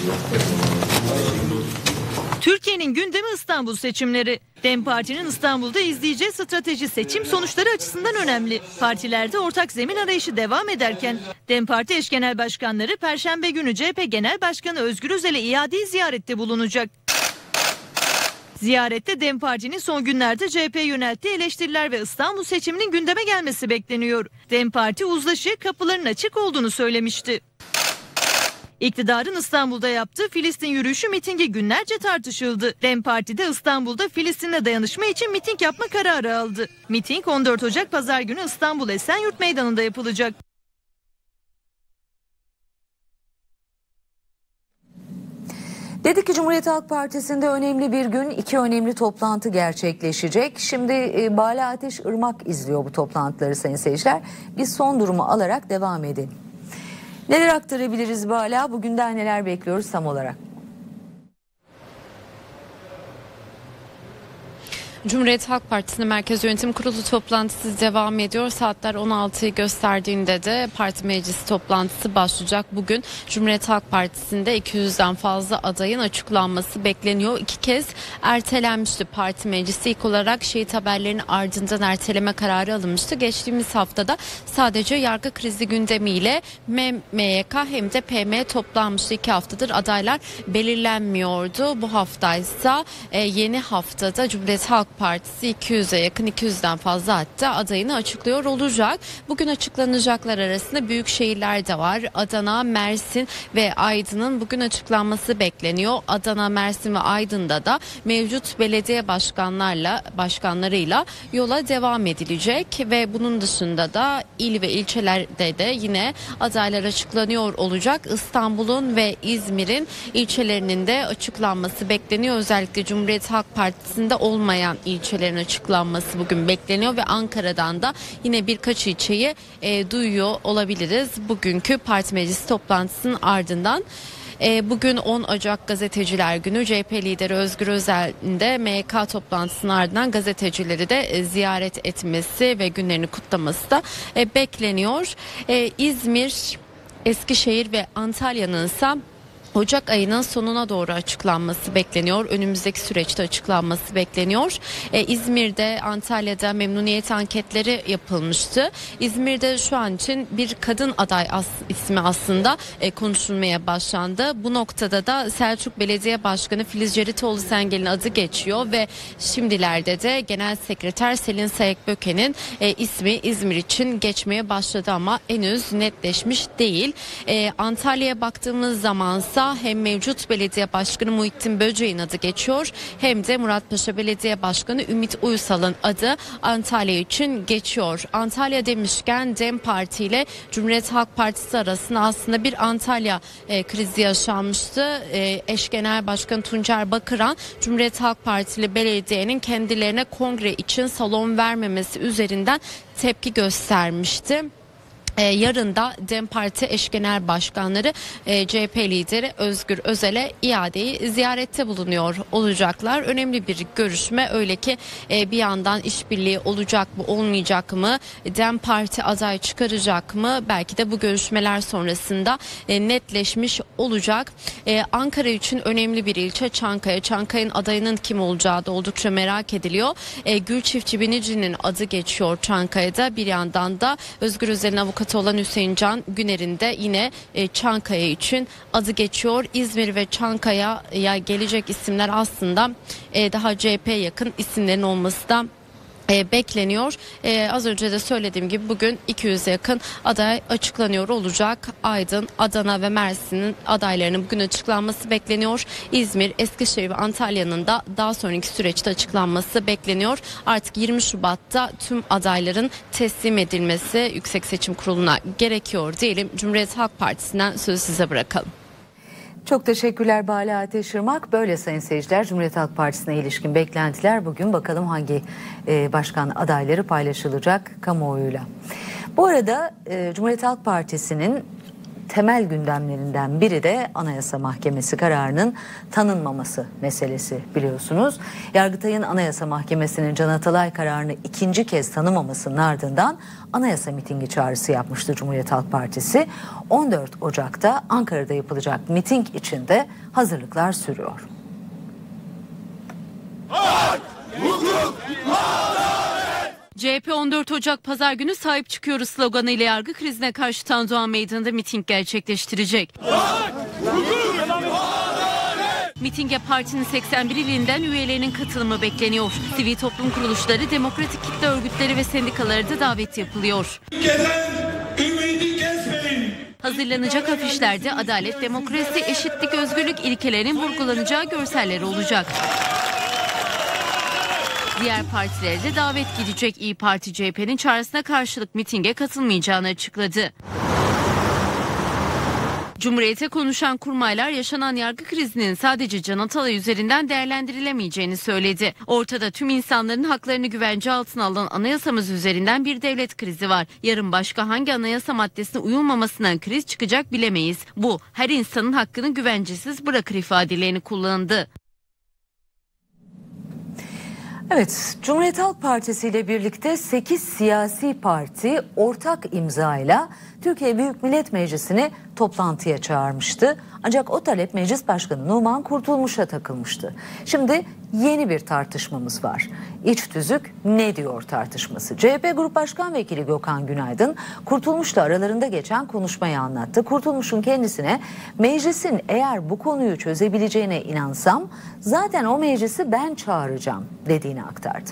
Türkiye'nin gündemi İstanbul seçimleri. DEM Parti'nin İstanbul'da izleyeceği strateji seçim sonuçları açısından önemli. Partilerde ortak zemin arayışı devam ederken DEM Parti eş genel başkanları Perşembe günü CHP Genel Başkanı Özgür Özel'e iade ziyarette bulunacak. Ziyarette DEM Parti'nin son günlerde CHP'ye yönelttiği eleştiriler ve İstanbul seçiminin gündeme gelmesi bekleniyor. DEM Parti uzlaşıya kapıların açık olduğunu söylemişti. İktidarın İstanbul'da yaptığı Filistin yürüyüşü mitingi günlerce tartışıldı. DEM Parti de İstanbul'da Filistin'le dayanışma için miting yapma kararı aldı. Miting 14 Ocak Pazar günü İstanbul Esenyurt Meydanı'nda yapılacak. Dedik ki Cumhuriyet Halk Partisi'nde önemli bir gün, 2 önemli toplantı gerçekleşecek. Şimdi Bale Ateş Irmak izliyor bu toplantıları sayın seyirciler. Biz son durumu alarak devam edelim. Neler aktarabiliriz Bala? Bugünden neler bekliyoruz tam olarak? Cumhuriyet Halk Partisi'nin Merkez Yönetim Kurulu toplantısı devam ediyor. Saatler 16'yı gösterdiğinde de parti meclisi toplantısı başlayacak. Bugün Cumhuriyet Halk Partisi'nde 200'den fazla adayın açıklanması bekleniyor. 2 kez ertelenmişti parti meclisi. İlk olarak şehit haberlerinin ardından erteleme kararı alınmıştı. Geçtiğimiz haftada sadece yargı krizi gündemiyle MYK hem de PM toplanmıştı. 2 haftadır adaylar belirlenmiyordu. Bu haftaysa yeni haftada Cumhuriyet Halk Partisi 200'e yakın, 200'den fazla hatta adayını açıklıyor olacak. Bugün açıklanacaklar arasında büyük şehirler de var. Adana, Mersin ve Aydın'ın bugün açıklanması bekleniyor. Adana, Mersin ve Aydın'da da mevcut belediye başkanlarıyla yola devam edilecek ve bunun dışında da il ve ilçelerde de yine adaylar açıklanıyor olacak. İstanbul'un ve İzmir'in ilçelerinin de açıklanması bekleniyor. Özellikle Cumhuriyet Halk Partisi'nde olmayan ilçelerin açıklanması bugün bekleniyor ve Ankara'dan da yine birkaç ilçeyi duyuyor olabiliriz bugünkü parti meclisi toplantısının ardından. Bugün 10 Ocak Gazeteciler Günü. CHP lideri Özgür Özel'in de MYK toplantısının ardından gazetecileri de ziyaret etmesi ve günlerini kutlaması da bekleniyor. İzmir, Eskişehir ve Antalya'nın ise Ocak ayının sonuna doğru açıklanması bekleniyor. Önümüzdeki süreçte açıklanması bekleniyor. İzmir'de, Antalya'da memnuniyet anketleri yapılmıştı. İzmir'de şu an için bir kadın aday ismi aslında konuşulmaya başlandı. Bu noktada da Selçuk Belediye Başkanı Filiz Ceritoğlu Sengel'in adı geçiyor ve şimdilerde de Genel Sekreter Selin Sayıkböke'nin ismi İzmir için geçmeye başladı ama henüz netleşmiş değil. Antalya'ya baktığımız zamansa hem mevcut belediye başkanı Muhittin Böceğin adı geçiyor hem de Muratpaşa Belediye Başkanı Ümit Uysal'ın adı Antalya için geçiyor. Antalya demişken DEM Parti ile Cumhuriyet Halk Partisi arasında aslında bir Antalya krizi yaşanmıştı. Eş Genel Başkanı Tuncer Bakıran Cumhuriyet Halk Partili belediyenin kendilerine kongre için salon vermemesi üzerinden tepki göstermişti. Yarın da DEM Parti eş genel başkanları CHP lideri Özgür Özel'e iadeyi ziyarette bulunuyor olacaklar. Önemli bir görüşme, öyle ki bir yandan işbirliği olacak mı olmayacak mı, DEM Parti aday çıkaracak mı, belki de bu görüşmeler sonrasında netleşmiş olacak. Ankara için önemli bir ilçe Çankaya. Çankaya'nın adayının kim olacağı da oldukça merak ediliyor. Gül Çiftçi Binici'nin adı geçiyor Çankaya'da. Bir yandan da Özgür Özel'in avukatı olan Hüseyin Can Güner'in de yine Çankaya için adı geçiyor. İzmir ve Çankaya'ya gelecek isimler aslında daha CHP yakın isimlerin olması da bekleniyor. Az önce de söylediğim gibi bugün 200'e yakın aday açıklanıyor olacak. Aydın, Adana ve Mersin'in adaylarının bugün açıklanması bekleniyor. İzmir, Eskişehir ve Antalya'nın da daha sonraki süreçte açıklanması bekleniyor. Artık 20 Şubat'ta tüm adayların teslim edilmesi Yüksek Seçim Kurulu'na gerekiyor diyelim. Cumhuriyet Halk Partisi'nden sözü size bırakalım. Çok teşekkürler Bale Ateşırmak. Böyle sayın seyirciler, Cumhuriyet Halk Partisi'ne ilişkin beklentiler bugün bakalım hangi başkan adayları paylaşılacak kamuoyuyla. Bu arada Cumhuriyet Halk Partisi'nin temel gündemlerinden biri de Anayasa Mahkemesi kararının tanınmaması meselesi, biliyorsunuz. Yargıtay'ın Anayasa Mahkemesi'nin Can Atalay kararını ikinci kez tanımamasının ardından anayasa mitingi çağrısı yapmıştı Cumhuriyet Halk Partisi. 14 Ocak'ta Ankara'da yapılacak miting için de hazırlıklar sürüyor. CHP 14 Ocak Pazar günü sahip çıkıyoruz sloganı ile yargı krizine karşı Tandoğan Meydanı'nda miting gerçekleştirecek. Mitinge partinin 81 ilinden üyelerinin katılımı bekleniyor. Sivil toplum kuruluşları, demokratik kitle örgütleri ve sendikaları da davet yapılıyor. Hazırlanacak afişlerde adalet, demokrasi, eşitlik, özgürlük ilkelerinin vurgulanacağı görseller olacak. Diğer partilere de davet gidecek. İYİ Parti CHP'nin çağrısına karşılık mitinge katılmayacağını açıkladı. Cumhuriyete konuşan kurmaylar yaşanan yargı krizinin sadece Can Atalay üzerinden değerlendirilemeyeceğini söyledi. Ortada tüm insanların haklarını güvence altına alan anayasamız üzerinden bir devlet krizi var. Yarın başka hangi anayasa maddesine uyulmamasından kriz çıkacak bilemeyiz. Bu her insanın hakkını güvencesiz bırakır ifadelerini kullandı. Evet, Cumhuriyet Halk Partisi ile birlikte 8 siyasi parti ortak imzayla Türkiye Büyük Millet Meclisi'ni toplantıya çağırmıştı. Ancak o talep Meclis Başkanı Numan Kurtulmuş'a takılmıştı. Şimdi yeni bir tartışmamız var. İç tüzük ne diyor tartışması. CHP Grup Başkan Vekili Gökhan Günaydın Kurtulmuş'la aralarında geçen konuşmayı anlattı. Kurtulmuş'un kendisine meclisin eğer bu konuyu çözebileceğine inansam zaten o meclisi ben çağıracağım dediğini aktardı.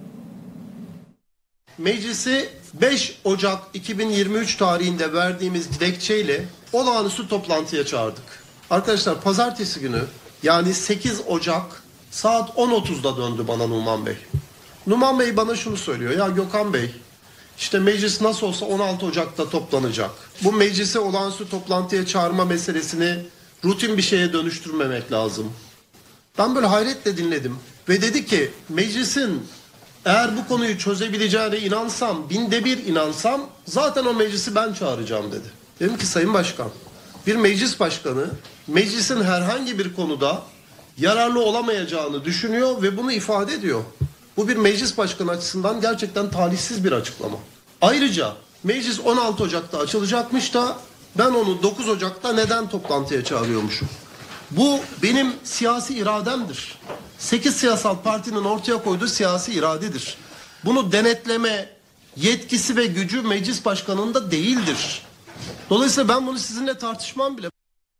Meclisi 5 Ocak 2023 tarihinde verdiğimiz dilekçeyle olağanüstü toplantıya çağırdık. Arkadaşlar pazartesi günü yani 8 Ocak saat 10.30'da döndü bana Numan Bey. Numan Bey bana şunu söylüyor. Ya Gökhan Bey işte meclis nasıl olsa 16 Ocak'ta toplanacak. Bu meclise olağanüstü toplantıya çağırma meselesini rutin bir şeye dönüştürmemek lazım. Ben böyle hayretle dinledim ve dedi ki meclisin eğer bu konuyu çözebileceğine inansam, binde bir inansam zaten o meclisi ben çağıracağım dedi. Dedim ki Sayın Başkan, bir meclis başkanı meclisin herhangi bir konuda yararlı olamayacağını düşünüyor ve bunu ifade ediyor. Bu bir meclis başkanı açısından gerçekten talihsiz bir açıklama. Ayrıca meclis 16 Ocak'ta açılacakmış da ben onu 9 Ocak'ta neden toplantıya çağırıyormuşum? Bu benim siyasi irademdir. 8 siyasal partinin ortaya koyduğu siyasi iradedir. Bunu denetleme yetkisi ve gücü meclis başkanında değildir. Dolayısıyla ben bunu sizinle tartışmam bile.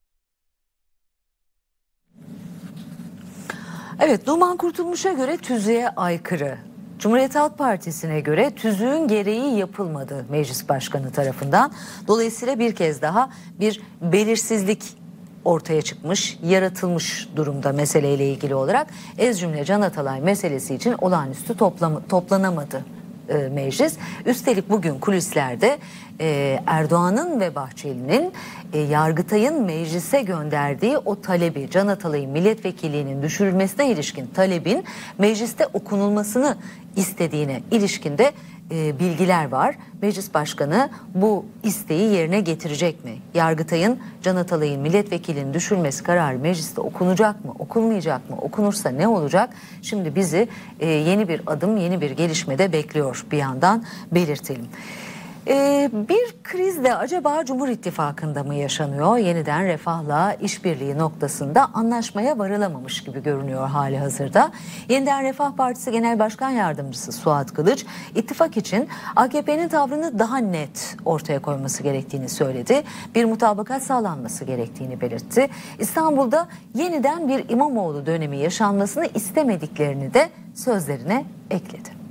Evet, Numan Kurtulmuş'a göre tüzüğe aykırı. Cumhuriyet Halk Partisi'ne göre tüzüğün gereği yapılmadı meclis başkanı tarafından. Dolayısıyla bir kez daha bir belirsizlik ortaya çıkmış, yaratılmış durumda meseleyle ilgili olarak. Ez cümle Can Atalay meselesi için olağanüstü toplanamadı meclis. Üstelik bugün kulislerde Erdoğan'ın ve Bahçeli'nin Yargıtay'ın meclise gönderdiği o talebi, Can Atalay'ın milletvekilliğinin düşürülmesine ilişkin talebin mecliste okunulmasını istediğine ilişkinde bilgiler var. Meclis Başkanı bu isteği yerine getirecek mi? Yargıtay'ın Can Atalay'ın milletvekilinin düşürülmesi kararı mecliste okunacak mı? Okunmayacak mı? Okunursa ne olacak? Şimdi bizi yeni bir adım, yeni bir gelişmede bekliyor, bir yandan belirtelim. Bir kriz de acaba Cumhur İttifakı'nda mı yaşanıyor? Yeniden Refah'la işbirliği noktasında anlaşmaya varılamamış gibi görünüyor hali hazırda. Yeniden Refah Partisi Genel Başkan Yardımcısı Suat Kılıç, ittifak için AKP'nin tavrını daha net ortaya koyması gerektiğini söyledi. Bir mutabakat sağlanması gerektiğini belirtti. İstanbul'da yeniden bir İmamoğlu dönemi yaşanmasını istemediklerini de sözlerine ekledi.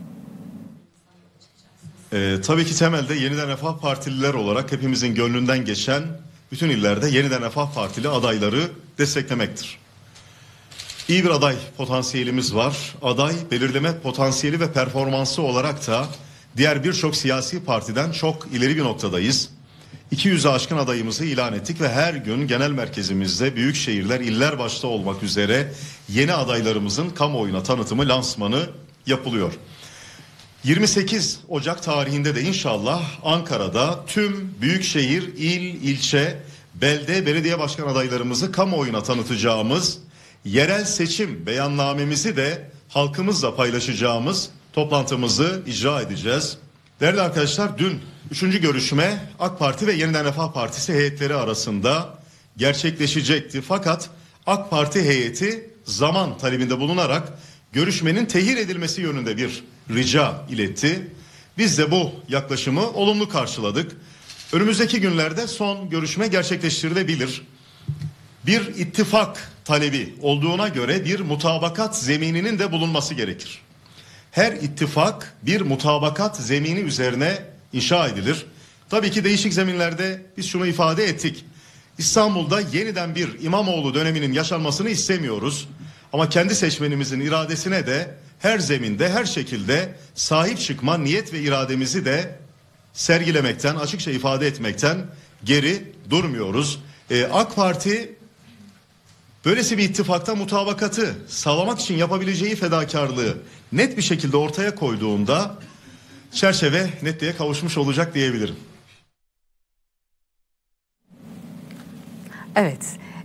Tabii ki temelde Yeniden Refah Partililer olarak hepimizin gönlünden geçen bütün illerde Yeniden Refah Partili adayları desteklemektir. İyi bir aday potansiyelimiz var. Aday belirleme potansiyeli ve performansı olarak da diğer birçok siyasi partiden çok ileri bir noktadayız. 200'e aşkın adayımızı ilan ettik ve her gün genel merkezimizde büyük şehirler, iller başta olmak üzere yeni adaylarımızın kamuoyuna tanıtımı, lansmanı yapılıyor. 28 Ocak tarihinde de inşallah Ankara'da tüm büyükşehir, il, ilçe, belde, belediye başkan adaylarımızı kamuoyuna tanıtacağımız, yerel seçim beyannamemizi de halkımızla paylaşacağımız toplantımızı icra edeceğiz. Değerli arkadaşlar, dün 3. görüşme AK Parti ve Yeniden Refah Partisi heyetleri arasında gerçekleşecekti. Fakat AK Parti heyeti zaman talebinde bulunarak görüşmenin tehir edilmesi yönünde bir rica iletti. Biz de bu yaklaşımı olumlu karşıladık. Önümüzdeki günlerde son görüşme gerçekleştirilebilir. Bir ittifak talebi olduğuna göre bir mutabakat zemininin de bulunması gerekir. Her ittifak bir mutabakat zemini üzerine inşa edilir. Tabii ki değişik zeminlerde biz şunu ifade ettik. İstanbul'da yeniden bir İmamoğlu döneminin yaşanmasını istemiyoruz. Ama kendi seçmenimizin iradesine de her zeminde, her şekilde sahip çıkma niyet ve irademizi de sergilemekten, açıkça ifade etmekten geri durmuyoruz. AK Parti böylesi bir ittifakta mutabakatı sağlamak için yapabileceği fedakarlığı net bir şekilde ortaya koyduğunda çerçeve netliğe kavuşmuş olacak diyebilirim. Evet.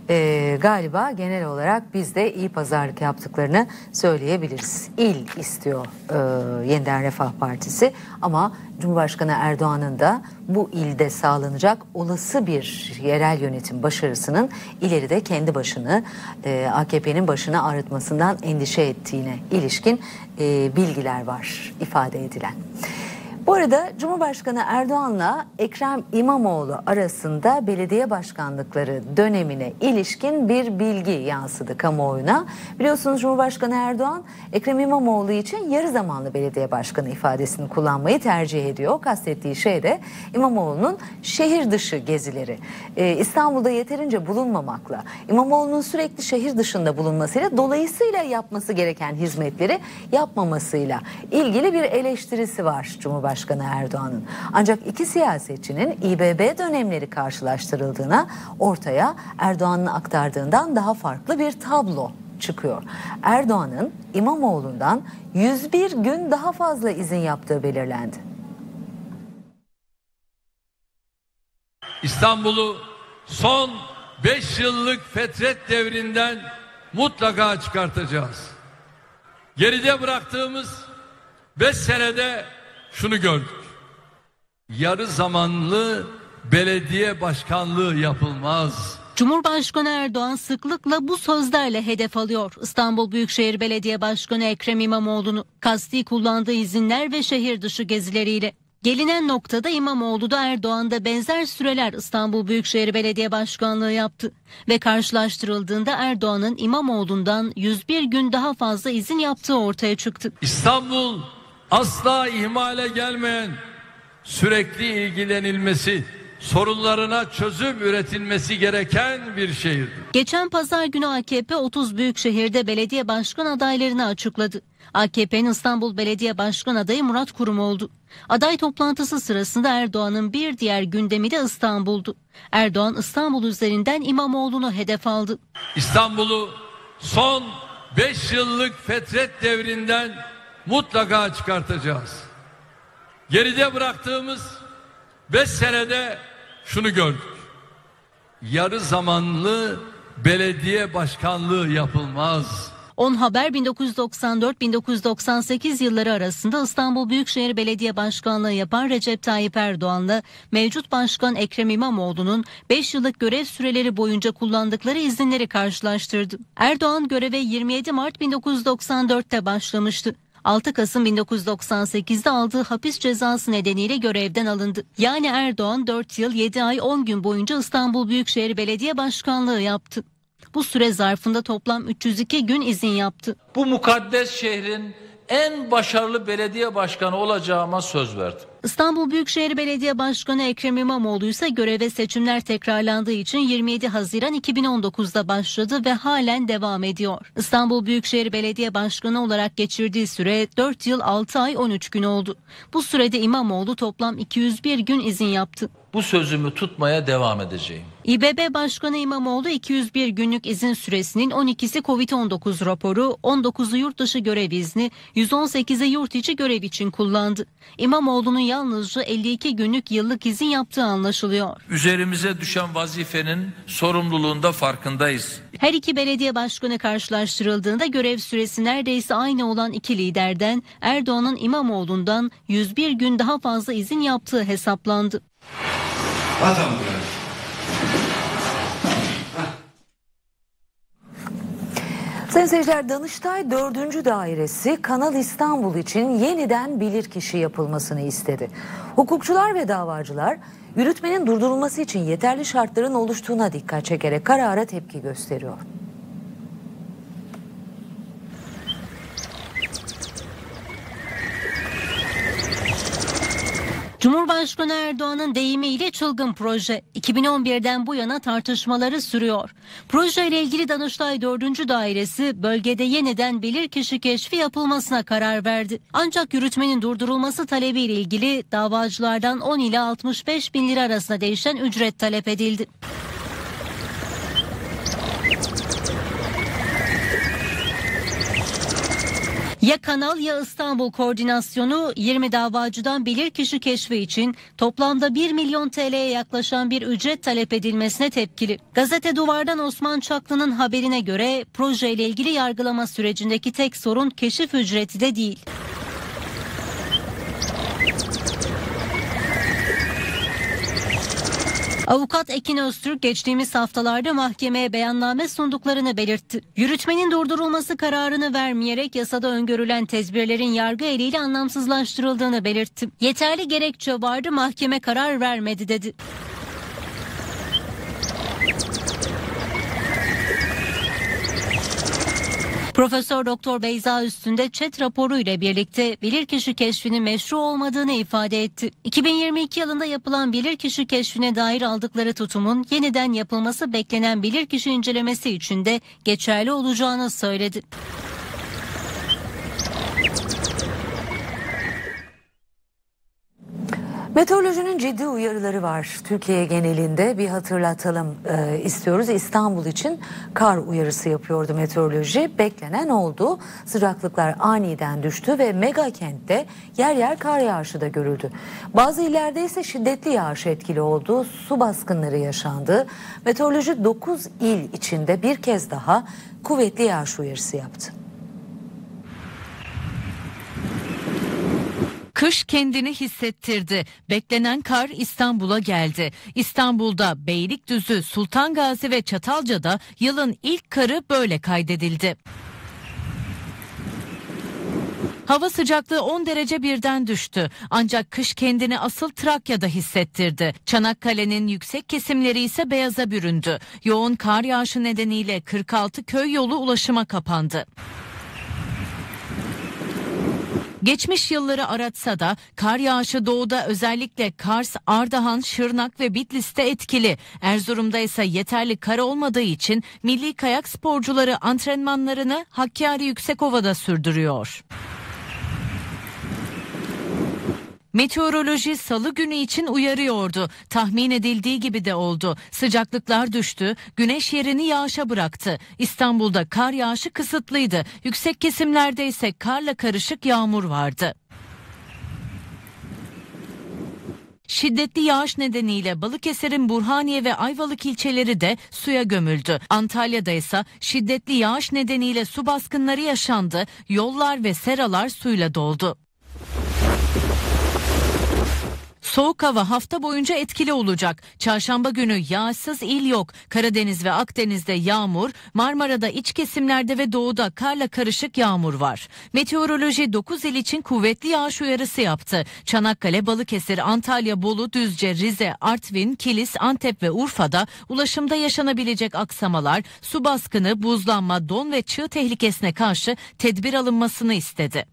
Galiba genel olarak biz de iyi pazarlık yaptıklarını söyleyebiliriz. İl istiyor Yeniden Refah Partisi ama Cumhurbaşkanı Erdoğan'ın da bu ilde sağlanacak olası bir yerel yönetim başarısının ileride kendi başını AKP'nin başına ağrıtmasından endişe ettiğine ilişkin bilgiler var ifade edilen. Bu arada Cumhurbaşkanı Erdoğan'la Ekrem İmamoğlu arasında belediye başkanlıkları dönemine ilişkin bir bilgi yansıdı kamuoyuna. Biliyorsunuz Cumhurbaşkanı Erdoğan Ekrem İmamoğlu için yarı zamanlı belediye başkanı ifadesini kullanmayı tercih ediyor. Kastettiği şey de İmamoğlu'nun şehir dışı gezileri. İstanbul'da yeterince bulunmamakla, İmamoğlu'nun sürekli şehir dışında bulunmasıyla, dolayısıyla yapması gereken hizmetleri yapmamasıyla ilgili bir eleştirisi var Cumhurbaşkanı Erdoğan'ın. Ancak iki siyasetçinin İBB dönemleri karşılaştırıldığına ortaya Erdoğan'ın aktardığından daha farklı bir tablo çıkıyor. Erdoğan'ın İmamoğlu'ndan 101 gün daha fazla izin yaptığı belirlendi. İstanbul'u son 5 yıllık fetret devrinden mutlaka çıkartacağız. Geride bıraktığımız 5 senede şunu gördük. Yarı zamanlı belediye başkanlığı yapılmaz. Cumhurbaşkanı Erdoğan sıklıkla bu sözlerle hedef alıyor. İstanbul Büyükşehir Belediye Başkanı Ekrem İmamoğlu'nu kasti kullandığı izinler ve şehir dışı gezileriyle. Gelinen noktada İmamoğlu da Erdoğan da benzer süreler İstanbul Büyükşehir Belediye Başkanlığı yaptı. Ve karşılaştırıldığında Erdoğan'ın İmamoğlu'ndan 101 gün daha fazla izin yaptığı ortaya çıktı. İstanbul asla ihmale gelmeyen, sürekli ilgilenilmesi, sorunlarına çözüm üretilmesi gereken bir şehirdir. Geçen pazar günü AKP 30 büyük şehirde belediye başkan adaylarını açıkladı. AKP'nin İstanbul Belediye Başkan adayı Murat Kurum oldu. Aday toplantısı sırasında Erdoğan'ın bir diğer gündemi de İstanbul'du. Erdoğan İstanbul üzerinden İmamoğlu'nu hedef aldı. İstanbul'u son 5 yıllık fetret devrinden mutlaka çıkartacağız. Geride bıraktığımız 5 senede şunu gördük. Yarı zamanlı belediye başkanlığı yapılmaz. 10 Haber 1994-1998 yılları arasında İstanbul Büyükşehir Belediye Başkanlığı yapan Recep Tayyip Erdoğan'la mevcut başkan Ekrem İmamoğlu'nun 5 yıllık görev süreleri boyunca kullandıkları izinleri karşılaştırdı. Erdoğan göreve 27 Mart 1994'te başlamıştı. 6 Kasım 1998'de aldığı hapis cezası nedeniyle görevden alındı. Yani Erdoğan 4 yıl 7 ay 10 gün boyunca İstanbul Büyükşehir Belediye Başkanlığı yaptı. Bu süre zarfında toplam 302 gün izin yaptı. Bu mukaddes şehrin en başarılı belediye başkanı olacağıma söz verdim. İstanbul Büyükşehir Belediye Başkanı Ekrem İmamoğlu ise göreve seçimler tekrarlandığı için 27 Haziran 2019'da başladı ve halen devam ediyor. İstanbul Büyükşehir Belediye Başkanı olarak geçirdiği süre 4 yıl 6 ay 13 gün oldu. Bu sürede İmamoğlu toplam 201 gün izin yaptı. Bu sözümü tutmaya devam edeceğim. İBB Başkanı İmamoğlu 201 günlük izin süresinin 12'si Covid-19 raporu, 19'u yurt dışı görev izni, 118'i yurt içi görev için kullandı. İmamoğlu'nun yalnızca 52 günlük yıllık izin yaptığı anlaşılıyor. Üzerimize düşen vazifenin sorumluluğunda farkındayız. Her iki belediye başkanı karşılaştırıldığında görev süresi neredeyse aynı olan iki liderden Erdoğan'ın İmamoğlu'ndan 101 gün daha fazla izin yaptığı hesaplandı. Sayın seyirciler, Danıştay 4. Dairesi Kanal İstanbul için yeniden bilirkişi yapılmasını istedi. Hukukçular ve davacılar yürütmenin durdurulması için yeterli şartların oluştuğuna dikkat çekerek karara tepki gösteriyor. Cumhurbaşkanı Erdoğan'ın deyimiyle çılgın proje. 2011'den bu yana tartışmaları sürüyor. Projeyle ilgili Danıştay 4. Dairesi bölgede yeniden bilirkişi keşfi yapılmasına karar verdi. Ancak yürütmenin durdurulması talebiyle ilgili davacılardan 10 ila 65 bin lira arasında değişen ücret talep edildi. Ya Kanal ya İstanbul koordinasyonu 20 davacıdan bilirkişi keşfi için toplamda 1 milyon TL'ye yaklaşan bir ücret talep edilmesine tepkili. Gazete Duvar'dan Osman Çaklı'nın haberine göre projeyle ilgili yargılama sürecindeki tek sorun keşif ücreti de değil. Avukat Ekin Öztürk geçtiğimiz haftalarda mahkemeye beyanname sunduklarını belirtti. Yürütmenin durdurulması kararını vermeyerek yasada öngörülen tedbirlerin yargı eliyle anlamsızlaştırıldığını belirtti. Yeterli gerekçe vardı, mahkeme karar vermedi dedi. Profesör Doktor Beyza Üstünde ÇED raporu ile birlikte bilirkişi keşfinin meşru olmadığını ifade etti. 2022 yılında yapılan bilirkişi keşfine dair aldıkları tutumun yeniden yapılması beklenen bilirkişi incelemesi için de geçerli olacağını söyledi. Meteorolojinin ciddi uyarıları var. Türkiye genelinde bir hatırlatalım istiyoruz. İstanbul için kar uyarısı yapıyordu meteoroloji. Beklenen oldu. Sıcaklıklar aniden düştü ve mega kentte yer yer kar yağışı da görüldü. Bazı illerde ise şiddetli yağış etkili oldu. Su baskınları yaşandı. Meteoroloji 9 il içinde bir kez daha kuvvetli yağış uyarısı yaptı. Kış kendini hissettirdi. Beklenen kar İstanbul'a geldi. İstanbul'da Beylikdüzü, Sultan Gazi ve Çatalca'da yılın ilk karı böyle kaydedildi. Hava sıcaklığı 10 derece birden düştü. Ancak kış kendini asıl Trakya'da hissettirdi. Çanakkale'nin yüksek kesimleri ise beyaza büründü. Yoğun kar yağışı nedeniyle 46 köy yolu ulaşıma kapandı. Geçmiş yılları aratsa da kar yağışı doğuda özellikle Kars, Ardahan, Şırnak ve Bitlis'te etkili. Erzurum'da ise yeterli kar olmadığı için milli kayak sporcuları antrenmanlarını Hakkari Yüksekova'da sürdürüyor. Meteoroloji salı günü için uyarıyordu. Tahmin edildiği gibi de oldu. Sıcaklıklar düştü, güneş yerini yağışa bıraktı. İstanbul'da kar yağışı kısıtlıydı. Yüksek kesimlerde ise karla karışık yağmur vardı. Şiddetli yağış nedeniyle Balıkesir'in Burhaniye ve Ayvalık ilçeleri de suya gömüldü. Antalya'da ise şiddetli yağış nedeniyle su baskınları yaşandı. Yollar ve seralar suyla doldu. Soğuk hava hafta boyunca etkili olacak. Çarşamba günü yağsız il yok. Karadeniz ve Akdeniz'de yağmur, Marmara'da iç kesimlerde ve doğuda karla karışık yağmur var. Meteoroloji 9 il için kuvvetli yağış uyarısı yaptı. Çanakkale, Balıkesir, Antalya, Bolu, Düzce, Rize, Artvin, Kilis, Antep ve Urfa'da ulaşımda yaşanabilecek aksamalar, su baskını, buzlanma, don ve çığ tehlikesine karşı tedbir alınmasını istedi.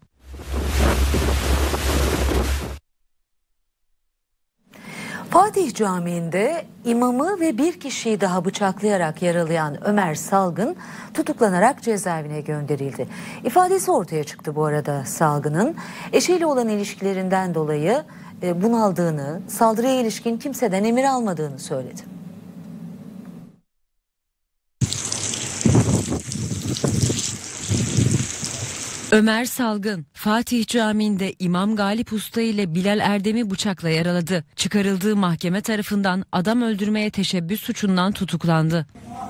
Fatih Camii'nde imamı ve bir kişiyi daha bıçaklayarak yaralayan Ömer Salgın tutuklanarak cezaevine gönderildi. İfadesi ortaya çıktı bu arada Salgın'ın. Eşiyle olan ilişkilerinden dolayı bunaldığını, saldırıya ilişkin kimseden emir almadığını söyledi. Ömer Salgın, Fatih Camii'nde İmam Galip Usta ile Bilal Erdem'i bıçakla yaraladı. Çıkarıldığı mahkeme tarafından adam öldürmeye teşebbüs suçundan tutuklandı.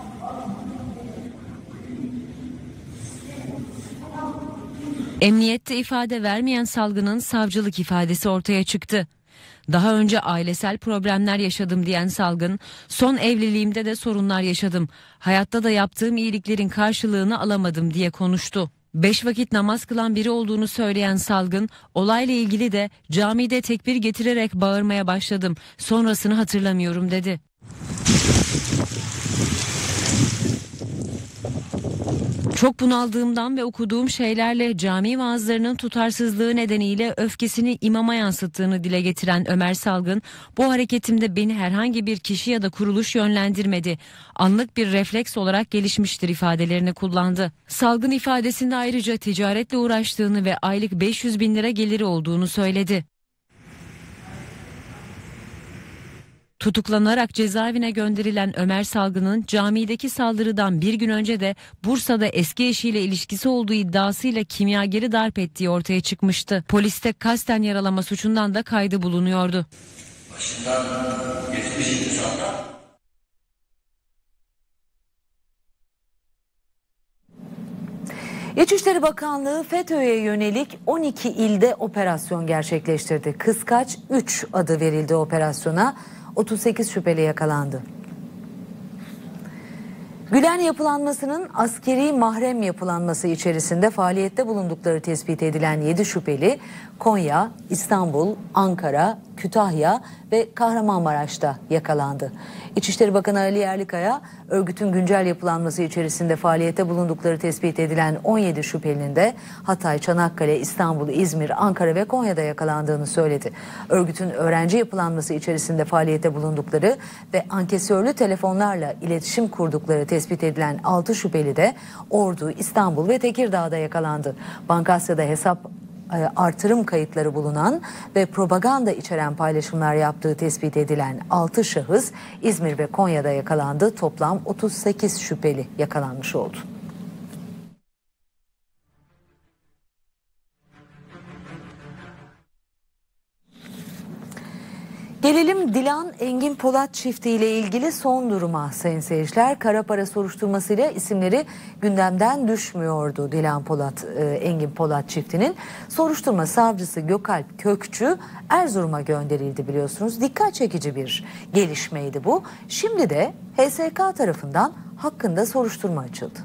Emniyette ifade vermeyen Salgın'ın savcılık ifadesi ortaya çıktı. Daha önce ailesel problemler yaşadım diyen Salgın, son evliliğimde de sorunlar yaşadım. Hayatta da yaptığım iyiliklerin karşılığını alamadım diye konuştu. 5 vakit namaz kılan biri olduğunu söyleyen Salgın, olayla ilgili de camide tekbir getirerek bağırmaya başladım. Sonrasını hatırlamıyorum dedi. Çok bunaldığımdan ve okuduğum şeylerle cami vaazlarının tutarsızlığı nedeniyle öfkesini imama yansıttığını dile getiren Ömer Salgın, bu hareketimde beni herhangi bir kişi ya da kuruluş yönlendirmedi. Anlık bir refleks olarak gelişmiştir ifadelerini kullandı. Salgın ifadesinde ayrıca ticaretle uğraştığını ve aylık 500 bin lira geliri olduğunu söyledi. Tutuklanarak cezaevine gönderilen Ömer Salgın'ın camideki saldırıdan bir gün önce de Bursa'da eski eşiyle ilişkisi olduğu iddiasıyla kimyageri darp ettiği ortaya çıkmıştı. Poliste kasten yaralama suçundan da kaydı bulunuyordu. Başından geçmiş insanlar. İçişleri Bakanlığı FETÖ'ye yönelik 12 ilde operasyon gerçekleştirdi. Kıskaç 3 adı verildi operasyona. 38 şüpheli yakalandı. Gülen yapılanmasının askeri mahrem yapılanması içerisinde faaliyette bulundukları tespit edilen 7 şüpheli Konya, İstanbul, Ankara, Kütahya ve Kahramanmaraş'ta yakalandı. İçişleri Bakanı Ali Yerlikaya, örgütün güncel yapılanması içerisinde faaliyette bulundukları tespit edilen 17 şüphelinin de Hatay, Çanakkale, İstanbul, İzmir, Ankara ve Konya'da yakalandığını söyledi. Örgütün öğrenci yapılanması içerisinde faaliyette bulundukları ve ankesörlü telefonlarla iletişim kurdukları tespit edilen 6 şüpheli de Ordu, İstanbul ve Tekirdağ'da yakalandı. Bankasya'da hesap artırım kayıtları bulunan ve propaganda içeren paylaşımlar yaptığı tespit edilen 6 şahıs İzmir ve Konya'da yakalandı. Toplam 38 şüpheli yakalanmış oldu. Gelelim Dilan Engin Polat çiftiyle ilgili son duruma sayın seyirciler. Kara para soruşturmasıyla isimleri gündemden düşmüyordu Dilan Polat, Engin Polat çiftinin. Soruşturma savcısı Gökalp Kökçü Erzurum'a gönderildi biliyorsunuz. Dikkat çekici bir gelişmeydi bu. Şimdi de HSK tarafından hakkında soruşturma açıldı.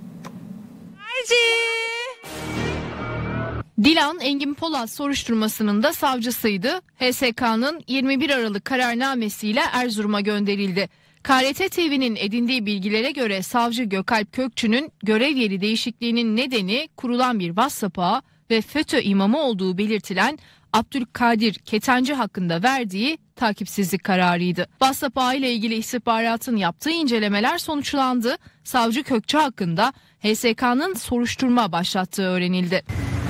Dilan Engin Polat soruşturmasının da savcısıydı. HSK'nın 21 Aralık kararnamesiyle Erzurum'a gönderildi. KRT TV'nin edindiği bilgilere göre savcı Gökalp Kökçü'nün görev yeri değişikliğinin nedeni kurulan bir WhatsApp ağı ve FETÖ imamı olduğu belirtilen Abdülkadir Ketenci hakkında verdiği takipsizlik kararıydı. WhatsApp ağı ile ilgili istihbaratın yaptığı incelemeler sonuçlandı. Savcı Kökçü hakkında HSK'nın soruşturma başlattığı öğrenildi.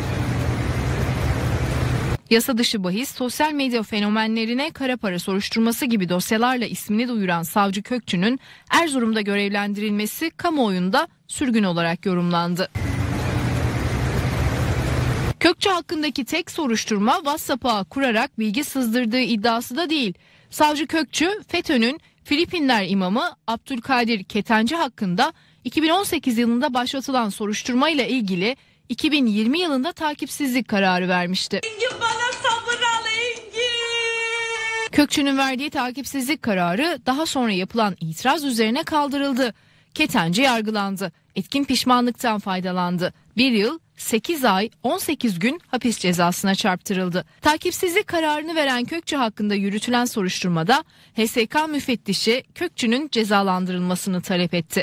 Yasa dışı bahis, sosyal medya fenomenlerine kara para soruşturması gibi dosyalarla ismini duyuran savcı Kökçü'nün Erzurum'da görevlendirilmesi kamuoyunda sürgün olarak yorumlandı. Kökçü hakkındaki tek soruşturma WhatsApp ağı kurarak bilgi sızdırdığı iddiası da değil. Savcı Kökçü, FETÖ'nün Filipinler imamı Abdülkadir Ketenci hakkında 2018 yılında başlatılan soruşturmayla ilgili 2020 yılında takipsizlik kararı vermişti. Bana sabır al Engin. Kökçü'nün verdiği takipsizlik kararı daha sonra yapılan itiraz üzerine kaldırıldı. Ketenci yargılandı. Etkin pişmanlıktan faydalandı. 1 yıl, 8 ay, 18 gün hapis cezasına çarptırıldı. Takipsizlik kararını veren Kökçü hakkında yürütülen soruşturmada HSK müfettişi Kökçü'nün cezalandırılmasını talep etti.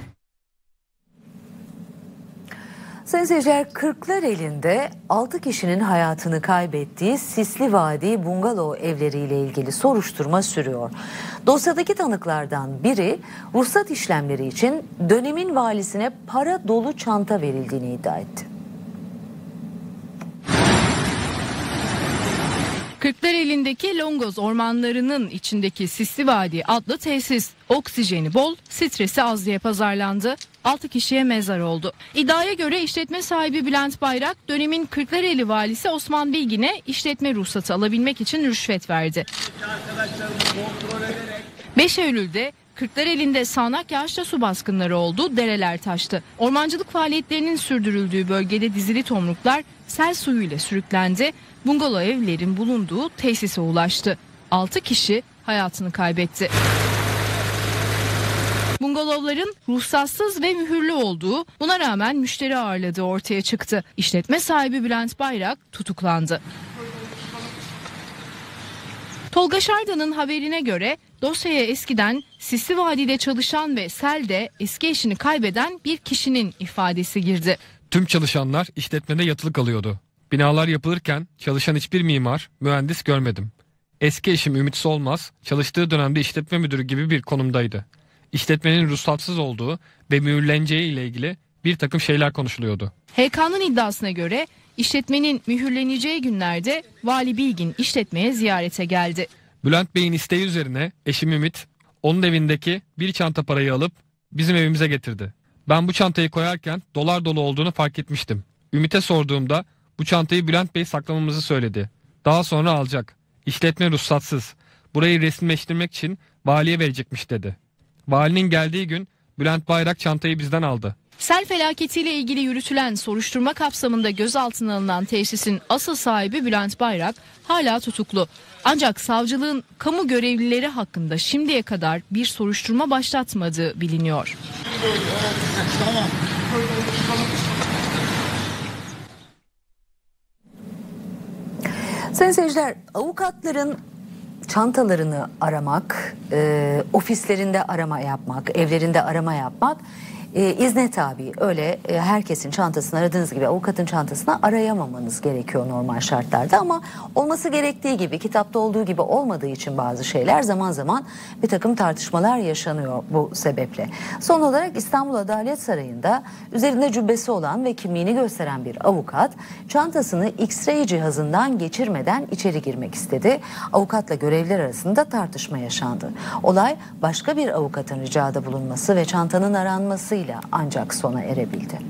Sayın seyirciler, Kırklareli'nde 6 kişinin hayatını kaybettiği Sisli Vadi bungalov evleriyle ilgili soruşturma sürüyor. Dosyadaki tanıklardan biri ruhsat işlemleri için dönemin valisine para dolu çanta verildiğini iddia etti. Kırklareli'ndeki Longoz ormanlarının içindeki Sisli Vadi adlı tesis oksijeni bol, stresi az diye pazarlandı. 6 kişiye mezar oldu. İddiaya göre işletme sahibi Bülent Bayrak dönemin Kırklareli valisi Osman Bilgin'e işletme ruhsatı alabilmek için rüşvet verdi. 5 Eylül'de Kırklareli'nde sağanak yağışla su baskınları oldu, dereler taştı. Ormancılık faaliyetlerinin sürdürüldüğü bölgede dizili tomruklar sel suyuyla sürüklendi. Bungalov evlerin bulunduğu tesise ulaştı. 6 kişi hayatını kaybetti. Bungalovların ruhsatsız ve mühürlü olduğu, buna rağmen müşteri ağırladığı ortaya çıktı. İşletme sahibi Bülent Bayrak tutuklandı. Tolga Şardan'ın haberine göre dosyaya eskiden Sisli Vadi'de çalışan ve selde eski eşini kaybeden bir kişinin ifadesi girdi. Tüm çalışanlar işletmede yatılık alıyordu. Binalar yapılırken çalışan hiçbir mimar, mühendis görmedim. Eski eşim Ümit Solmaz çalıştığı dönemde işletme müdürü gibi bir konumdaydı. İşletmenin ruhsatsız olduğu ve mühürleneceği ile ilgili bir takım şeyler konuşuluyordu. HK'nın iddiasına göre işletmenin mühürleneceği günlerde Vali Bilgin işletmeye ziyarete geldi. Bülent Bey'in isteği üzerine eşim Ümit onun evindeki bir çanta parayı alıp bizim evimize getirdi. Ben bu çantayı koyarken dolar dolu olduğunu fark etmiştim. Ümit'e sorduğumda bu çantayı Bülent Bey saklamamızı söyledi. Daha sonra alacak. İşletme ruhsatsız. Burayı resimleştirmek için valiye verecekmiş dedi. Valinin geldiği gün Bülent Bayrak çantayı bizden aldı. Sel felaketiyle ilgili yürütülen soruşturma kapsamında gözaltına alınan tesisin asıl sahibi Bülent Bayrak hala tutuklu. Ancak savcılığın kamu görevlileri hakkında şimdiye kadar bir soruşturma başlatmadığı biliniyor. Sayın seyirciler, avukatların çantalarını aramak, ofislerinde arama yapmak, evlerinde arama yapmak izne tabi. Öyle herkesin çantasını aradığınız gibi avukatın çantasını arayamamanız gerekiyor normal şartlarda, ama olması gerektiği gibi, kitapta olduğu gibi olmadığı için bazı şeyler zaman zaman bir takım tartışmalar yaşanıyor bu sebeple. Son olarak İstanbul Adalet Sarayı'nda üzerinde cübbesi olan ve kimliğini gösteren bir avukat çantasını X-ray cihazından geçirmeden içeri girmek istedi. Avukatla görevliler arasında tartışma yaşandı. Olay başka bir avukatın ricada bulunması ve çantanın aranması ancak sona erebildi.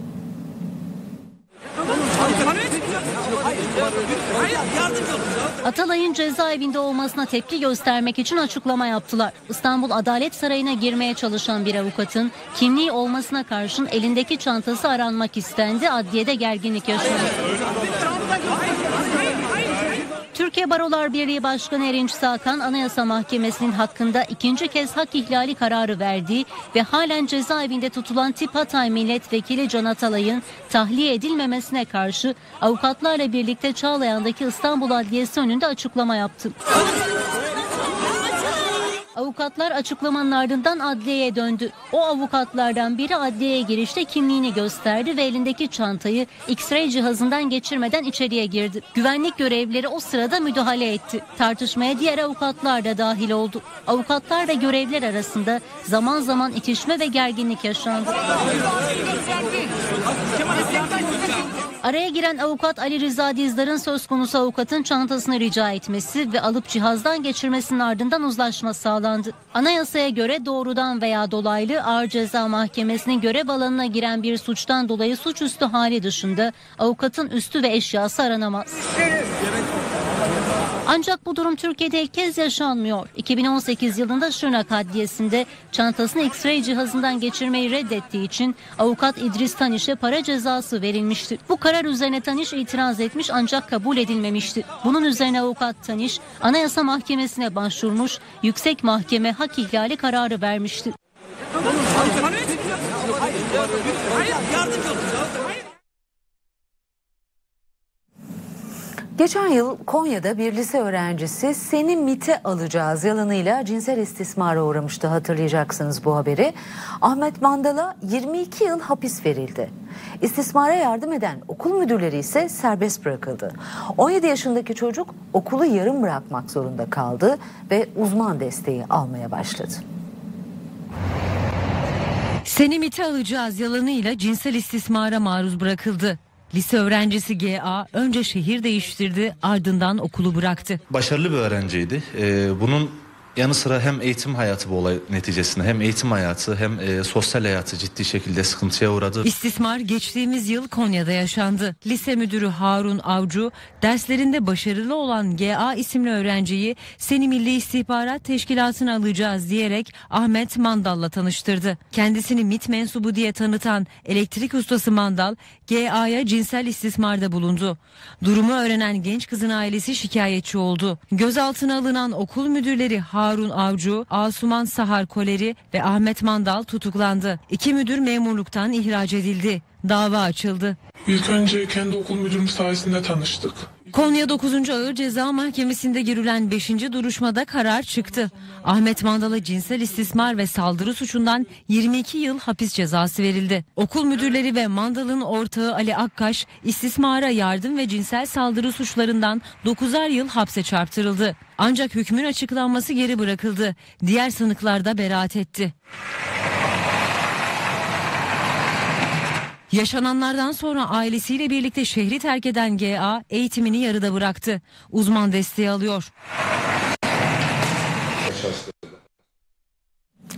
Atalay'ın cezaevinde olmasına tepki göstermek için açıklama yaptılar. İstanbul Adalet Sarayı'na girmeye çalışan bir avukatın kimliği olmasına karşın elindeki çantası aranmak istendi. Adliyede gerginlik yaşandı. Türkiye Barolar Birliği Başkanı Erinç Sağkan, Anayasa Mahkemesi'nin hakkında ikinci kez hak ihlali kararı verdiği ve halen cezaevinde tutulan Tip Hatay Milletvekili Can Atalay'ın tahliye edilmemesine karşı avukatlarla birlikte Çağlayan'daki İstanbul Adliyesi önünde açıklama yaptı. Avukatlar açıklamanın ardından adliyeye döndü. O avukatlardan biri adliyeye girişte kimliğini gösterdi ve elindeki çantayı X-ray cihazından geçirmeden içeriye girdi. Güvenlik görevlileri o sırada müdahale etti. Tartışmaya diğer avukatlar da dahil oldu. Avukatlar ve görevliler arasında zaman zaman itişme ve gerginlik yaşandı. Araya giren avukat Ali Rıza Dizdar'ın söz konusu avukatın çantasını rica etmesi ve alıp cihazdan geçirmesinin ardından uzlaşma sağlandı. Anayasaya göre doğrudan veya dolaylı Ağır Ceza Mahkemesi'nin görev alanına giren bir suçtan dolayı suçüstü hali dışında avukatın üstü ve eşyası aranamaz. Ancak bu durum Türkiye'de ilk kez yaşanmıyor. 2018 yılında Şırnak Adliyesi'nde çantasını X-ray cihazından geçirmeyi reddettiği için avukat İdris Taniş'e para cezası verilmişti. Bu karar üzerine Taniş itiraz etmiş ancak kabul edilmemişti. Bunun üzerine avukat Taniş Anayasa Mahkemesi'ne başvurmuş, Yüksek Mahkeme hak ihlali kararı vermişti. Geçen yıl Konya'da bir lise öğrencisi "seni MİT'e alacağız" yalanıyla cinsel istismara uğramıştı, hatırlayacaksınız bu haberi. Ahmet Mandal'a 22 yıl hapis verildi. İstismara yardım eden okul müdürleri ise serbest bırakıldı. 17 yaşındaki çocuk okulu yarım bırakmak zorunda kaldı ve uzman desteği almaya başladı. "Seni MİT'e alacağız" yalanıyla cinsel istismara maruz bırakıldı. Lise öğrencisi GA önce şehir değiştirdi, ardından okulu bıraktı. Başarılı bir öğrenciydi. Bunun yanı sıra hem eğitim hayatı bu olay neticesinde, hem eğitim hayatı hem sosyal hayatı ciddi şekilde sıkıntıya uğradı. İstismar geçtiğimiz yıl Konya'da yaşandı. Lise müdürü Harun Avcı derslerinde başarılı olan GA isimli öğrenciyi "seni Milli İstihbarat Teşkilatı'na alacağız" diyerek Ahmet Mandal'la tanıştırdı. Kendisini MİT mensubu diye tanıtan elektrik ustası Mandal GA'ya cinsel istismarda bulundu. Durumu öğrenen genç kızın ailesi şikayetçi oldu. Gözaltına alınan okul müdürleri Harun Avcı, Asuman Sahar Koleri ve Ahmet Mandal tutuklandı. İki müdür memurluktan ihraç edildi. Dava açıldı. İlk önce kendi okul müdürüm sayesinde tanıştık. Konya 9. Ağır Ceza Mahkemesi'nde görülen 5. duruşmada karar çıktı. Ahmet Mandal'a cinsel istismar ve saldırı suçundan 22 yıl hapis cezası verildi. Okul müdürleri ve Mandal'ın ortağı Ali Akkaş istismara yardım ve cinsel saldırı suçlarından 9'ar yıl hapse çarptırıldı. Ancak hükmün açıklanması geri bırakıldı. Diğer sanıklar da beraat etti. Yaşananlardan sonra ailesiyle birlikte şehri terk eden GA eğitimini yarıda bıraktı. Uzman desteği alıyor.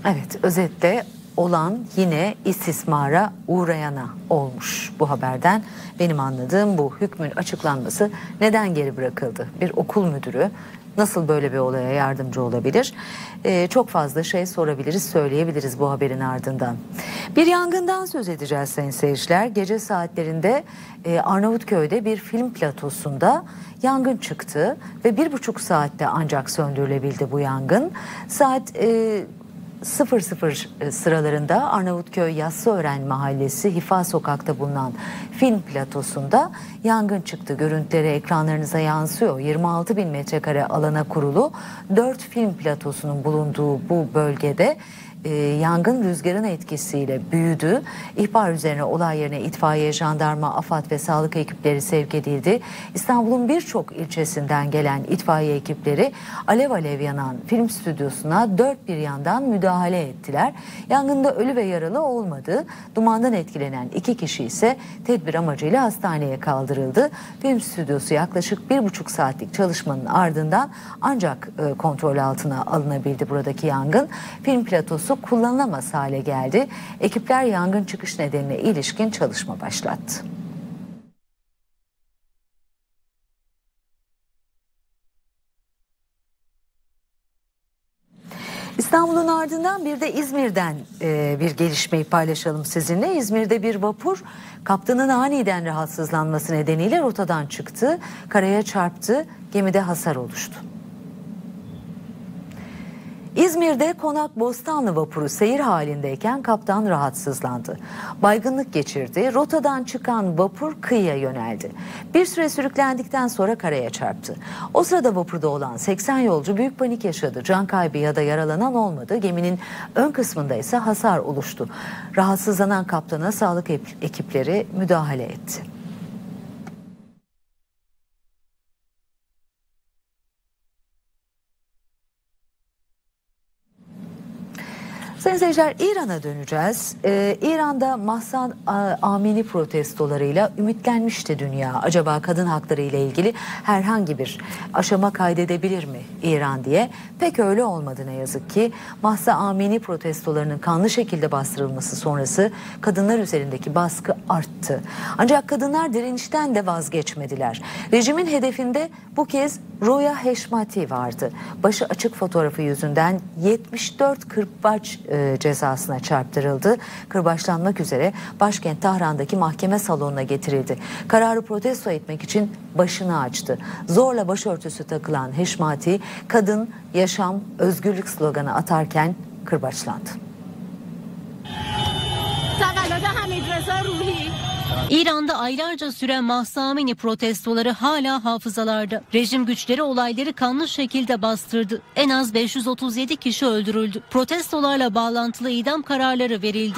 Evet, özetle olan yine istismara uğrayana olmuş bu haberden. Benim anladığım bu. Hükmün açıklanması neden geri bırakıldı? Bir okul müdürü nasıl böyle bir olaya yardımcı olabilir? Çok fazla şey sorabiliriz, söyleyebiliriz bu haberin ardından. Bir yangından söz edeceğiz sayın seyirciler. Gece saatlerinde Arnavutköy'de bir film platosunda yangın çıktı ve 1,5 saatte ancak söndürülebildi bu yangın. Saat 00 sıralarında Arnavutköy Yassıören Mahallesi Hifa Sokak'ta bulunan film platosunda yangın çıktı. Görüntüleri ekranlarınıza yansıyor. 26.000 metrekare alana kurulu 4 film platosunun bulunduğu bu bölgede yangın rüzgarın etkisiyle büyüdü. İhbar üzerine olay yerine itfaiye, jandarma, AFAD ve sağlık ekipleri sevk edildi. İstanbul'un birçok ilçesinden gelen itfaiye ekipleri alev alev yanan film stüdyosuna dört bir yandan müdahale ettiler. Yangında ölü ve yaralı olmadı. Dumandan etkilenen 2 kişi ise tedbir amacıyla hastaneye kaldırıldı. Film stüdyosu yaklaşık 1,5 saatlik çalışmanın ardından ancak kontrol altına alınabildi buradaki yangın. Film platosu kullanılamaz hale geldi. Ekipler yangın çıkış nedenine ilişkin çalışma başlattı. İstanbul'un ardından bir de İzmir'den bir gelişmeyi paylaşalım sizinle. İzmir'de bir vapur kaptanın aniden rahatsızlanması nedeniyle rotadan çıktı, karaya çarptı, gemide hasar oluştu. İzmir'de Konak Bostanlı vapuru seyir halindeyken kaptan rahatsızlandı. Baygınlık geçirdi. Rotadan çıkan vapur kıyıya yöneldi. Bir süre sürüklendikten sonra karaya çarptı. O sırada vapurda olan 80 yolcu büyük panik yaşadı. Can kaybı ya da yaralanan olmadı. Geminin ön kısmında ise hasar oluştu. Rahatsızlanan kaptana sağlık ekipleri müdahale etti. Sayın seyirciler, İran'a döneceğiz. İran'da Mahsa Amini protestolarıyla ümitlenmişti dünya. Acaba kadın hakları ile ilgili herhangi bir aşama kaydedebilir mi İran diye? Pek öyle olmadı ne yazık ki. Mahsa Amini protestolarının kanlı şekilde bastırılması sonrası kadınlar üzerindeki baskı arttı. Ancak kadınlar direnişten de vazgeçmediler. Rejimin hedefinde bu kez Roya Heşmati vardı. Başı açık fotoğrafı yüzünden 74 kırbaç cezasına çarptırıldı. Kırbaçlanmak üzere başkent Tahran'daki mahkeme salonuna getirildi. Kararı protesto etmek için başını açtı. Zorla başörtüsü takılan Heşmati, kadın, yaşam, özgürlük sloganı atarken kırbaçlandı. İran'da aylarca süren Mahsa Amini protestoları hala hafızalarda. Rejim güçleri olayları kanlı şekilde bastırdı. En az 537 kişi öldürüldü. Protestolarla bağlantılı idam kararları verildi.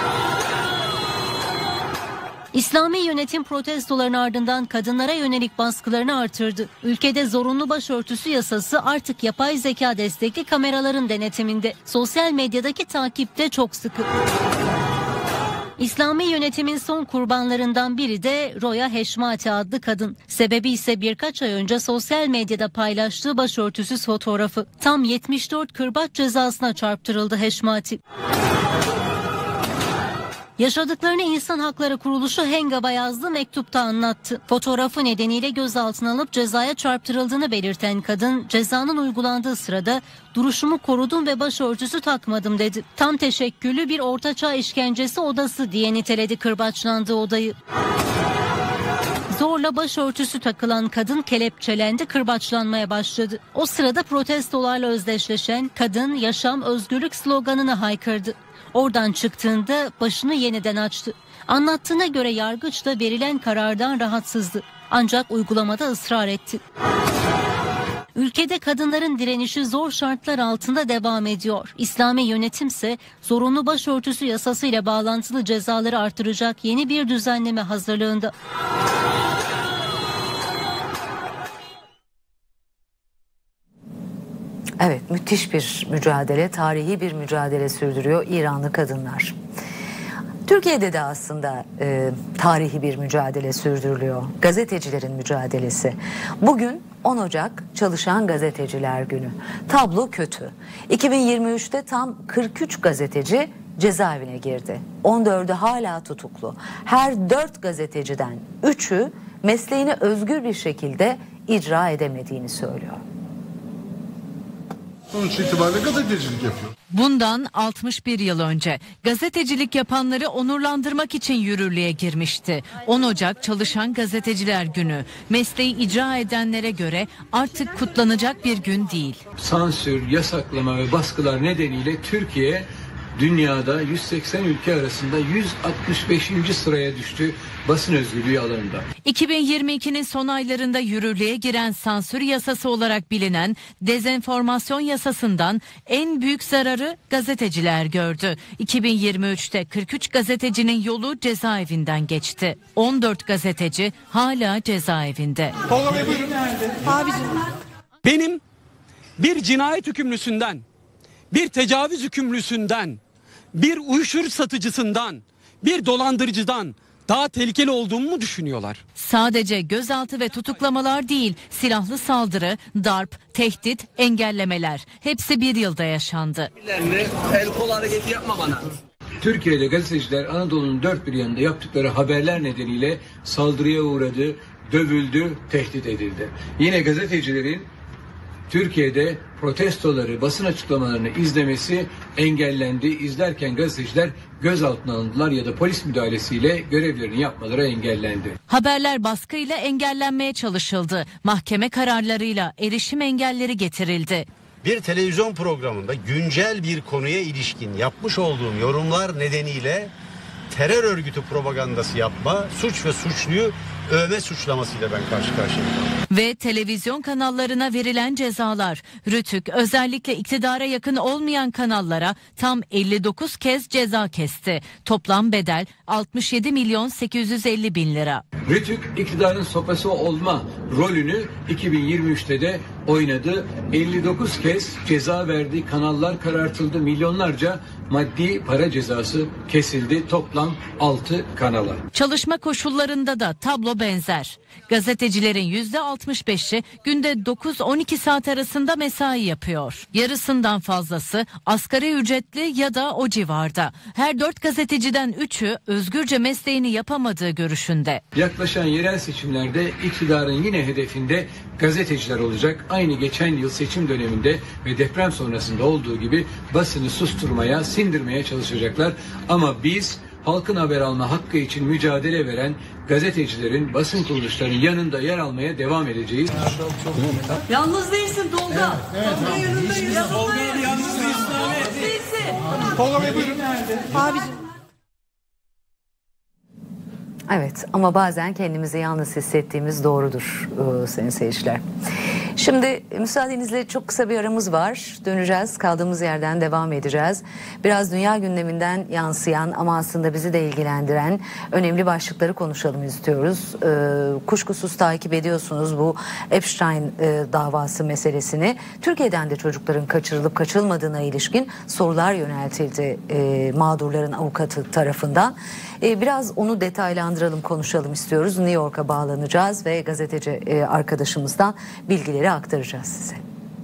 İslami yönetim protestoların ardından kadınlara yönelik baskılarını artırdı. Ülkede zorunlu başörtüsü yasası artık yapay zeka destekli kameraların denetiminde. Sosyal medyadaki takipte çok sıkı. İslami yönetimin son kurbanlarından biri de Roya Heşmati adlı kadın. Sebebi ise birkaç ay önce sosyal medyada paylaştığı başörtüsüz fotoğrafı. Tam 74 kırbaç cezasına çarptırıldı Heşmati. Yaşadıklarını İnsan Hakları Kuruluşu Hengab'a yazdığı mektupta anlattı. Fotoğrafı nedeniyle gözaltına alıp cezaya çarptırıldığını belirten kadın, cezanın uygulandığı sırada duruşumu korudum ve başörtüsü takmadım dedi. Tam teşekküllü bir ortaçağ işkencesi odası diye niteledi kırbaçlandığı odayı. Zorla başörtüsü takılan kadın kelepçelendi, kırbaçlanmaya başladı. O sırada protestolarla özdeşleşen kadın, yaşam, özgürlük sloganını haykırdı. Oradan çıktığında başını yeniden açtı. Anlattığına göre yargıç da verilen karardan rahatsızdı. Ancak uygulamada ısrar etti. Ülkede kadınların direnişi zor şartlar altında devam ediyor. İslami yönetimse zorunlu başörtüsü yasasıyla bağlantılı cezaları artıracak yeni bir düzenleme hazırlığında. Evet, müthiş bir mücadele, tarihi bir mücadele sürdürüyor İranlı kadınlar. Türkiye'de de aslında tarihi bir mücadele sürdürülüyor. Gazetecilerin mücadelesi. Bugün 10 Ocak Çalışan Gazeteciler Günü. Tablo kötü. 2023'te tam 43 gazeteci cezaevine girdi. 14'ü hala tutuklu. Her 4 gazeteciden 3'ü mesleğini özgür bir şekilde icra edemediğini söylüyor. Sonuç itibariyle gazetecilik yapıyor. Bundan 61 yıl önce gazetecilik yapanları onurlandırmak için yürürlüğe girmişti. 10 Ocak Çalışan Gazeteciler Günü. Mesleği icra edenlere göre artık kutlanacak bir gün değil. Sansür, yasaklama ve baskılar nedeniyle Türkiye dünyada 180 ülke arasında 165. sıraya düştü basın özgürlüğü alanında. 2022'nin son aylarında yürürlüğe giren sansür yasası olarak bilinen dezenformasyon yasasından en büyük zararı gazeteciler gördü. 2023'te 43 gazetecinin yolu cezaevinden geçti. 14 gazeteci hala cezaevinde. Benim bir cinayet hükümlüsünden, bir tecavüz hükümlüsünden, bir uyuşturucu satıcısından, bir dolandırıcıdan daha tehlikeli olduğumu mu düşünüyorlar? Sadece gözaltı ve tutuklamalar değil, silahlı saldırı, darp, tehdit, engellemeler hepsi bir yılda yaşandı. El kol hareketi yapma bana. Türkiye'de gazeteciler Anadolu'nun dört bir yanında yaptıkları haberler nedeniyle saldırıya uğradı, dövüldü, tehdit edildi. Yine gazetecilerin Türkiye'de protestoları, basın açıklamalarını izlemesi engellendi. İzlerken gazeteciler gözaltına alındılar ya da polis müdahalesiyle görevlerini yapmaları engellendi. Haberler baskıyla engellenmeye çalışıldı. Mahkeme kararlarıyla erişim engelleri getirildi. Bir televizyon programında güncel bir konuya ilişkin yapmış olduğum yorumlar nedeniyle terör örgütü propagandası yapma, suç ve suçluyu övme suçlamasıyla ben karşı karşıyayım. Ve televizyon kanallarına verilen cezalar. Rütük özellikle iktidara yakın olmayan kanallara tam 59 kez ceza kesti. Toplam bedel 67 milyon 850 bin lira. Rütük iktidarın sopası olma rolünü 2023'te de oynadı. 59 kez ceza verdi, kanallar karartıldı, milyonlarca maddi para cezası kesildi toplam 6 kanala. Çalışma koşullarında da tablo benzer. Gazetecilerin %65'i günde 9-12 saat arasında mesai yapıyor. Yarısından fazlası asgari ücretli ya da o civarda. Her 4 gazeteciden 3'ü özgürce mesleğini yapamadığı görüşünde. Yaklaşan yerel seçimlerde iktidarın yine hedefinde gazeteciler olacak. Aynı geçen yıl seçim döneminde ve deprem sonrasında olduğu gibi basını susturmaya, sindirmeye çalışacaklar. Ama biz halkın haber alma hakkı için mücadele veren gazetecilerin, basın kuruluşlarının yanında yer almaya devam edeceğiz. Yalnız değilsin Tolga. Tolga yanındayız. Yalnız değilsin. Tolga Bey buyurun. Abicim. Evet, ama bazen kendimizi yalnız hissettiğimiz doğrudur sayın seyirciler. Şimdi müsaadenizle çok kısa bir aramız var. Döneceğiz, kaldığımız yerden devam edeceğiz. Biraz dünya gündeminden yansıyan ama aslında bizi de ilgilendiren önemli başlıkları konuşalım istiyoruz. Kuşkusuz takip ediyorsunuz bu Epstein davası meselesini. Türkiye'den de çocukların kaçırılıp kaçırılmadığına ilişkin sorular yöneltildi mağdurların avukatı tarafından. Biraz onu detaylandıralım, konuşalım istiyoruz. New York'a bağlanacağız ve gazeteci arkadaşımızdan bilgileri aktaracağız size.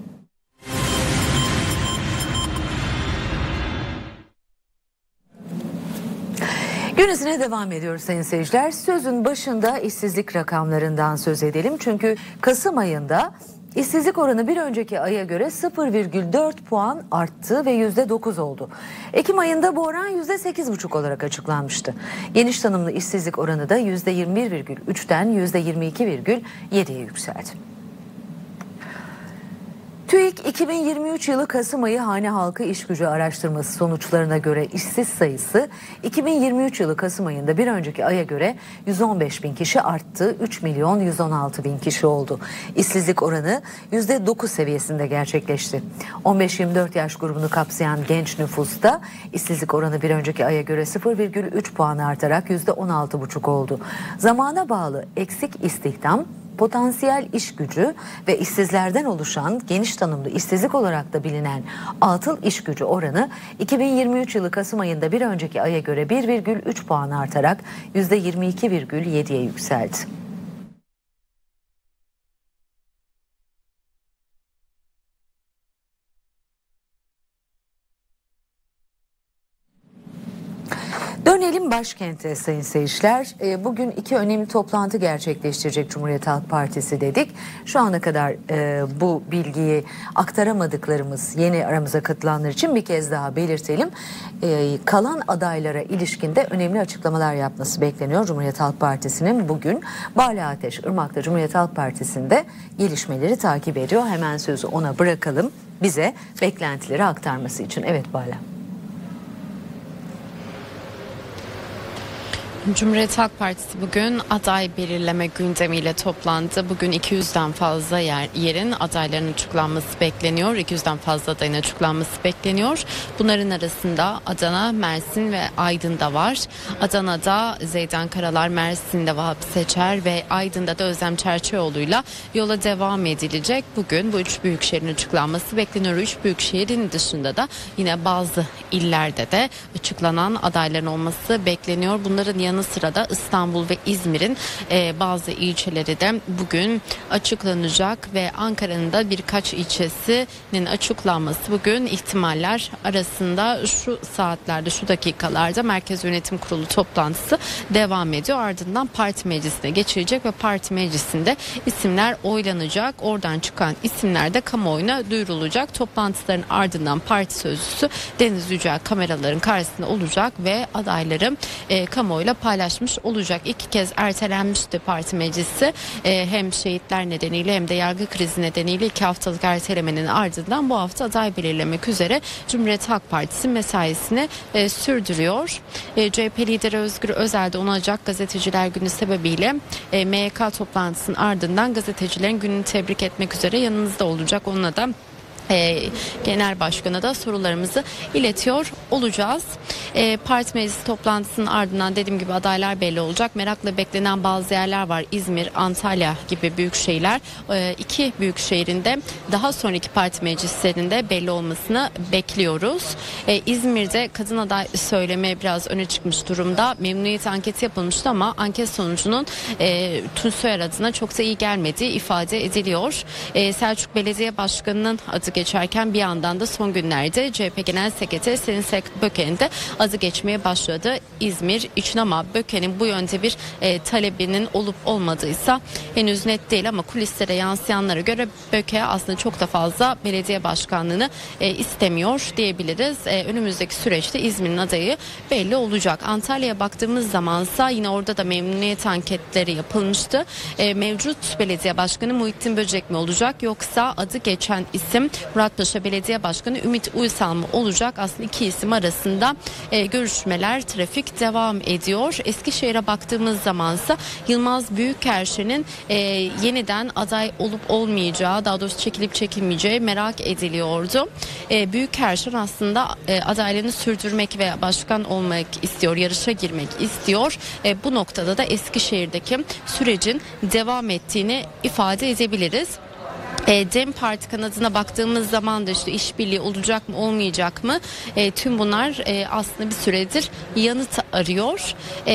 Gün izine devam ediyoruz sayın seyirciler. Sözün başında işsizlik rakamlarından söz edelim. Çünkü Kasım ayında İşsizlik oranı bir önceki aya göre 0,4 puan arttı ve %9 oldu. Ekim ayında bu oran %8,5 olarak açıklanmıştı. Geniş tanımlı işsizlik oranı da %21,3'ten %22,7'ye yükseldi. TÜİK 2023 yılı Kasım ayı hane halkı işgücü araştırması sonuçlarına göre işsiz sayısı 2023 yılı Kasım ayında bir önceki aya göre 115 bin kişi arttı, 3 milyon 116 bin kişi oldu. İşsizlik oranı %9 seviyesinde gerçekleşti. 15-24 yaş grubunu kapsayan genç nüfusta işsizlik oranı bir önceki aya göre 0,3 puan artarak %16,5 oldu. Zamana bağlı eksik istihdam potansiyel iş gücü ve işsizlerden oluşan geniş tanımlı işsizlik olarak da bilinen atıl iş gücü oranı 2023 yılı Kasım ayında bir önceki aya göre 1,3 puan artarak %22,7'ye yükseldi. Dönelim başkente sayın seyirciler. Bugün iki önemli toplantı gerçekleştirecek Cumhuriyet Halk Partisi dedik. Şu ana kadar bu bilgiyi aktaramadıklarımız yeni aramıza katılanlar için bir kez daha belirtelim. Kalan adaylara ilişkinde önemli açıklamalar yapması bekleniyor Cumhuriyet Halk Partisi'nin bugün. Bala Ateş Irmak'ta Cumhuriyet Halk Partisi'nde gelişmeleri takip ediyor. Hemen sözü ona bırakalım bize beklentileri aktarması için. Evet Bala. Cumhuriyet Halk Partisi bugün aday belirleme gündemiyle toplandı. Bugün 200'den fazla yerin adaylarının açıklanması bekleniyor. 200'den fazla adayın açıklanması bekleniyor. Bunların arasında Adana, Mersin ve Aydın'da var. Adana'da Zeydan Karalar, Mersin'de Vahap Seçer ve Aydın'da da Özlem Çerçioğlu'yla yola devam edilecek. Bugün bu üç büyükşehirin açıklanması bekleniyor. Üç büyükşehirin dışında da yine bazı illerde de açıklanan adayların olması bekleniyor. Bunların yanı sıra da İstanbul ve İzmir'in bazı ilçeleri de bugün açıklanacak ve Ankara'nın da birkaç ilçesinin açıklanması bugün ihtimaller arasında. Şu saatlerde, şu dakikalarda Merkez Yönetim Kurulu toplantısı devam ediyor. Ardından parti meclisine geçilecek ve parti meclisinde isimler oylanacak. Oradan çıkan isimler de kamuoyuna duyurulacak. Toplantıların ardından parti sözcüsü Deniz Yücel kameraların karşısında olacak ve adayları kamuoyuyla paylaşmış olacak. 2 kez ertelenmişti parti meclisi. Hem şehitler nedeniyle hem de yargı krizi nedeniyle 2 haftalık ertelemenin ardından bu hafta aday belirlemek üzere Cumhuriyet Halk Partisi mesaisini sürdürüyor. CHP lideri Özgür Özel de onacak gazeteciler günü sebebiyle MYK toplantısının ardından gazetecilerin gününü tebrik etmek üzere yanınızda olacak. Onunla da Genel Başkan'a da sorularımızı iletiyor olacağız. Parti meclisi toplantısının ardından dediğim gibi adaylar belli olacak. Merakla beklenen bazı yerler var. İzmir, Antalya gibi büyük şehirler. 2 büyük şehrinde daha sonraki parti meclislerinde belli olmasını bekliyoruz. İzmir'de kadın aday söyleme biraz öne çıkmış durumda. Memnuniyet anketi yapılmıştı ama anket sonucunun Tunçsoyer adına çok da iyi gelmediği ifade ediliyor. Selçuk Belediye Başkanı'nın adı geçerken bir yandan da son günlerde CHP Genel Sekreteri Selin Böke'nin de adı geçmeye başladı İzmir için ama Böke'nin bu yönde bir talebinin olup olmadıysa henüz net değil ama kulislere yansıyanlara göre Böke aslında çok da fazla belediye başkanlığını istemiyor diyebiliriz. Önümüzdeki süreçte İzmir'in adayı belli olacak. Antalya'ya baktığımız zamansa yine orada da memnuniyet anketleri yapılmıştı. Mevcut belediye başkanı Muhittin Böcek mi olacak yoksa adı geçen isim Muratpaşa Belediye Başkanı Ümit Uysal mı olacak? Aslında 2 isim arasında görüşmeler, trafik devam ediyor. Eskişehir'e baktığımız zamansa Yılmaz Büyükerşen'in yeniden aday olup olmayacağı, daha doğrusu çekilip çekilmeyeceği merak ediliyordu. Büyükerşen aslında adaylığını sürdürmek veya başkan olmak istiyor, yarışa girmek istiyor. Bu noktada da Eskişehir'deki sürecin devam ettiğini ifade edebiliriz. DEM Parti kanadına baktığımız zaman da işte işbirliği olacak mı olmayacak mı tüm bunlar aslında bir süredir yanıt arıyor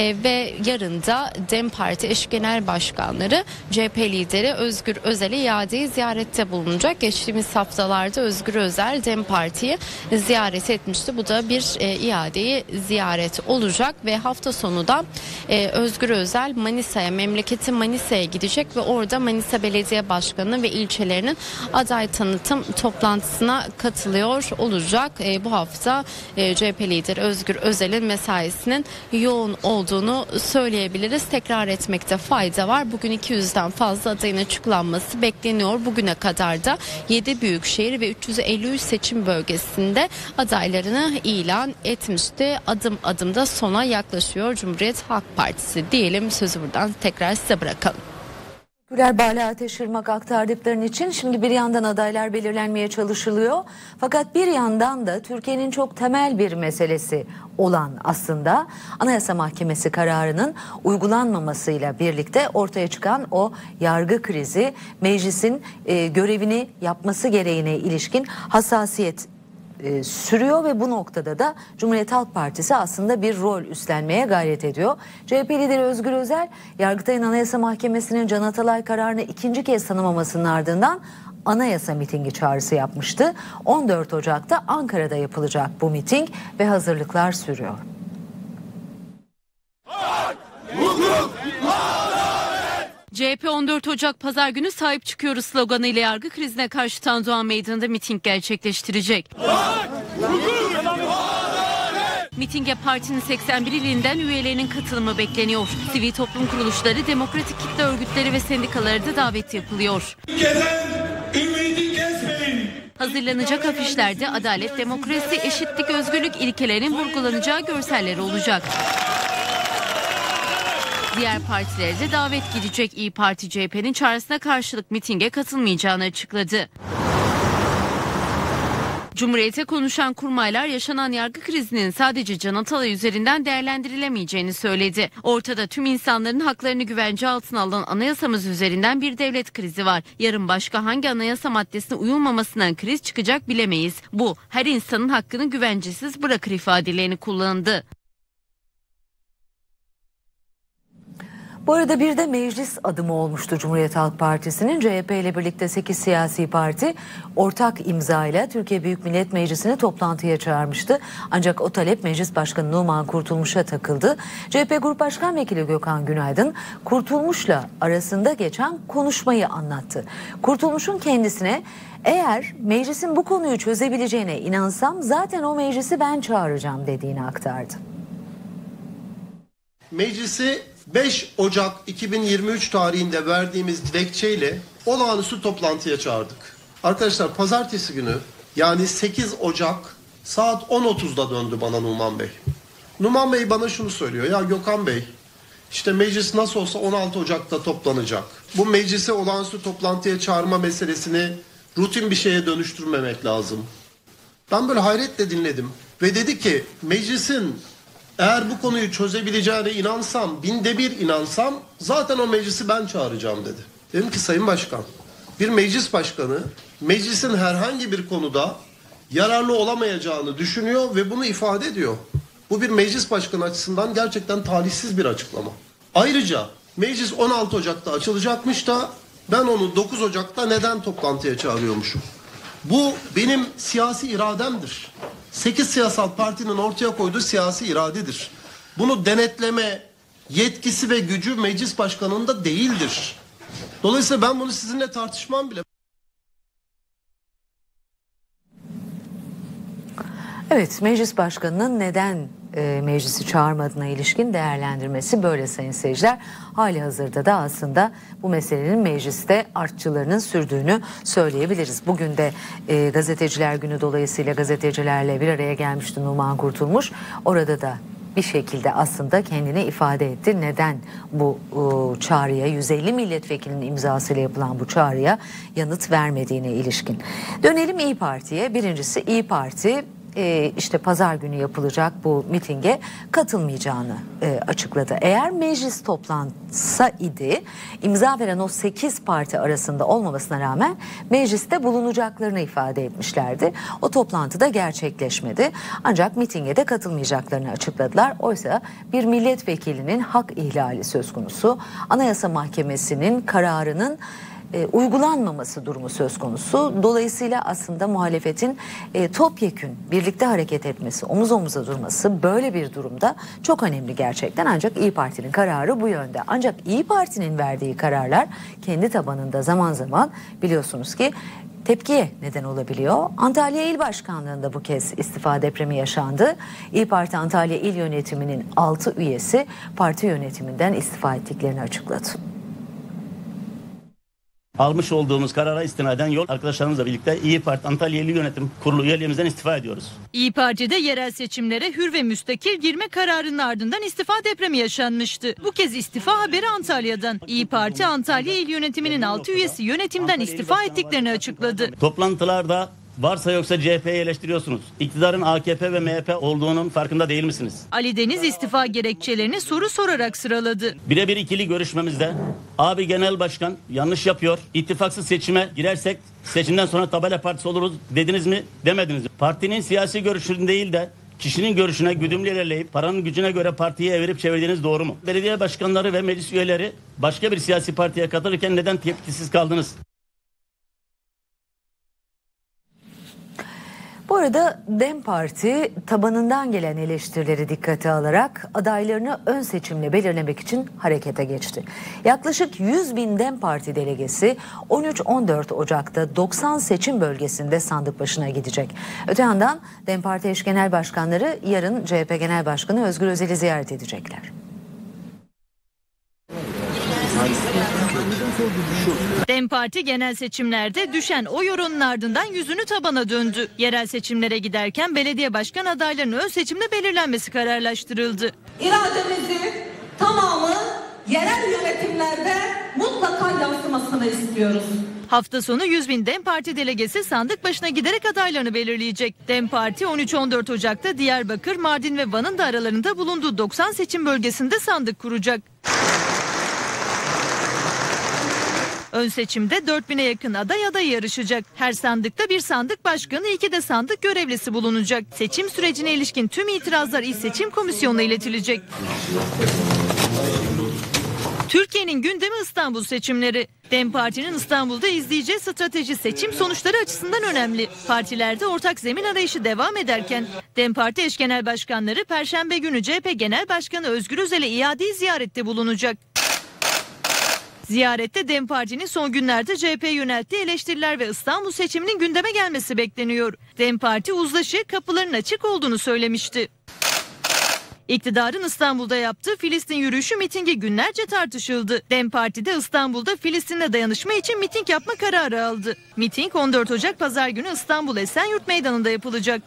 ve yarın da DEM Parti eş genel başkanları CHP lideri Özgür Özel'e iadeyi ziyarette bulunacak. Geçtiğimiz haftalarda Özgür Özel DEM Parti'yi ziyaret etmişti. Bu da bir iadeyi ziyaret olacak ve hafta sonu da Özgür Özel Manisa'ya, memleketi Manisa'ya gidecek ve orada Manisa Belediye Başkanı ve ilçelerinin aday tanıtım toplantısına katılıyor olacak. Bu hafta CHP lideri Özgür Özel'in mesaisinin yoğun olduğunu söyleyebiliriz. Tekrar etmekte fayda var. Bugün 200'den fazla adayın açıklanması bekleniyor. Bugüne kadar da 7 büyükşehir ve 353 seçim bölgesinde adaylarını ilan etmişti. Adım adım da sona yaklaşıyor Cumhuriyet Halk Partisi diyelim. Sözü buradan tekrar size bırakalım. Bala Ateşırmak aktardıkların için şimdi bir yandan adaylar belirlenmeye çalışılıyor. Fakat bir yandan da Türkiye'nin çok temel bir meselesi olan aslında Anayasa Mahkemesi kararının uygulanmamasıyla birlikte ortaya çıkan o yargı krizi, meclisin görevini yapması gereğine ilişkin hassasiyet sürüyor ve bu noktada da Cumhuriyet Halk Partisi aslında bir rol üstlenmeye gayret ediyor. CHP lideri Özgür Özel, Yargıtay'ın Anayasa Mahkemesi'nin Can Atalay kararını ikinci kez tanımamasının ardından anayasa mitingi çağrısı yapmıştı. 14 Ocak'ta Ankara'da yapılacak bu miting ve hazırlıklar sürüyor. CHP 14 Ocak Pazar günü sahip çıkıyoruz sloganı ile yargı krizine karşı Tandoğan Meydanı'nda miting gerçekleştirecek. Mitinge partinin 81 ilinden üyelerinin katılımı bekleniyor. Sivil toplum kuruluşları, demokratik kitle örgütleri ve sendikaları da davet yapılıyor. Hazırlanacak afişlerde adalet, demokrasi, eşitlik, özgürlük ilkelerinin vurgulanacağı görseller olacak. Diğer partilere de davet gidecek. İYİ Parti CHP'nin çağrısına karşılık mitinge katılmayacağını açıkladı. Cumhuriyet'e konuşan kurmaylar yaşanan yargı krizinin sadece Can Atalay üzerinden değerlendirilemeyeceğini söyledi. Ortada tüm insanların haklarını güvence altına alan anayasamız üzerinden bir devlet krizi var. Yarın başka hangi anayasa maddesine uyulmamasından kriz çıkacak bilemeyiz. Bu her insanın hakkını güvencesiz bırakır ifadelerini kullandı. Bu arada bir de meclis adımı olmuştu Cumhuriyet Halk Partisi'nin. CHP ile birlikte 8 siyasi parti ortak imzayla Türkiye Büyük Millet Meclisi'ni toplantıya çağırmıştı. Ancak o talep Meclis Başkanı Numan Kurtulmuş'a takıldı. CHP Grup Başkan Vekili Gökhan Günaydın Kurtulmuş'la arasında geçen konuşmayı anlattı. Kurtulmuş'un kendisine eğer meclisin bu konuyu çözebileceğine inansam zaten o meclisi ben çağıracağım dediğini aktardı. Meclisi 5 Ocak 2023 tarihinde verdiğimiz dilekçeyle olağanüstü toplantıya çağırdık. Arkadaşlar pazartesi günü yani 8 Ocak saat 10.30'da döndü bana Numan Bey. Numan Bey bana şunu söylüyor. Ya Gökhan Bey işte meclis nasıl olsa 16 Ocak'ta toplanacak. Bu meclisi olağanüstü toplantıya çağırma meselesini rutin bir şeye dönüştürmemek lazım. Ben böyle hayretle dinledim ve dedi ki meclisin eğer bu konuyu çözebileceğine inansam, binde bir inansam zaten o meclisi ben çağıracağım dedi. Dedim ki Sayın Başkan, bir meclis başkanı meclisin herhangi bir konuda yararlı olamayacağını düşünüyor ve bunu ifade ediyor. Bu bir meclis başkanı açısından gerçekten talihsiz bir açıklama. Ayrıca meclis 16 Ocak'ta açılacakmış da ben onu 9 Ocak'ta neden toplantıya çağırıyormuşum? Bu benim siyasi irademdir. 8 siyasal partinin ortaya koyduğu siyasi iradedir. Bunu denetleme yetkisi ve gücü meclis başkanında değildir. Dolayısıyla ben bunu sizinle tartışmam bile. Evet, meclis başkanının neden meclisi çağırmadığına ilişkin değerlendirmesi böyle sayın seyirciler. Hali hazırda da aslında bu meselenin mecliste artçılarının sürdüğünü söyleyebiliriz. Bugün de Gazeteciler Günü dolayısıyla gazetecilerle bir araya gelmişti Numan Kurtulmuş. Orada da bir şekilde aslında kendini ifade etti. Neden bu çağrıya 150 milletvekilinin imzasıyla yapılan bu çağrıya yanıt vermediğine ilişkin. Dönelim İYİ Parti'ye. Birincisi İYİ Parti işte pazar günü yapılacak bu mitinge katılmayacağını açıkladı. Eğer meclis toplansa idi imza veren o 8 parti arasında olmamasına rağmen mecliste bulunacaklarını ifade etmişlerdi. O toplantıda gerçekleşmedi. Ancak mitinge de katılmayacaklarını açıkladılar. Oysa bir milletvekilinin hak ihlali söz konusu. Anayasa Mahkemesi'nin kararının uygulanmaması durumu söz konusu. Dolayısıyla aslında muhalefetin topyekün birlikte hareket etmesi, omuz omuza durması böyle bir durumda çok önemli gerçekten. Ancak İYİ Parti'nin kararı bu yönde. Ancak İYİ Parti'nin verdiği kararlar kendi tabanında zaman zaman biliyorsunuz ki tepkiye neden olabiliyor. Antalya İl Başkanlığı'nda bu kez istifa depremi yaşandı. İYİ Parti Antalya İl Yönetimi'nin 6 üyesi parti yönetiminden istifa ettiklerini açıkladı. Almış olduğumuz karara istinaden yol arkadaşlarımızla birlikte İYİ Parti Antalya İl Yönetim Kurulu üyeliğimizden istifa ediyoruz. İYİ Parti'de yerel seçimlere hür ve müstakil girme kararının ardından istifa depremi yaşanmıştı. Bu kez istifa haberi Antalya'dan. İYİ Parti Antalya İl Yönetiminin 6 üyesi yönetimden istifa ettiklerini açıkladı. Toplantılarda varsa yoksa CHP'yi eleştiriyorsunuz. İktidarın AKP ve MHP olduğunun farkında değil misiniz? Ali Deniz istifa gerekçelerini soru sorarak sıraladı. Birebir ikili görüşmemizde abi genel başkan yanlış yapıyor. İttifaksız seçime girersek seçimden sonra tabela partisi oluruz dediniz mi demediniz mi? Partinin siyasi görüşünün değil de kişinin görüşüne güdümlü ilerleyip paranın gücüne göre partiyi evirip çevirdiğiniz doğru mu? Belediye başkanları ve meclis üyeleri başka bir siyasi partiye katılırken neden tepkisiz kaldınız? Bu arada DEM Parti tabanından gelen eleştirileri dikkate alarak adaylarını ön seçimle belirlemek için harekete geçti. Yaklaşık 100 bin DEM Parti delegesi 13-14 Ocak'ta 90 seçim bölgesinde sandık başına gidecek. Öte yandan DEM Parti eş genel başkanları yarın CHP Genel Başkanı Özgür Özel'i ziyaret edecekler. DEM Parti genel seçimlerde düşen oy oranının ardından yüzünü tabana döndü. Yerel seçimlere giderken belediye başkan adaylarının ön seçimde belirlenmesi kararlaştırıldı. İrademizi tamamı yerel yönetimlerde mutlaka yansımasını istiyoruz. Hafta sonu 100 bin DEM Parti delegesi sandık başına giderek adaylarını belirleyecek. DEM Parti 13-14 Ocak'ta Diyarbakır, Mardin ve Van'ın da aralarında bulunduğu 90 seçim bölgesinde sandık kuracak. Ön seçimde 4000'e yakın aday yarışacak. Her sandıkta bir sandık başkanı, 2 de sandık görevlisi bulunacak. Seçim sürecine ilişkin tüm itirazlar İl Seçim Komisyonu'na iletilecek. Türkiye'nin gündemi İstanbul seçimleri. DEM Parti'nin İstanbul'da izleyeceği strateji seçim sonuçları açısından önemli. Partilerde ortak zemin arayışı devam ederken DEM Parti eş genel başkanları Perşembe günü CHP Genel Başkanı Özgür Özel'e iade ziyarette bulunacak. Ziyarette DEM Parti'nin son günlerde CHP'ye yönelttiği eleştiriler ve İstanbul seçiminin gündeme gelmesi bekleniyor. DEM Parti uzlaşı kapıların açık olduğunu söylemişti. İktidarın İstanbul'da yaptığı Filistin yürüyüşü mitingi günlerce tartışıldı. DEM Parti de İstanbul'da Filistin'le dayanışma için miting yapma kararı aldı. Miting 14 Ocak Pazar günü İstanbul Esenyurt Meydanı'nda yapılacak.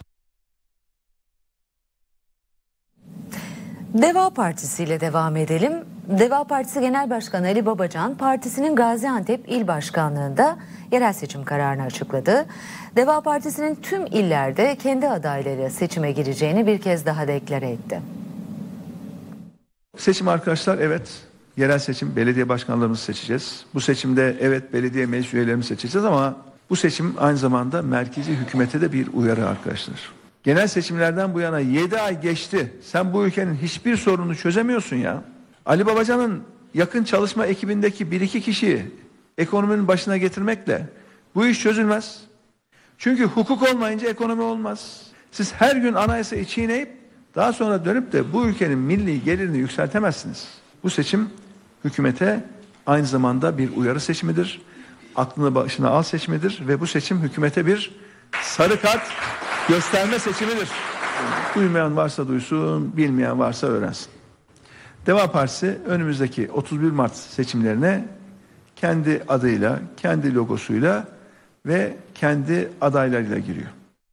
Deva Partisi ile devam edelim. Deva Partisi Genel Başkanı Ali Babacan, partisinin Gaziantep İl Başkanlığı'nda yerel seçim kararını açıkladı. Deva Partisi'nin tüm illerde kendi adayları seçime gireceğini bir kez daha deklare etti. Seçim arkadaşlar, evet, yerel seçim, belediye başkanlarımızı seçeceğiz. Bu seçimde evet belediye meclis üyelerimizi seçeceğiz ama bu seçim aynı zamanda merkezi hükümete de bir uyarı arkadaşlar. Genel seçimlerden bu yana 7 ay geçti. Sen bu ülkenin hiçbir sorununu çözemiyorsun ya. Ali Babacan'ın yakın çalışma ekibindeki 1-2 kişiyi ekonominin başına getirmekle bu iş çözülmez. Çünkü hukuk olmayınca ekonomi olmaz. Siz her gün anayasayı çiğneyip daha sonra dönüp de bu ülkenin milli gelirini yükseltemezsiniz. Bu seçim hükümete aynı zamanda bir uyarı seçimidir. Aklını başına al seçimidir ve bu seçim hükümete bir sarı kart gösterme seçimidir. Duymayan varsa duysun, bilmeyen varsa öğrensin. Deva Partisi önümüzdeki 31 Mart seçimlerine kendi adıyla, kendi logosuyla ve kendi adaylarıyla giriyor.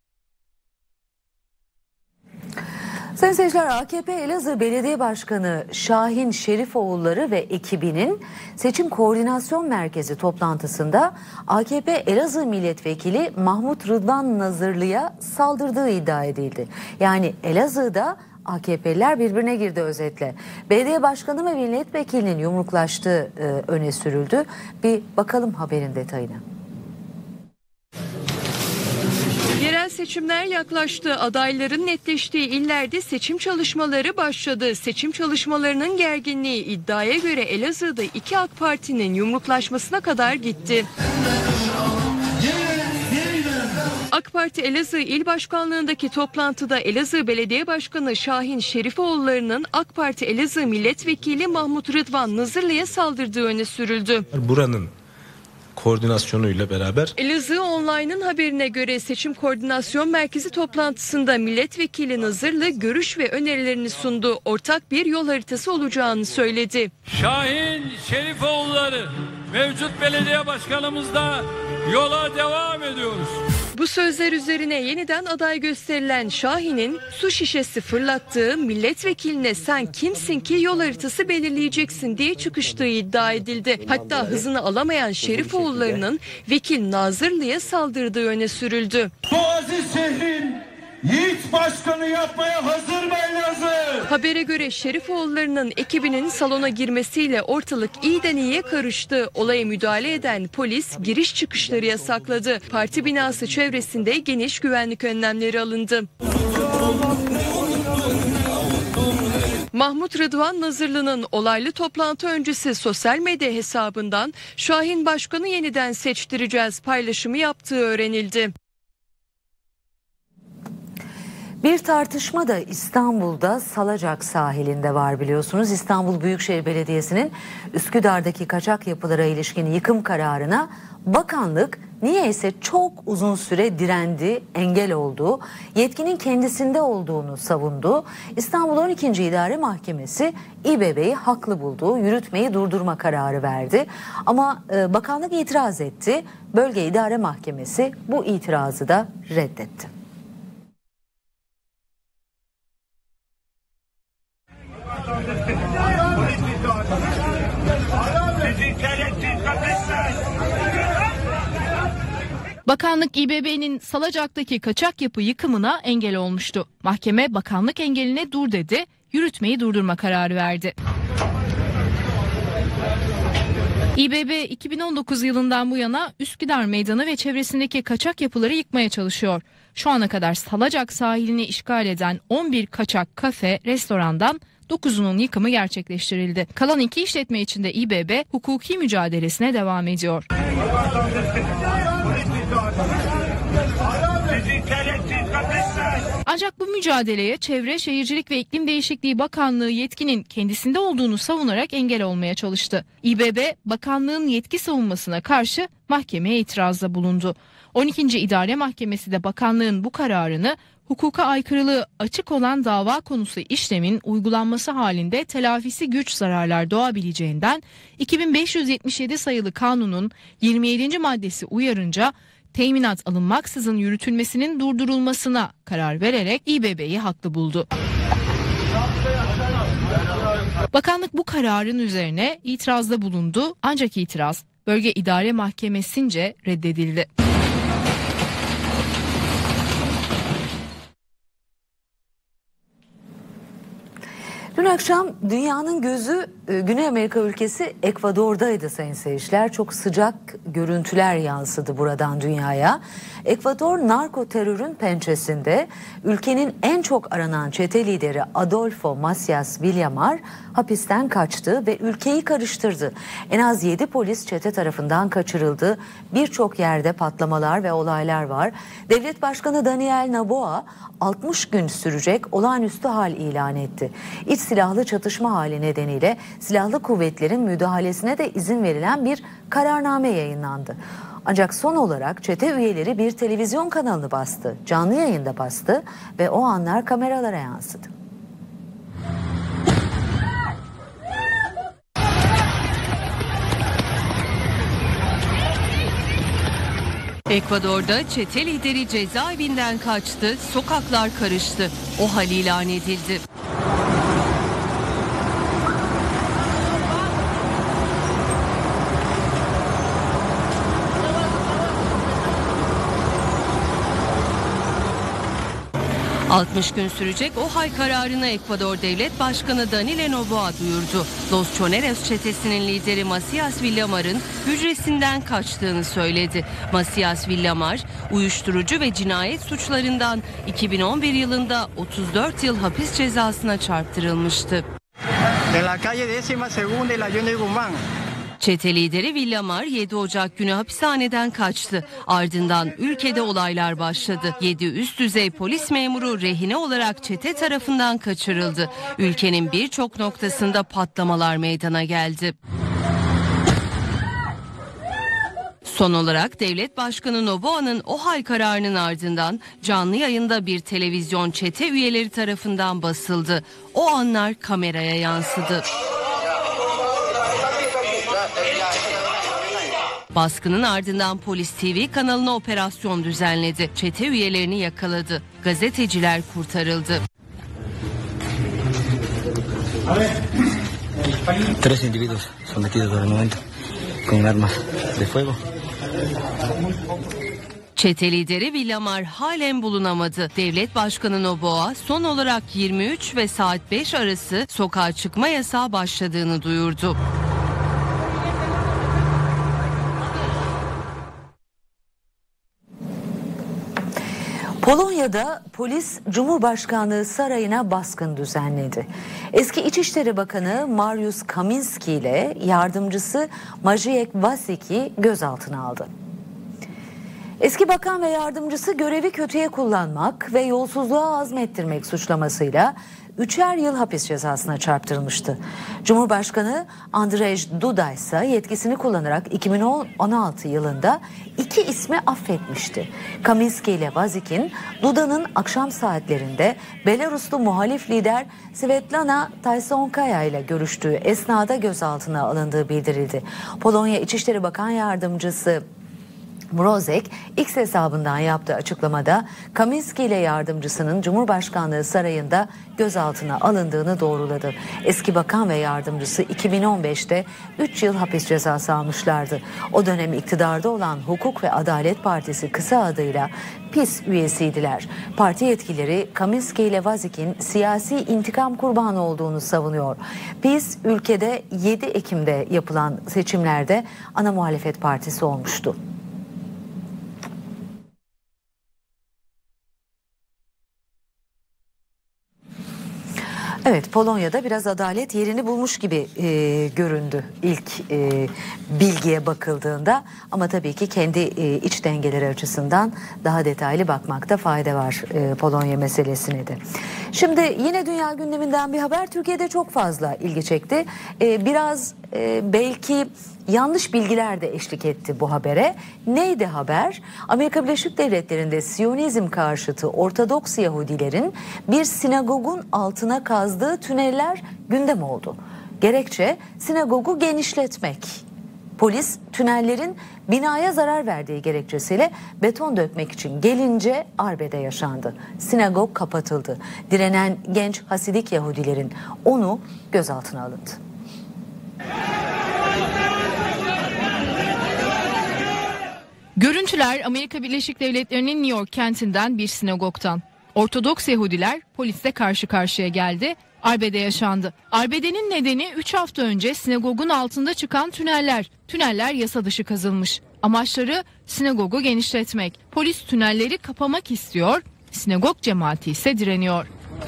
Sayın seyirciler, AKP Elazığ Belediye Başkanı Şahin Şerifoğulları ve ekibinin Seçim Koordinasyon Merkezi toplantısında AKP Elazığ Milletvekili Mahmut Rıdvan Nazırlı'ya saldırdığı iddia edildi. Yani Elazığ'da AKP'liler birbirine girdi özetle. Belediye başkanı ve milletvekilinin yumruklaştığı öne sürüldü. Bir bakalım haberin detayına. Yerel seçimler yaklaştı. Adayların netleştiği illerde seçim çalışmaları başladı. Seçim çalışmalarının gerginliği iddiaya göre Elazığ'da 2 AK Parti'nin yumruklaşmasına kadar gitti. AK Parti Elazığ İl Başkanlığındaki toplantıda Elazığ Belediye Başkanı Şahin Şerifoğulları'nın AK Parti Elazığ Milletvekili Mahmut Rıdvan Nazırlı'ya saldırdığı öne sürüldü. Buranın koordinasyonuyla beraber Elazığ Online'ın haberine göre Seçim Koordinasyon Merkezi toplantısında milletvekili Nazırlı görüş ve önerilerini sundu. Ortak bir yol haritası olacağını söyledi. Şahin Şerifoğulları mevcut belediye başkanımızla yola devam ediyoruz. Bu sözler üzerine yeniden aday gösterilen Şahin'in su şişesi fırlattığı, milletvekiline sen kimsin ki yol haritası belirleyeceksin diye çıkıştığı iddia edildi. Hatta hızını alamayan Şerifoğulları'nın vekil Nazırlı'ya saldırdığı öne sürüldü. Bu aziz şehrin yiğit başkanı yapmaya hazır mı Elazığ? Habere göre Şerifoğulları'nın ekibinin salona girmesiyle ortalık iyiden iyiye karıştı. Olaya müdahale eden polis giriş çıkışları yasakladı. Parti binası çevresinde geniş güvenlik önlemleri alındı. Mahmut Rıdvan Nazırlı'nın olaylı toplantı öncesi sosyal medya hesabından Şahin Başkan'ı yeniden seçtireceğiz paylaşımı yaptığı öğrenildi. Bir tartışma da İstanbul'da Salacak sahilinde var biliyorsunuz. İstanbul Büyükşehir Belediyesi'nin Üsküdar'daki kaçak yapılara ilişkin yıkım kararına bakanlık niyeyse çok uzun süre direndi, engel oldu. Yetkinin kendisinde olduğunu savundu. İstanbul 12. İdare Mahkemesi İBB'yi haklı buldu, yürütmeyi durdurma kararı verdi. Ama bakanlık itiraz etti. Bölge İdare Mahkemesi bu itirazı da reddetti. Bakanlık İBB'nin Salacak'taki kaçak yapı yıkımına engel olmuştu. Mahkeme bakanlık engeline dur dedi, yürütmeyi durdurma kararı verdi. İBB 2019 yılından bu yana Üsküdar Meydanı ve çevresindeki kaçak yapıları yıkmaya çalışıyor. Şu ana kadar Salacak sahilini işgal eden 11 kaçak kafe, restorandan 9'unun yıkımı gerçekleştirildi. Kalan 2 işletme içinde İBB hukuki mücadelesine devam ediyor. Ancak bu mücadeleye Çevre, Şehircilik ve İklim Değişikliği Bakanlığı yetkinin kendisinde olduğunu savunarak engel olmaya çalıştı. İBB, bakanlığın yetki savunmasına karşı mahkemeye itirazda bulundu. 12. İdare Mahkemesi de bakanlığın bu kararını hukuka aykırılığı açık olan dava konusu işlemin uygulanması halinde telafisi güç zararlar doğabileceğinden 2577 sayılı kanunun 27. maddesi uyarınca teminat alınmaksızın yürütülmesinin durdurulmasına karar vererek İBB'yi haklı buldu. Bakanlık bu kararın üzerine itirazda bulundu ancak itiraz Bölge İdare Mahkemesi'nce reddedildi. Dün akşam dünyanın gözü Güney Amerika ülkesi Ekvador'daydı sayın seyirciler. Çok sıcak görüntüler yansıdı buradan dünyaya. Ekvador narko terörün pençesinde ülkenin en çok aranan çete lideri Adolfo Macias Villamar hapisten kaçtı ve ülkeyi karıştırdı. En az 7 polis çete tarafından kaçırıldı. Birçok yerde patlamalar ve olaylar var. Devlet Başkanı Daniel Noboa 60 gün sürecek olağanüstü hal ilan etti. İç silahlı çatışma hali nedeniyle silahlı kuvvetlerin müdahalesine de izin verilen bir kararname yayınlandı. Ancak son olarak çete üyeleri bir televizyon kanalını bastı, canlı yayında bastı ve o anlar kameralara yansıdı. Ekvador'da çete lideri cezaevinden kaçtı, sokaklar karıştı. O hal ilan edildi. ...60 gün sürecek o hal kararını Ekvador Devlet Başkanı Daniel Noboa duyurdu. Los Choneros çetesinin lideri Macias Villamar'ın hücresinden kaçtığını söyledi. Macias Villamar, uyuşturucu ve cinayet suçlarından 2011 yılında 34 yıl hapis cezasına çarptırılmıştı. Çete lideri Villamar 7 Ocak günü hapishaneden kaçtı. Ardından ülkede olaylar başladı. 7 üst düzey polis memuru rehine olarak çete tarafından kaçırıldı. Ülkenin birçok noktasında patlamalar meydana geldi. Son olarak Devlet Başkanı Noboa'nın o hal kararının ardından canlı yayında bir televizyon çete üyeleri tarafından basıldı. O anlar kameraya yansıdı. Baskının ardından polis TV kanalına operasyon düzenledi. Çete üyelerini yakaladı. Gazeteciler kurtarıldı. Tres individuos sometidos por el momento con armas de fuego. Çete lideri Villamar halen bulunamadı. Devlet Başkanı Noboa son olarak 23 ve saat 5 arası sokağa çıkma yasağı başladığını duyurdu. Polonya'da polis Cumhurbaşkanlığı sarayına baskın düzenledi. Eski İçişleri Bakanı Mariusz Kaminski ile yardımcısı Maciej Wasik'i gözaltına aldı. Eski bakan ve yardımcısı görevi kötüye kullanmak ve yolsuzluğa azmettirmek suçlamasıyla 3'er yıl hapis cezasına çarptırılmıştı. Cumhurbaşkanı Andrzej Duda ise yetkisini kullanarak 2016 yılında 2 ismi affetmişti. Kaminski ile Wasik'in Duda'nın akşam saatlerinde Belaruslu muhalif lider Svetlana Tysonkaya ile görüştüğü esnada gözaltına alındığı bildirildi. Polonya İçişleri Bakan Yardımcısı Mrozek X hesabından yaptığı açıklamada Kaminski ile yardımcısının Cumhurbaşkanlığı sarayında gözaltına alındığını doğruladı. Eski bakan ve yardımcısı 2015'te 3 yıl hapis cezası almışlardı. O dönem iktidarda olan Hukuk ve Adalet Partisi kısa adıyla PiS üyesiydiler. Parti yetkilileri Kaminski ile Wasik'in siyasi intikam kurbanı olduğunu savunuyor. PiS ülkede 7 Ekim'de yapılan seçimlerde ana muhalefet partisi olmuştu. Evet, Polonya'da biraz adalet yerini bulmuş gibi göründü ilk bilgiye bakıldığında, ama tabii ki kendi iç dengeleri açısından daha detaylı bakmakta fayda var Polonya meselesine de. Şimdi yine dünya gündeminden bir haber Türkiye'de çok fazla ilgi çekti. Biraz belki yanlış bilgiler de eşlik etti bu habere. Neydi haber? Amerika Birleşik Devletleri'nde Siyonizm karşıtı Ortodoks Yahudilerin bir sinagogun altına kazdığı tüneller gündem oldu. Gerekçe sinagogu genişletmek. Polis tünellerin binaya zarar verdiği gerekçesiyle beton dökmek için gelince arbede yaşandı. Sinagog kapatıldı. Direnen genç Hasidik Yahudilerin 10'u gözaltına alındı. Görüntüler Amerika Birleşik Devletleri'nin New York kentinden bir sinagogdan. Ortodoks Yahudiler polisle karşı karşıya geldi. Arbede yaşandı. Arbedenin nedeni 3 hafta önce sinagogun altında çıkan tüneller. Tüneller yasa dışı kazılmış. Amaçları sinagogu genişletmek. Polis tünelleri kapamak istiyor. Sinagog cemaati ise direniyor.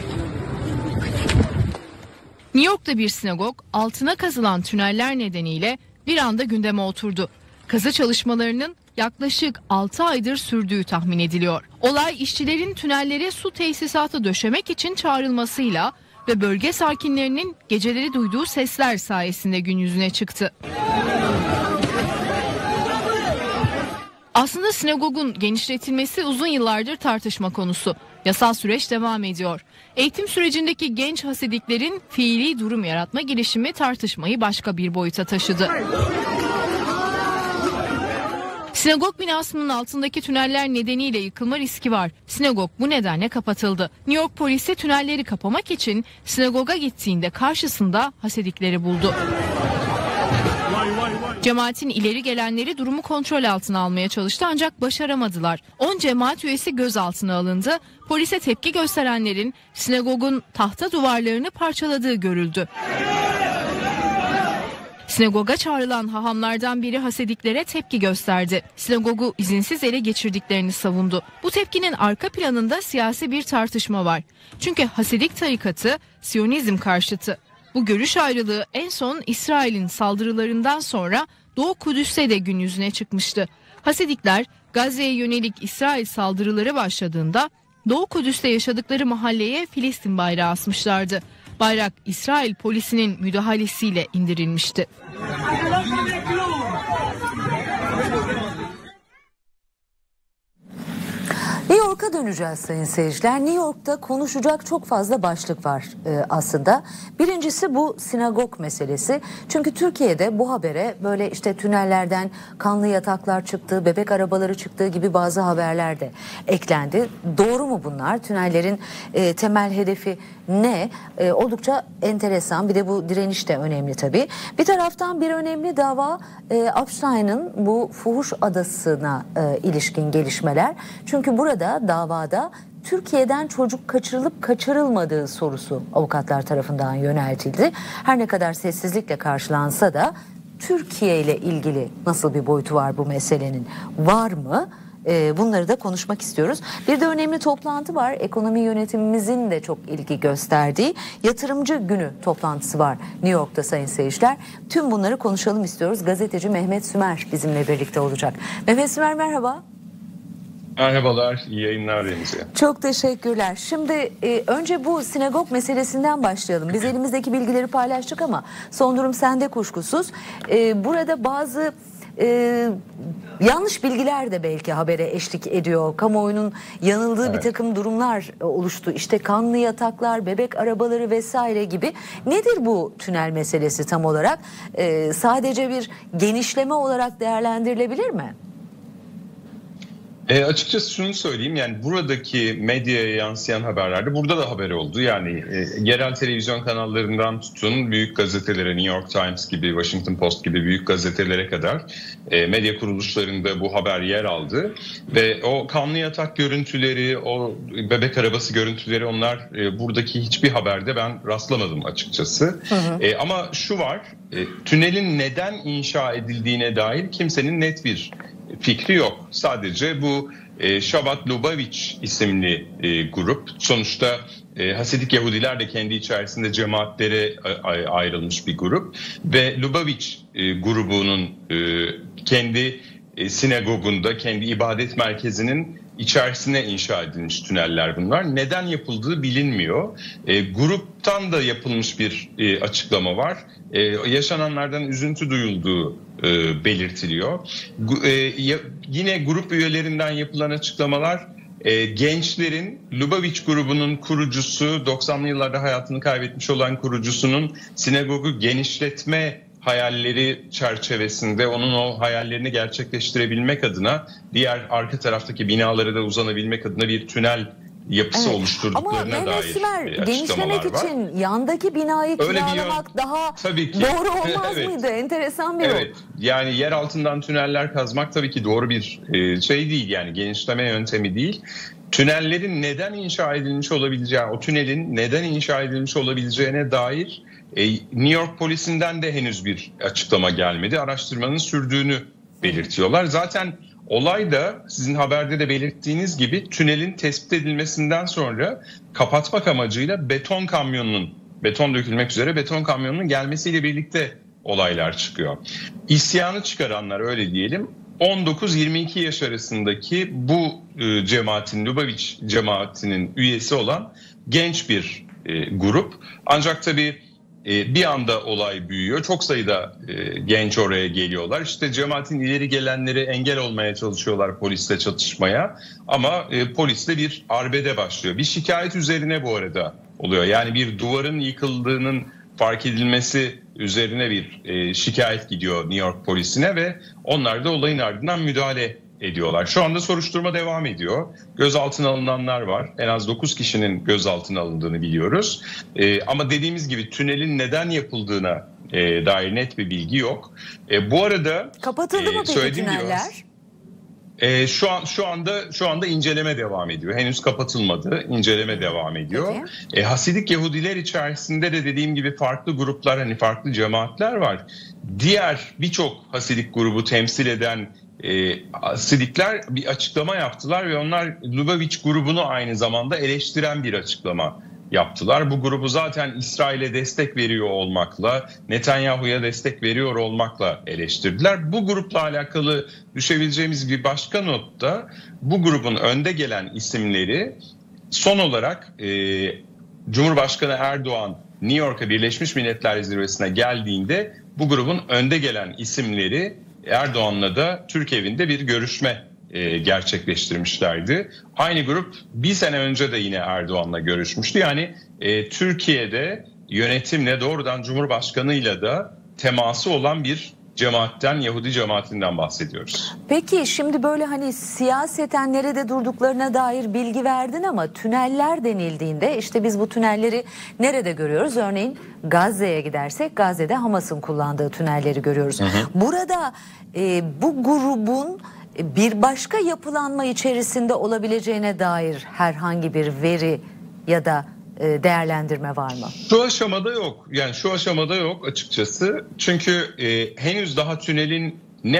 New York'ta bir sinagog altına kazılan tüneller nedeniyle bir anda gündeme oturdu. Kazı çalışmalarının yaklaşık 6 aydır sürdüğü tahmin ediliyor. Olay işçilerin tünellere su tesisatı döşemek için çağrılmasıyla ve bölge sakinlerinin geceleri duyduğu sesler sayesinde gün yüzüne çıktı. Aslında sinagogun genişletilmesi uzun yıllardır tartışma konusu. Yasal süreç devam ediyor. Eğitim sürecindeki genç Hasidiklerin fiili durum yaratma girişimi tartışmayı başka bir boyuta taşıdı. Sinagog binasının altındaki tüneller nedeniyle yıkılma riski var. Sinagog bu nedenle kapatıldı. New York polisi tünelleri kapamak için sinagoga gittiğinde karşısında Hasidikleri buldu. Cemaatin ileri gelenleri durumu kontrol altına almaya çalıştı ancak başaramadılar. 10 cemaat üyesi gözaltına alındı. Polise tepki gösterenlerin sinagogun tahta duvarlarını parçaladığı görüldü. Sinagoga çağrılan hahamlardan biri Hasidiklere tepki gösterdi. Sinagogu izinsiz ele geçirdiklerini savundu. Bu tepkinin arka planında siyasi bir tartışma var. Çünkü Hasidik tarikatı Siyonizm karşıtı. Bu görüş ayrılığı en son İsrail'in saldırılarından sonra Doğu Kudüs'te de gün yüzüne çıkmıştı. Hasidikler Gazze'ye yönelik İsrail saldırıları başladığında Doğu Kudüs'te yaşadıkları mahalleye Filistin bayrağı asmışlardı. Bayrak İsrail polisinin müdahalesiyle indirilmişti. New York'a döneceğiz sayın seyirciler. New York'ta konuşacak çok fazla başlık var aslında. Birincisi bu sinagog meselesi. Çünkü Türkiye'de bu habere böyle işte tünellerden kanlı yataklar çıktığı, bebek arabaları çıktığı gibi bazı haberler de eklendi. Doğru mu bunlar? Tünellerin temel hedefi ne? Oldukça enteresan. Bir de bu direniş de önemli tabii. Bir taraftan bir önemli dava Epstein'ın bu fuhuş adasına ilişkin gelişmeler. Çünkü burada davada Türkiye'den çocuk kaçırılıp kaçırılmadığı sorusu avukatlar tarafından yöneltildi. Her ne kadar sessizlikle karşılansa da Türkiye ile ilgili nasıl bir boyutu var bu meselenin? Var mı? Bunları da konuşmak istiyoruz. Bir de önemli toplantı var. Ekonomi yönetimimizin de çok ilgi gösterdiği yatırımcı günü toplantısı var New York'ta sayın seyirciler. Tüm bunları konuşalım istiyoruz. Gazeteci Mehmet Sümer bizimle birlikte olacak. Mehmet Sümer merhaba. Merhabalar, iyi yayınlar Denize. Çok teşekkürler. Şimdi önce bu sinagog meselesinden başlayalım. Biz elimizdeki bilgileri paylaştık ama son durum sende kuşkusuz. Burada bazı yanlış bilgiler de belki habere eşlik ediyor. Kamuoyunun yanıldığı bir takım durumlar oluştu. İşte kanlı yataklar, bebek arabaları vesaire gibi. Nedir bu tünel meselesi tam olarak? Sadece bir genişleme olarak değerlendirilebilir mi? Açıkçası şunu söyleyeyim, yani buradaki medyaya yansıyan haberlerde burada da haber oldu. Yani yerel televizyon kanallarından tutun büyük gazetelere, New York Times gibi, Washington Post gibi büyük gazetelere kadar medya kuruluşlarında bu haber yer aldı. Ve o kanlı yatak görüntüleri, o bebek arabası görüntüleri, onlar buradaki hiçbir haberde ben rastlamadım açıkçası. Ama şu var, tünelin neden inşa edildiğine dair kimsenin net bir fikri yok. Sadece bu Shabbat Lubavitch isimli grup, sonuçta Hasidik Yahudiler de kendi içerisinde cemaatlere ayrılmış bir grup ve Lubavitch grubunun kendi sinagogunda, kendi ibadet merkezinin içerisine inşa edilmiş tüneller bunlar. Neden yapıldığı bilinmiyor. Gruptan da yapılmış bir açıklama var. Yaşananlardan üzüntü duyulduğu belirtiliyor. Yine grup üyelerinden yapılan açıklamalar, gençlerin Lubavitch grubunun kurucusu, 90'lı yıllarda hayatını kaybetmiş olan kurucusunun sinagogu genişletme hayalleri çerçevesinde onun o hayallerini gerçekleştirebilmek adına diğer arka taraftaki binalara da uzanabilmek adına bir tünel yapısı oluşturduklarına dair açıklamalar var. Genişlemek için yandaki binayı kiralamak daha doğru olmaz mıydı? Enteresan bir yol. Yani yer altından tüneller kazmak tabii ki doğru bir şey değil, yani genişleme yöntemi değil. Tünellerin neden inşa edilmiş olabileceği, o tünelin neden inşa edilmiş olabileceğine dair New York polisinden de henüz bir açıklama gelmedi. Araştırmanın sürdüğünü belirtiyorlar. Zaten olay da sizin haberde de belirttiğiniz gibi tünelin tespit edilmesinden sonra kapatmak amacıyla beton dökülmek üzere beton kamyonunun gelmesiyle birlikte olaylar çıkıyor. İsyanı çıkaranlar, öyle diyelim, 19-22 yaş arasındaki bu cemaatin, Lubavitch cemaatinin üyesi olan genç bir grup. Ancak tabii bir anda olay büyüyor. Çok sayıda genç oraya geliyorlar. İşte cemaatin ileri gelenleri engel olmaya çalışıyorlar polisle çatışmaya. Ama polisle bir arbede başlıyor. Bir şikayet üzerine bu arada oluyor. Yani bir duvarın yıkıldığının fark edilmesi üzerine bir şikayet gidiyor New York polisine ve onlar da olayın ardından müdahale ediyorlar. Şu anda soruşturma devam ediyor. Gözaltına alınanlar var. En az 9 kişinin gözaltına alındığını biliyoruz. Ama dediğimiz gibi tünelin neden yapıldığına dair net bir bilgi yok. Bu arada kapatıldı mı peki tüneller? Şu anda inceleme devam ediyor. Henüz kapatılmadı. İnceleme devam ediyor. Hasidik Yahudiler içerisinde de dediğim gibi farklı gruplar, hani farklı cemaatler var. Diğer birçok Hasidik grubu temsil eden Hasidikler bir açıklama yaptılar ve onlar Lubavitch grubunu aynı zamanda eleştiren bir açıklama yaptılar. Bu grubu zaten İsrail'e destek veriyor olmakla, Netanyahu'ya destek veriyor olmakla eleştirdiler. Bu grupla alakalı düşebileceğimiz bir başka not da bu grubun önde gelen isimleri son olarak Cumhurbaşkanı Erdoğan New York'a Birleşmiş Milletler Zirvesi'ne geldiğinde bu grubun önde gelen isimleri Erdoğan'la da Türk evinde bir görüşme gerçekleştirmişlerdi. Aynı grup bir sene önce de yine Erdoğan'la görüşmüştü. Yani Türkiye'de yönetimle doğrudan Cumhurbaşkanı'yla da teması olan bir cemaatten, Yahudi cemaatinden bahsediyoruz. Peki şimdi böyle hani siyaseten nerede durduklarına dair bilgi verdin ama tüneller denildiğinde işte biz bu tünelleri nerede görüyoruz? Örneğin Gazze'ye gidersek Gazze'de Hamas'ın kullandığı tünelleri görüyoruz. Burada bu grubun bir başka yapılanma içerisinde olabileceğine dair herhangi bir veri ya da değerlendirme var mı? Şu aşamada yok. Yani şu aşamada yok açıkçası. Çünkü henüz daha tünellerin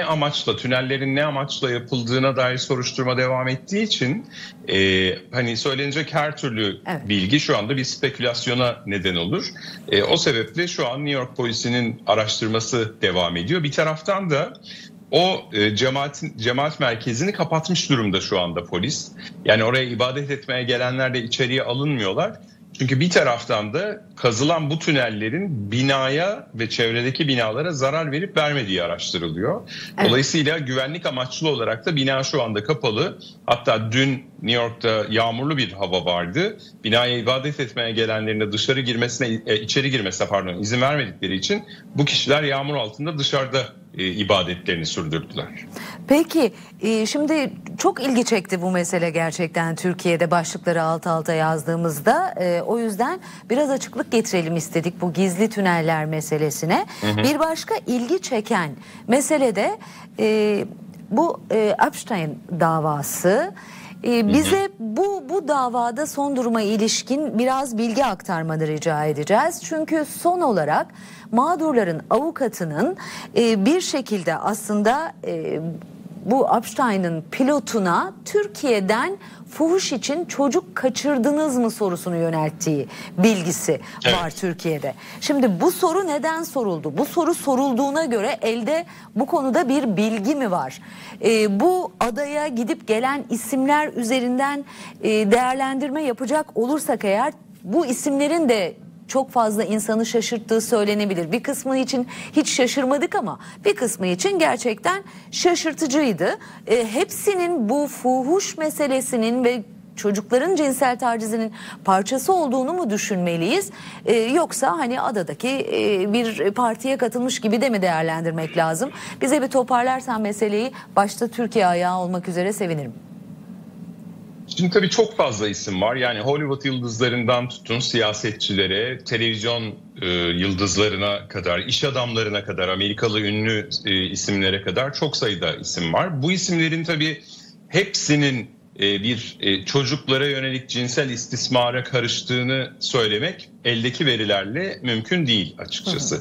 ne amaçla yapıldığına dair soruşturma devam ettiği için hani söylenecek her türlü bilgi şu anda bir spekülasyona neden olur. O sebeple şu an New York polisinin araştırması devam ediyor. Bir taraftan da o cemaat merkezini kapatmış durumda şu anda polis. Yani oraya ibadet etmeye gelenler de içeriye alınmıyorlar. Çünkü bir taraftan da kazılan bu tünellerin binaya ve çevredeki binalara zarar verip vermediği araştırılıyor. Evet. Dolayısıyla güvenlik amaçlı olarak da bina şu anda kapalı. Hatta dün New York'ta yağmurlu bir hava vardı. Binaya ibadet etmeye gelenlerin de içeri girmesine izin vermedikleri için bu kişiler yağmur altında dışarıda ibadetlerini sürdürdüler. Peki şimdi çok ilgi çekti bu mesele gerçekten Türkiye'de başlıkları alt alta yazdığımızda. O yüzden biraz açıklık getirelim istedik bu gizli tüneller meselesine. Bir başka ilgi çeken mesele de bu Epstein davası. Bize bu davada son duruma ilişkin biraz bilgi aktarmanı rica edeceğiz. Çünkü son olarak mağdurların avukatının bir şekilde aslında bu Epstein'in pilotuna Türkiye'den fuhuş için çocuk kaçırdınız mı sorusunu yönelttiği bilgisi var Türkiye'de. Şimdi bu soru neden soruldu? Bu soru sorulduğuna göre elde bu konuda bir bilgi mi var? Bu adaya gidip gelen isimler üzerinden değerlendirme yapacak olursak eğer bu isimlerin de çok fazla insanı şaşırttığı söylenebilir. Bir kısmı için hiç şaşırmadık ama bir kısmı için gerçekten şaşırtıcıydı. Hepsinin bu fuhuş meselesinin ve çocukların cinsel tacizinin parçası olduğunu mu düşünmeliyiz? Yoksa hani adadaki bir partiye katılmış gibi de mi değerlendirmek lazım? Bize bir toparlarsan meseleyi, başta Türkiye ayağı olmak üzere sevinirim. Şimdi tabii çok fazla isim var. Yani Hollywood yıldızlarından tutun siyasetçilere, televizyon yıldızlarına kadar, iş adamlarına kadar, Amerikalı ünlü isimlere kadar çok sayıda isim var. Bu isimlerin tabii hepsinin bir çocuklara yönelik cinsel istismara karıştığını söylemek eldeki verilerle mümkün değil açıkçası.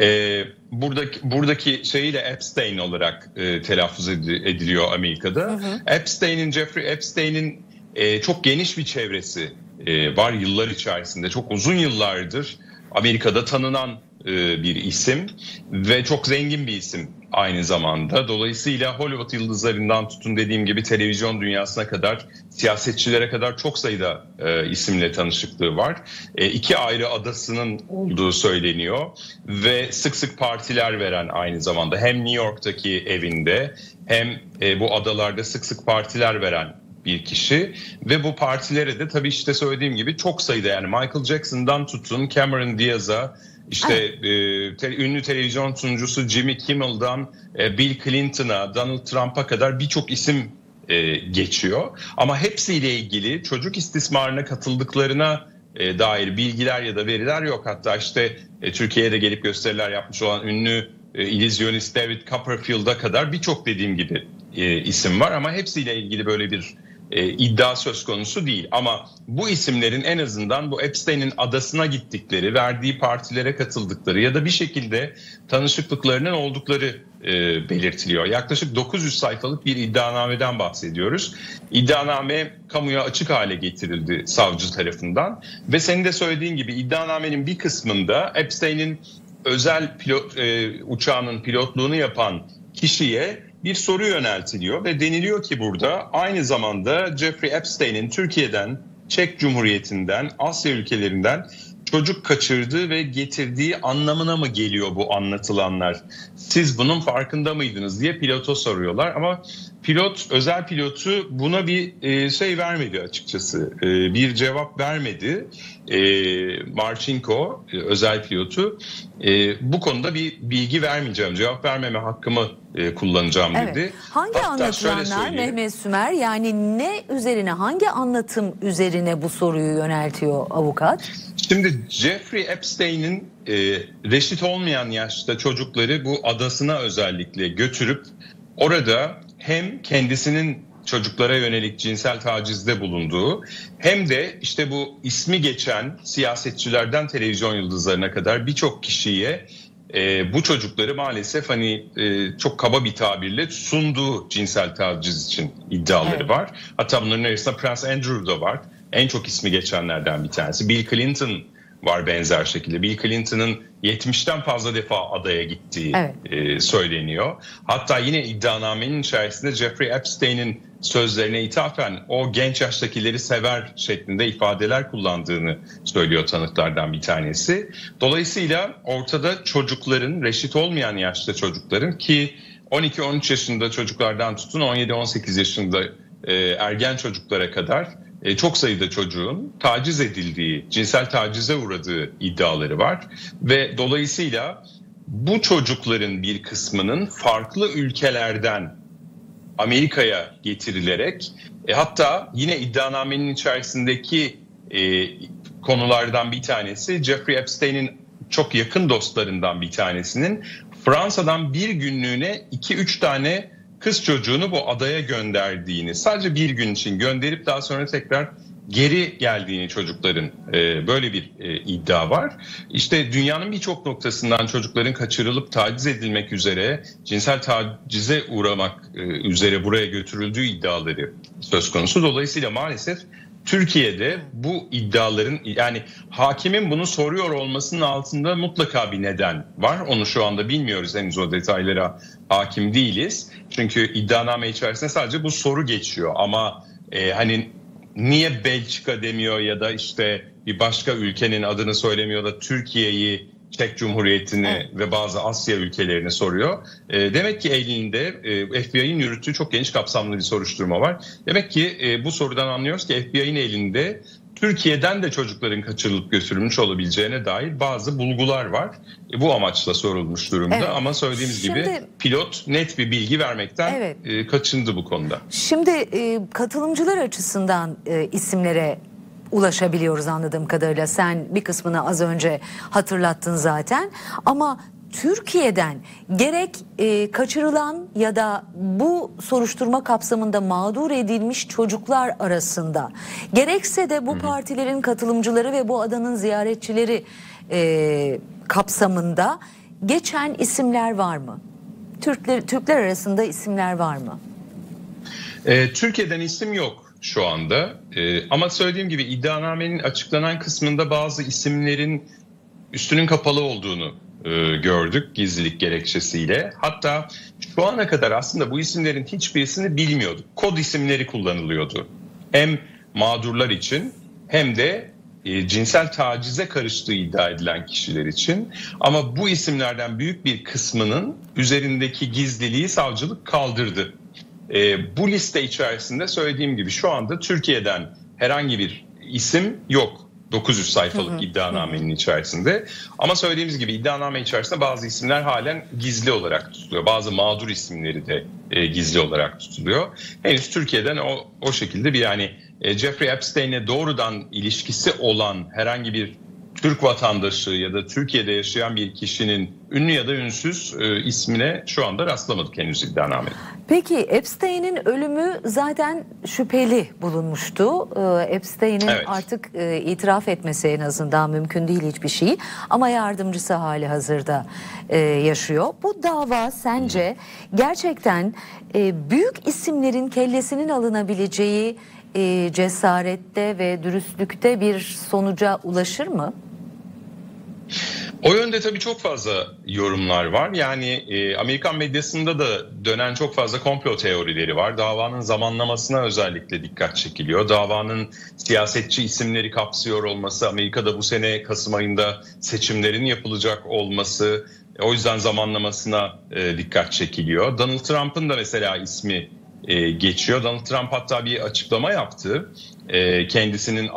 Buradaki şeyiyle Epstein olarak telaffuz ediliyor Amerika'da. Jeffrey Epstein'in çok geniş bir çevresi var yıllar içerisinde. Çok uzun yıllardır Amerika'da tanınan bir isim ve çok zengin bir isim aynı zamanda. Dolayısıyla Hollywood yıldızlarından tutun dediğim gibi televizyon dünyasına kadar, siyasetçilere kadar çok sayıda isimle tanışıklığı var. 2 ayrı adasının olduğu söyleniyor ve sık sık partiler veren aynı zamanda hem New York'taki evinde hem bu adalarda sık sık partiler veren bir kişi ve bu partilere de tabii işte söylediğim gibi çok sayıda, yani Michael Jackson'dan tutun Cameron Diaz'a, İşte ünlü televizyon sunucusu Jimmy Kimmel'dan Bill Clinton'a, Donald Trump'a kadar birçok isim geçiyor. Ama hepsiyle ilgili çocuk istismarına katıldıklarına dair bilgiler ya da veriler yok. Hatta işte Türkiye'ye de gelip gösteriler yapmış olan ünlü illüzyonist David Copperfield'a kadar birçok dediğim gibi isim var. Ama hepsiyle ilgili böyle bir iddia söz konusu değil. Ama bu isimlerin en azından bu Epstein'in adasına gittikleri, verdiği partilere katıldıkları ya da bir şekilde tanışıklıklarının oldukları belirtiliyor. Yaklaşık 900 sayfalık bir iddianameden bahsediyoruz. İddianame kamuya açık hale getirildi savcı tarafından ve senin de söylediğin gibi iddianamenin bir kısmında Epstein'in özel uçağının pilotluğunu yapan kişiye bir soru yöneltiliyor ve deniliyor ki burada aynı zamanda Jeffrey Epstein'in Türkiye'den, Çek Cumhuriyeti'nden, Asya ülkelerinden çocuk kaçırdığı ve getirdiği anlamına mı geliyor bu anlatılanlar? Siz bunun farkında mıydınız diye pilota soruyorlar ama özel pilotu buna bir şey vermedi açıkçası. Bir cevap vermedi. Marchenko özel pilotu bu konuda bir bilgi vermeyeceğim, cevap vermeme hakkımı kullanacağım dedi. Evet. Hangi anlatılanlar Mehmet Sümer, yani ne üzerine, hangi anlatım üzerine bu soruyu yöneltiyor avukat? Şimdi Jeffrey Epstein'in reşit olmayan yaşta çocukları bu adasına özellikle götürüp orada hem kendisinin çocuklara yönelik cinsel tacizde bulunduğu hem de işte bu ismi geçen siyasetçilerden televizyon yıldızlarına kadar birçok kişiye bu çocukları maalesef çok kaba bir tabirle sunduğu cinsel taciz için iddiaları var. Hatta bunların arasında Prince Andrew da var. En çok ismi geçenlerden bir tanesi. Bill Clinton var benzer şekilde. Bill Clinton'ın 70'ten fazla defa adaya gittiği söyleniyor. Hatta yine iddianamenin içerisinde Jeffrey Epstein'in sözlerine ithafen o genç yaştakileri sever şeklinde ifadeler kullandığını söylüyor tanıklardan bir tanesi. Dolayısıyla ortada çocukların, reşit olmayan yaşta çocukların, ki 12-13 yaşında çocuklardan tutun 17-18 yaşında ergen çocuklara kadar çok sayıda çocuğun taciz edildiği, cinsel tacize uğradığı iddiaları var. Ve dolayısıyla bu çocukların bir kısmının farklı ülkelerden Amerika'ya getirilerek hatta yine iddianamenin içerisindeki konulardan bir tanesi, Jeffrey Epstein'in çok yakın dostlarından bir tanesinin Fransa'dan bir günlüğüne 2-3 tane kız çocuğunu bu adaya gönderdiğini, sadece bir gün için gönderip daha sonra tekrar geri geldiğini çocukların, böyle bir iddia var. İşte dünyanın birçok noktasından çocukların kaçırılıp taciz edilmek üzere, cinsel tacize uğramak üzere buraya götürüldüğü iddiaları söz konusu. Dolayısıyla maalesef Türkiye'de bu iddiaların, yani hakimin bunu soruyor olmasının altında mutlaka bir neden var. Onu şu anda bilmiyoruz, henüz o detaylara hakim değiliz. Çünkü iddianame içerisinde sadece bu soru geçiyor ama niye Belçika demiyor ya da işte bir başka ülkenin adını söylemiyor da Türkiye'yi, Çek Cumhuriyeti'ni ve bazı Asya ülkelerini soruyor. Demek ki elinde FBI'nin yürüttüğü çok geniş kapsamlı bir soruşturma var. Demek ki bu sorudan anlıyoruz ki FBI'nin elinde Türkiye'den de çocukların kaçırılıp götürülmüş olabileceğine dair bazı bulgular var. Bu amaçla sorulmuş durumda. Evet. Ama söylediğimiz gibi pilot net bir bilgi vermekten kaçındı bu konuda. Şimdi katılımcılar açısından isimlere ulaşabiliyoruz anladığım kadarıyla. Sen bir kısmını az önce hatırlattın zaten. Ama Türkiye'den gerek kaçırılan ya da bu soruşturma kapsamında mağdur edilmiş çocuklar arasında, gerekse de bu partilerin katılımcıları ve bu adanın ziyaretçileri kapsamında geçen isimler var mı? Türkler arasında isimler var mı? Türkiye'den isim yok şu anda. Ama söylediğim gibi iddianamenin açıklanan kısmında bazı isimlerin üstünün kapalı olduğunu gördük gizlilik gerekçesiyle. Hatta şu ana kadar aslında bu isimlerin hiçbirisini bilmiyorduk. Kod isimleri kullanılıyordu. Hem mağdurlar için hem de cinsel tacize karıştığı iddia edilen kişiler için. Ama bu isimlerden büyük bir kısmının üzerindeki gizliliği savcılık kaldırdı. Bu liste içerisinde söylediğim gibi şu anda Türkiye'den herhangi bir isim yok. 900 sayfalık iddianamenin içerisinde. Ama söylediğimiz gibi iddianame içerisinde bazı isimler halen gizli olarak tutuluyor. Bazı mağdur isimleri de gizli olarak tutuluyor. Henüz Türkiye'den o şekilde bir, yani Jeffrey Epstein'e doğrudan ilişkisi olan herhangi bir Türk vatandaşı ya da Türkiye'de yaşayan bir kişinin ünlü ya da ünsüz ismine şu anda rastlamadık henüz iddianamede. Peki Epstein'in ölümü zaten şüpheli bulunmuştu. Epstein'in artık itiraf etmesi en azından mümkün değil hiçbir şey. Ama yardımcısı hali hazırda yaşıyor. Bu dava sence gerçekten büyük isimlerin kellesinin alınabileceği cesarette ve dürüstlükte bir sonuca ulaşır mı? O yönde tabii çok fazla yorumlar var. Yani Amerikan medyasında da dönen çok fazla komplo teorileri var. Davanın zamanlamasına özellikle dikkat çekiliyor. Davanın siyasetçi isimleri kapsıyor olması, Amerika'da bu sene Kasım ayında seçimlerin yapılacak olması, o yüzden zamanlamasına dikkat çekiliyor. Donald Trump'ın da mesela ismi geçiyor. Donald Trump hatta bir açıklama yaptı. Kendisinin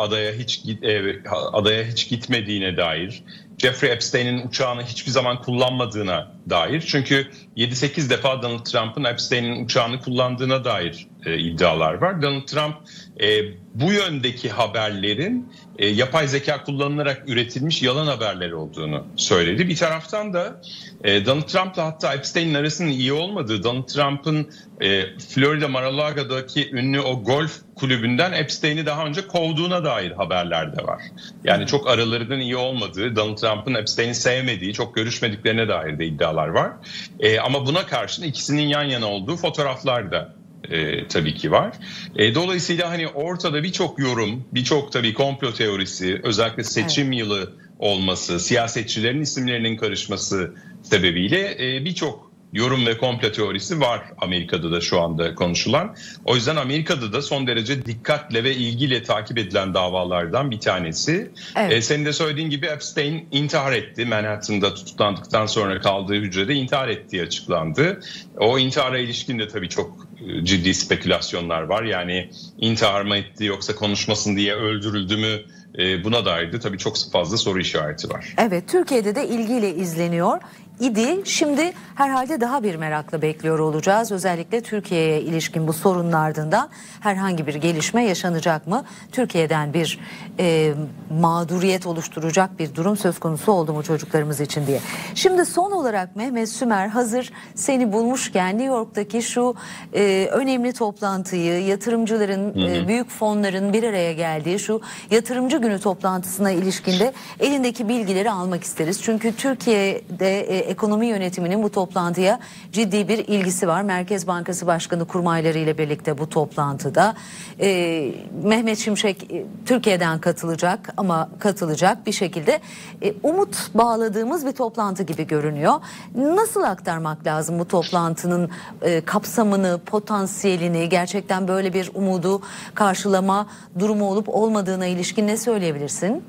adaya hiç gitmediğine dair, Jeffrey Epstein'in uçağını hiçbir zaman kullanmadığına dair. Çünkü 7-8 defa Donald Trump'ın Epstein'in uçağını kullandığına dair iddialar var. Donald Trump bu yöndeki haberlerin yapay zeka kullanılarak üretilmiş yalan haberler olduğunu söyledi. Bir taraftan da Donald Trump'la hatta Epstein'in arasının iyi olmadığı, Donald Trump'ın Florida Mar-a-Lago'daki ünlü o golf kulübünden Epstein'i daha önce kovduğuna dair haberler de var. Yani çok aralarının iyi olmadığı, Donald Trump'ın Epstein'i sevmediği, çok görüşmediklerine dair de iddialar var. Ama buna karşın ikisinin yan yana olduğu fotoğraflar da tabii ki var. Dolayısıyla hani ortada birçok yorum, birçok tabii komplo teorisi, özellikle seçim yılı olması, siyasetçilerin isimlerinin karışması sebebiyle birçok yorum ve komplo teorisi var Amerika'da da şu anda konuşulan. O yüzden Amerika'da da son derece dikkatle ve ilgiyle takip edilen davalardan bir tanesi. Evet. Senin de söylediğin gibi Epstein intihar etti. Manhattan'da tutuklandıktan sonra kaldığı hücrede intihar ettiği açıklandı. O intihara ilişkin de tabii çok ciddi spekülasyonlar var. Yani intihar mı etti yoksa konuşmasın diye öldürüldü mü? Buna dair de tabii çok fazla soru işareti var. Evet, Türkiye'de de ilgiyle izleniyor idi. Şimdi herhalde daha bir merakla bekliyor olacağız. Özellikle Türkiye'ye ilişkin bu sorunun ardından herhangi bir gelişme yaşanacak mı? Türkiye'den bir mağduriyet oluşturacak bir durum söz konusu oldu mu çocuklarımız için diye. Şimdi son olarak Mehmet Sümer, hazır seni bulmuşken New York'taki şu önemli toplantıyı, yatırımcıların, büyük fonların bir araya geldiği şu yatırımcı günü toplantısına ilişkinde elindeki bilgileri almak isteriz. Çünkü Türkiye'de ekonomi yönetiminin bu toplantıya ciddi bir ilgisi var. Merkez Bankası Başkanı kurmayları ile birlikte bu toplantıda Mehmet Şimşek Türkiye'den katılacak ama katılacak bir şekilde umut bağladığımız bir toplantı gibi görünüyor. Nasıl aktarmak lazım bu toplantının kapsamını, potansiyelini, gerçekten böyle bir umudu karşılama durumu olup olmadığına ilişkin ne söyleyebilirsin?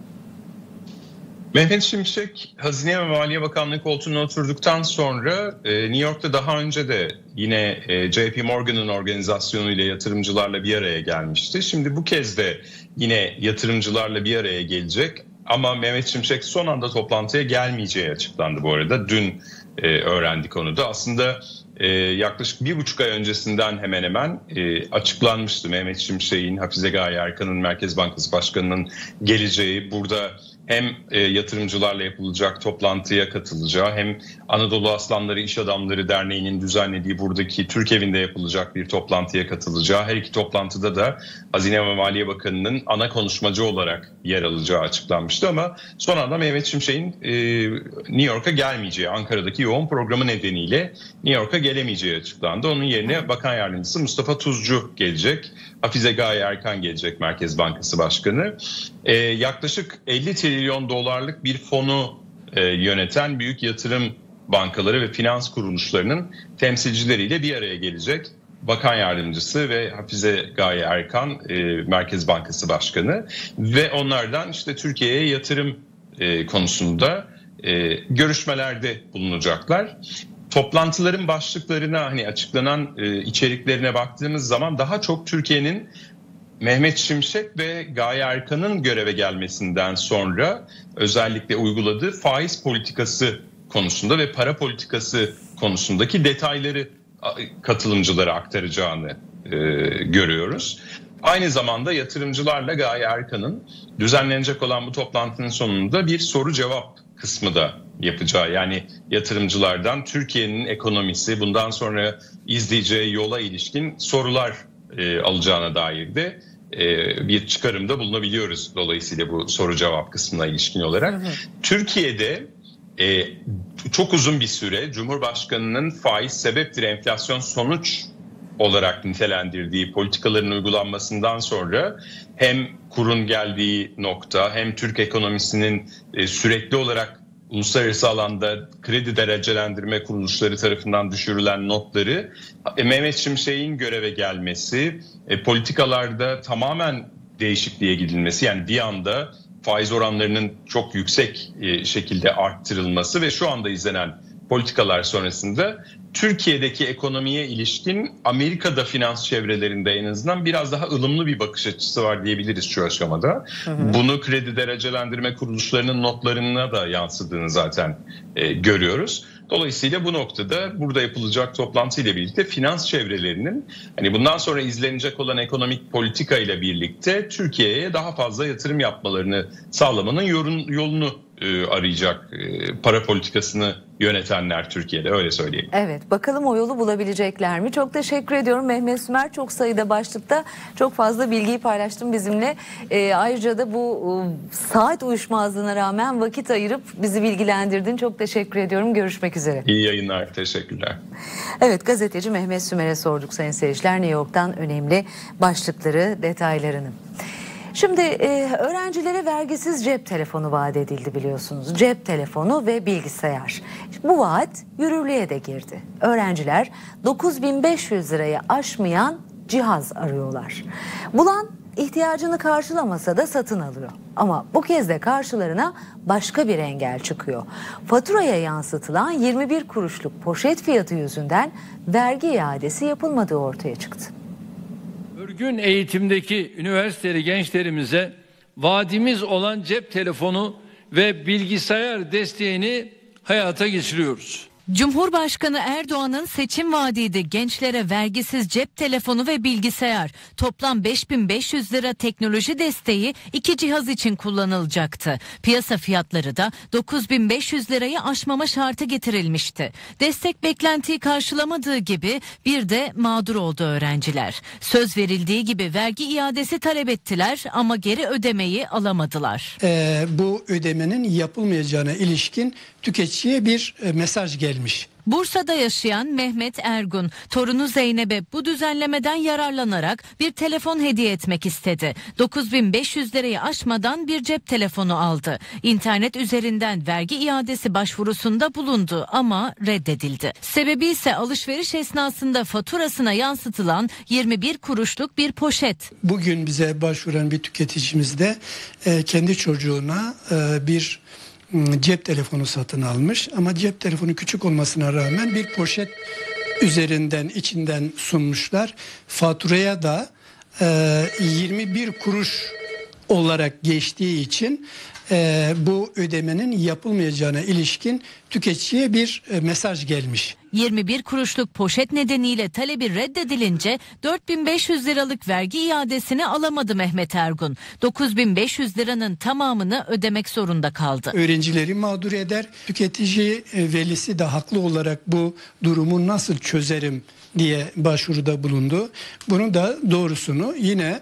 Mehmet Şimşek Hazine ve Maliye Bakanlığı koltuğuna oturduktan sonra New York'ta daha önce de yine JP Morgan'ın organizasyonuyla yatırımcılarla bir araya gelmişti. Şimdi bu kez de yine yatırımcılarla bir araya gelecek ama Mehmet Şimşek son anda toplantıya gelmeyeceği açıklandı bu arada. Dün öğrendik onu da. Aslında yaklaşık 1,5 ay öncesinden hemen hemen açıklanmıştı Mehmet Şimşek'in, Hafize Gaye Erkan'ın, Merkez Bankası Başkanı'nın geleceği, burada hem yatırımcılarla yapılacak toplantıya katılacağı, hem Anadolu Aslanları İş Adamları Derneği'nin düzenlediği buradaki Türk Evi'nde yapılacak bir toplantıya katılacağı, her iki toplantıda da Hazine ve Maliye Bakanı'nın ana konuşmacı olarak yer alacağı açıklanmıştı. Ama son anda Mehmet Şimşek'in New York'a gelmeyeceği, Ankara'daki yoğun programı nedeniyle New York'a gelemeyeceği açıklandı. Onun yerine Bakan Yardımcısı Mustafa Tuzcu gelecek. Hafize Gaye Erkan gelecek, Merkez Bankası Başkanı. Yaklaşık 50 trilyon dolarlık bir fonu yöneten büyük yatırım bankaları ve finans kuruluşlarının temsilcileriyle bir araya gelecek. Bakan Yardımcısı ve Hafize Gaye Erkan, Merkez Bankası Başkanı ve onlardan işte Türkiye'ye yatırım konusunda görüşmelerde bulunacaklar. Toplantıların başlıklarına, hani açıklanan içeriklerine baktığımız zaman daha çok Türkiye'nin Mehmet Şimşek ve Gaye Erkan'ın göreve gelmesinden sonra özellikle uyguladığı faiz politikası konusunda ve para politikası konusundaki detayları katılımcılara aktaracağını görüyoruz. Aynı zamanda yatırımcılarla Gaye Erkan'ın düzenlenecek olan bu toplantının sonunda bir soru cevap kısmı da yapacağı, yani yatırımcılardan Türkiye'nin ekonomisi, bundan sonra izleyeceği yola ilişkin sorular alacağına dair de bir çıkarımda bulunabiliyoruz. Dolayısıyla bu soru cevap kısmına ilişkin olarak. Türkiye'de çok uzun bir süre Cumhurbaşkanı'nın faiz sebeptir, enflasyon sonuç olarak nitelendirdiği politikaların uygulanmasından sonra hem kurun geldiği nokta, hem Türk ekonomisinin sürekli olarak uluslararası alanda kredi derecelendirme kuruluşları tarafından düşürülen notları, Mehmet Şimşek'in göreve gelmesi, politikalarda tamamen değişikliğe gidilmesi, yani bir anda faiz oranlarının çok yüksek şekilde arttırılması ve şu anda izlenen politikalar sonrasında Türkiye'deki ekonomiye ilişkin Amerika'da finans çevrelerinde en azından biraz daha ılımlı bir bakış açısı var diyebiliriz şu aşamada. Bunu kredi derecelendirme kuruluşlarının notlarına da yansıdığını zaten görüyoruz. Dolayısıyla bu noktada burada yapılacak toplantıyla birlikte finans çevrelerinin hani bundan sonra izlenecek olan ekonomik politika ile birlikte Türkiye'ye daha fazla yatırım yapmalarını sağlamanın yolunu arayacak para politikasını yönetenler Türkiye'de, öyle söyleyeyim. Evet, bakalım o yolu bulabilecekler mi? Çok teşekkür ediyorum Mehmet Sümer. Çok sayıda başlıkta çok fazla bilgiyi paylaştın bizimle. Ayrıca da bu saat uyuşmazlığına rağmen vakit ayırıp bizi bilgilendirdin. Çok teşekkür ediyorum. Görüşmek üzere. İyi yayınlar. Teşekkürler. Evet, gazeteci Mehmet Sümer'e sorduk sayın seyirciler. New York'tan önemli başlıkları, detaylarını. Şimdi öğrencilere vergisiz cep telefonu vaat edildi biliyorsunuz. Cep telefonu ve bilgisayar. Bu vaat yürürlüğe de girdi. Öğrenciler 9.500 lirayı aşmayan cihaz arıyorlar. Bulan ihtiyacını karşılamasa da satın alıyor. Ama bu kez de karşılarına başka bir engel çıkıyor. Faturaya yansıtılan 21 kuruşluk poşet fiyatı yüzünden vergi iadesi yapılmadığı ortaya çıktı. Örgün eğitimdeki üniversiteli gençlerimize vaadimiz olan cep telefonu ve bilgisayar desteğini hayata geçiriyoruz. Cumhurbaşkanı Erdoğan'ın seçim vaadiydi gençlere vergisiz cep telefonu ve bilgisayar. Toplam 5.500 lira teknoloji desteği 2 cihaz için kullanılacaktı. Piyasa fiyatları da 9.500 lirayı aşmama şartı getirilmişti. Destek beklentiyi karşılamadığı gibi bir de mağdur oldu öğrenciler. Söz verildiği gibi vergi iadesi talep ettiler ama geri ödemeyi alamadılar. Bu ödemenin yapılmayacağına ilişkin tüketiciye bir mesaj gelmiş. Bursa'da yaşayan Mehmet Ergun, torunu Zeynep'e bu düzenlemeden yararlanarak bir telefon hediye etmek istedi. 9.500 lirayı aşmadan bir cep telefonu aldı. İnternet üzerinden vergi iadesi başvurusunda bulundu ama reddedildi. Sebebi ise alışveriş esnasında faturasına yansıtılan 21 kuruşluk bir poşet. Bugün bize başvuran bir tüketicimiz de kendi çocuğuna bir cep telefonu satın almış ama cep telefonu küçük olmasına rağmen bir poşet üzerinden içinden sunmuşlar. Faturaya da 21 kuruş olarak geçtiği için bu ödemenin yapılmayacağına ilişkin tüketiciye bir mesaj gelmiş. 21 kuruşluk poşet nedeniyle talebi reddedilince 4.500 liralık vergi iadesini alamadı Mehmet Ergun. 9.500 liranın tamamını ödemek zorunda kaldı. Öğrencileri mağdur eder. Tüketici velisi de haklı olarak bu durumu nasıl çözerim diye başvuruda bulundu. Bunu da doğrusunu yine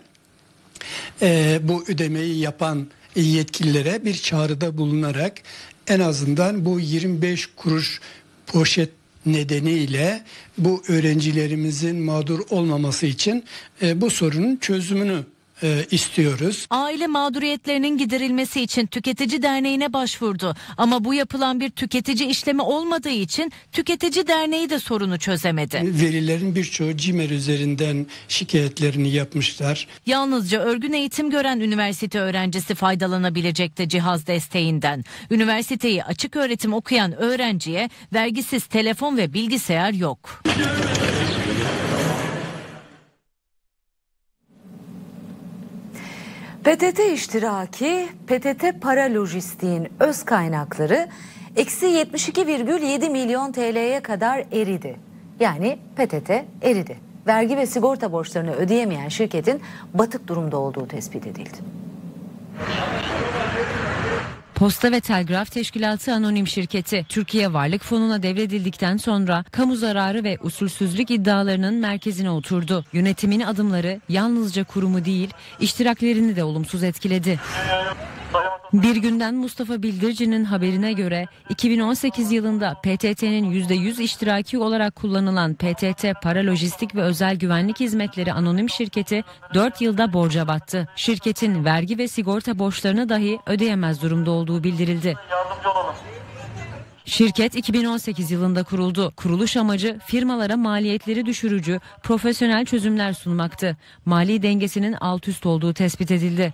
bu ödemeyi yapan yetkililere bir çağrıda bulunarak en azından bu 25 kuruş poşet nedeniyle bu öğrencilerimizin mağdur olmaması için bu sorunun çözümünü istiyoruz. Aile mağduriyetlerinin giderilmesi için Tüketici Derneği'ne başvurdu. Ama bu yapılan bir tüketici işlemi olmadığı için Tüketici Derneği de sorunu çözemedi. Velilerin birçoğu Cimer üzerinden şikayetlerini yapmışlar. Yalnızca örgün eğitim gören üniversite öğrencisi faydalanabilecekti cihaz desteğinden. Üniversiteyi açık öğretim okuyan öğrenciye vergisiz telefon ve bilgisayar yok. PTT iştiraki, PTT para lojistiğin öz kaynakları eksi 72,7 milyon TL'ye kadar eridi. Yani PTT eridi. Vergi ve sigorta borçlarını ödeyemeyen şirketin batık durumda olduğu tespit edildi. Posta ve Telgraf Teşkilatı Anonim Şirketi, Türkiye Varlık Fonu'na devredildikten sonra kamu zararı ve usulsüzlük iddialarının merkezine oturdu. Yönetimin adımları yalnızca kurumu değil, iştiraklerini de olumsuz etkiledi. Bir Günden Mustafa Bildirici'nin haberine göre 2018 yılında PTT'nin %100 iştiraki olarak kullanılan PTT Para Lojistik ve Özel Güvenlik Hizmetleri Anonim Şirketi 4 yılda borca battı. Şirketin vergi ve sigorta borçlarını dahi ödeyemez durumda olduğu bildirildi. Şirket 2018 yılında kuruldu. Kuruluş amacı firmalara maliyetleri düşürücü, profesyonel çözümler sunmaktı. Mali dengesinin alt üst olduğu tespit edildi.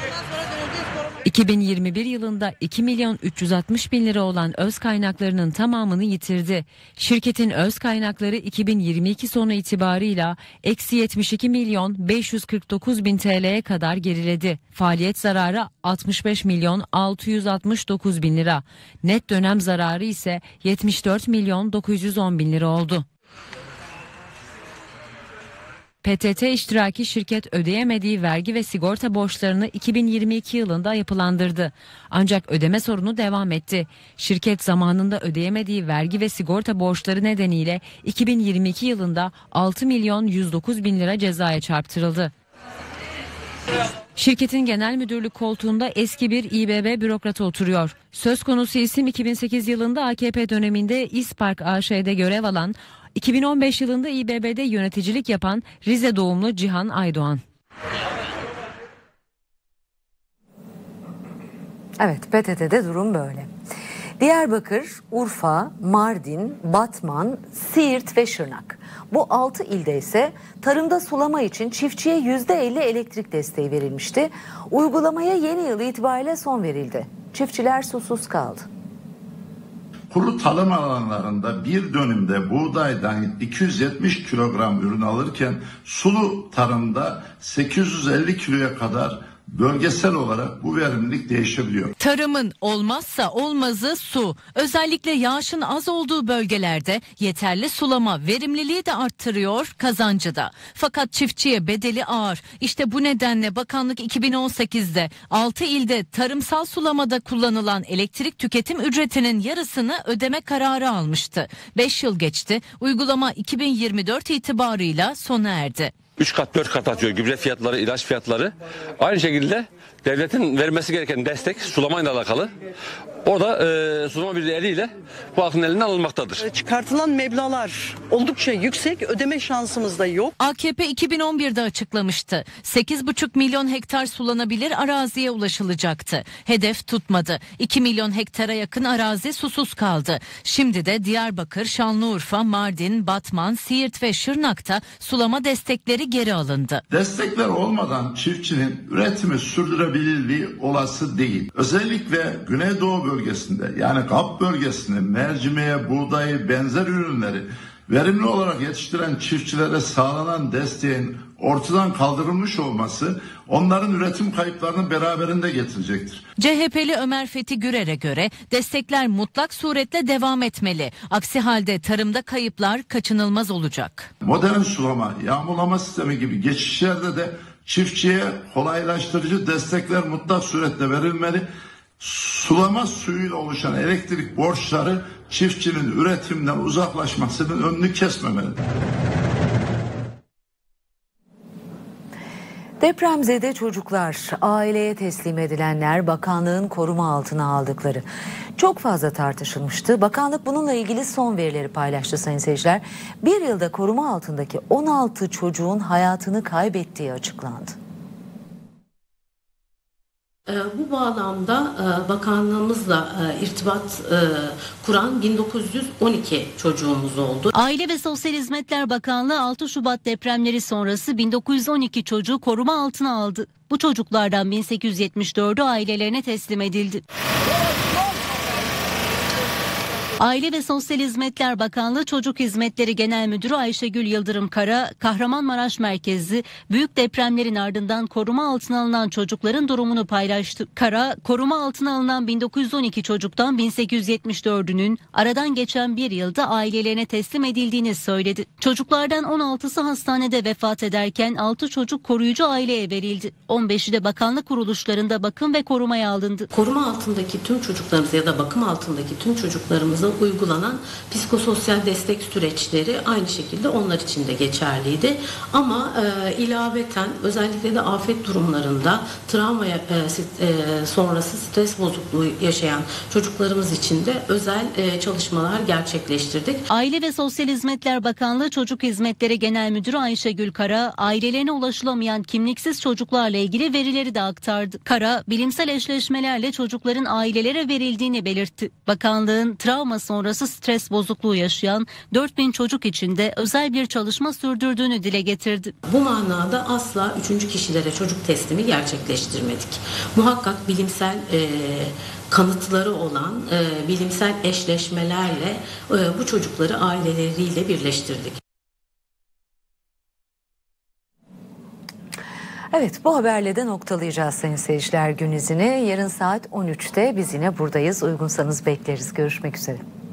2021 yılında 2.360.000 lira olan öz kaynaklarının tamamını yitirdi. Şirketin öz kaynakları 2022 sonu itibarıyla eksi 72.549.000 TL'ye kadar geriledi. Faaliyet zararı 65.669.000 lira. Net dönem zararı ise 74.910.000 lira oldu. PTT iştiraki şirket ödeyemediği vergi ve sigorta borçlarını 2022 yılında yapılandırdı. Ancak ödeme sorunu devam etti. Şirket zamanında ödeyemediği vergi ve sigorta borçları nedeniyle 2022 yılında 6.109.000 lira cezaya çarptırıldı. Şirketin genel müdürlük koltuğunda eski bir İBB bürokratı oturuyor. Söz konusu isim 2008 yılında AKP döneminde İspark AŞ'de görev alan, 2015 yılında İBB'de yöneticilik yapan Rize doğumlu Cihan Aydoğan. Evet, PTT'de durum böyle. Diyarbakır, Urfa, Mardin, Batman, Siirt ve Şırnak. Bu 6 ilde ise tarımda sulama için çiftçiye %50 elektrik desteği verilmişti. Uygulamaya yeni yıl itibariyle son verildi. Çiftçiler susuz kaldı. Kuru tarım alanlarında bir dönümde buğdaydan 270 kilogram ürün alırken sulu tarımda 850 kiloya kadar bölgesel olarak bu verimlilik değişebiliyor. Tarımın olmazsa olmazı su. Özellikle yağışın az olduğu bölgelerde yeterli sulama verimliliği de arttırıyor, kazancı da. Fakat çiftçiye bedeli ağır. İşte bu nedenle bakanlık 2018'de 6 ilde tarımsal sulamada kullanılan elektrik tüketim ücretinin yarısını ödeme kararı almıştı. 5 yıl geçti. Uygulama 2024 itibarıyla sona erdi. 3 kat 4 kat atıyor gübre fiyatları, ilaç fiyatları. Aynı şekilde devletin vermesi gereken destek sulamayla alakalı. O da sulama birliği eliyle bu halkın elinden alınmaktadır. Çıkartılan meblağlar oldukça yüksek, ödeme şansımız da yok. AKP 2011'de açıklamıştı. 8,5 milyon hektar sulanabilir araziye ulaşılacaktı. Hedef tutmadı. 2 milyon hektara yakın arazi susuz kaldı. Şimdi de Diyarbakır, Şanlıurfa, Mardin, Batman, Siirt ve Şırnak'ta sulama destekleri geri alındı. Destekler olmadan çiftçinin üretimi sürdürebilirliği olası değil. Özellikle Güneydoğu bölgesinde yani GAP bölgesinde mercimeğe, buğdayı, benzer ürünleri verimli olarak yetiştiren çiftçilere sağlanan desteğin ortadan kaldırılmış olması onların üretim kayıplarını beraberinde getirecektir. CHP'li Ömer Fethi Gürer'e göre destekler mutlak suretle devam etmeli. Aksi halde tarımda kayıplar kaçınılmaz olacak. Modern sulama, yağmurlama sistemi gibi geçişlerde de çiftçiye kolaylaştırıcı destekler mutlak suretle verilmeli. Sulama suyuyla oluşan elektrik borçları çiftçinin üretimden uzaklaşmasının önünü kesmemeli. Depremzede çocuklar, aileye teslim edilenler, bakanlığın koruma altına aldıkları. Çok fazla tartışılmıştı. Bakanlık bununla ilgili son verileri paylaştı sayın seyirciler. Bir yılda koruma altındaki 16 çocuğun hayatını kaybettiği açıklandı. Bu bağlamda bakanlığımızla irtibat kuran 1912 çocuğumuz oldu. Aile ve Sosyal Hizmetler Bakanlığı 6 Şubat depremleri sonrası 1912 çocuğu koruma altına aldı. Bu çocuklardan 1874'ü ailelerine teslim edildi. Aile ve Sosyal Hizmetler Bakanlığı Çocuk Hizmetleri Genel Müdürü Ayşegül Yıldırım Kara, Kahramanmaraş merkezli büyük depremlerin ardından koruma altına alınan çocukların durumunu paylaştı. Kara, koruma altına alınan 1912 çocuktan 1874'ünün aradan geçen bir yılda ailelerine teslim edildiğini söyledi. Çocuklardan 16'sı hastanede vefat ederken 6 çocuk koruyucu aileye verildi. 15'i de bakanlık kuruluşlarında bakım ve korumaya alındı. Koruma altındaki tüm çocuklarımız ya da bakım altındaki tüm çocuklarımıza uygulanan psikososyal destek süreçleri aynı şekilde onlar için de geçerliydi. Ama ilaveten özellikle de afet durumlarında travma sonrası stres bozukluğu yaşayan çocuklarımız için de özel çalışmalar gerçekleştirdik. Aile ve Sosyal Hizmetler Bakanlığı Çocuk Hizmetleri Genel Müdürü Ayşegül Kara, ailelerine ulaşılamayan kimliksiz çocuklarla ilgili verileri de aktardı. Kara, bilimsel eşleşmelerle çocukların ailelere verildiğini belirtti. Bakanlığın travma travma sonrası stres bozukluğu yaşayan 4000 çocuk için de özel bir çalışma sürdürdüğünü dile getirdi. Bu manada asla üçüncü kişilere çocuk teslimi gerçekleştirmedik. Muhakkak bilimsel kanıtları olan bilimsel eşleşmelerle bu çocukları aileleriyle birleştirdik. Evet, bu haberle de noktalayacağız sayın seyirciler gün izini. Yarın saat 13'te biz yine buradayız. Uygunsanız bekleriz. Görüşmek üzere.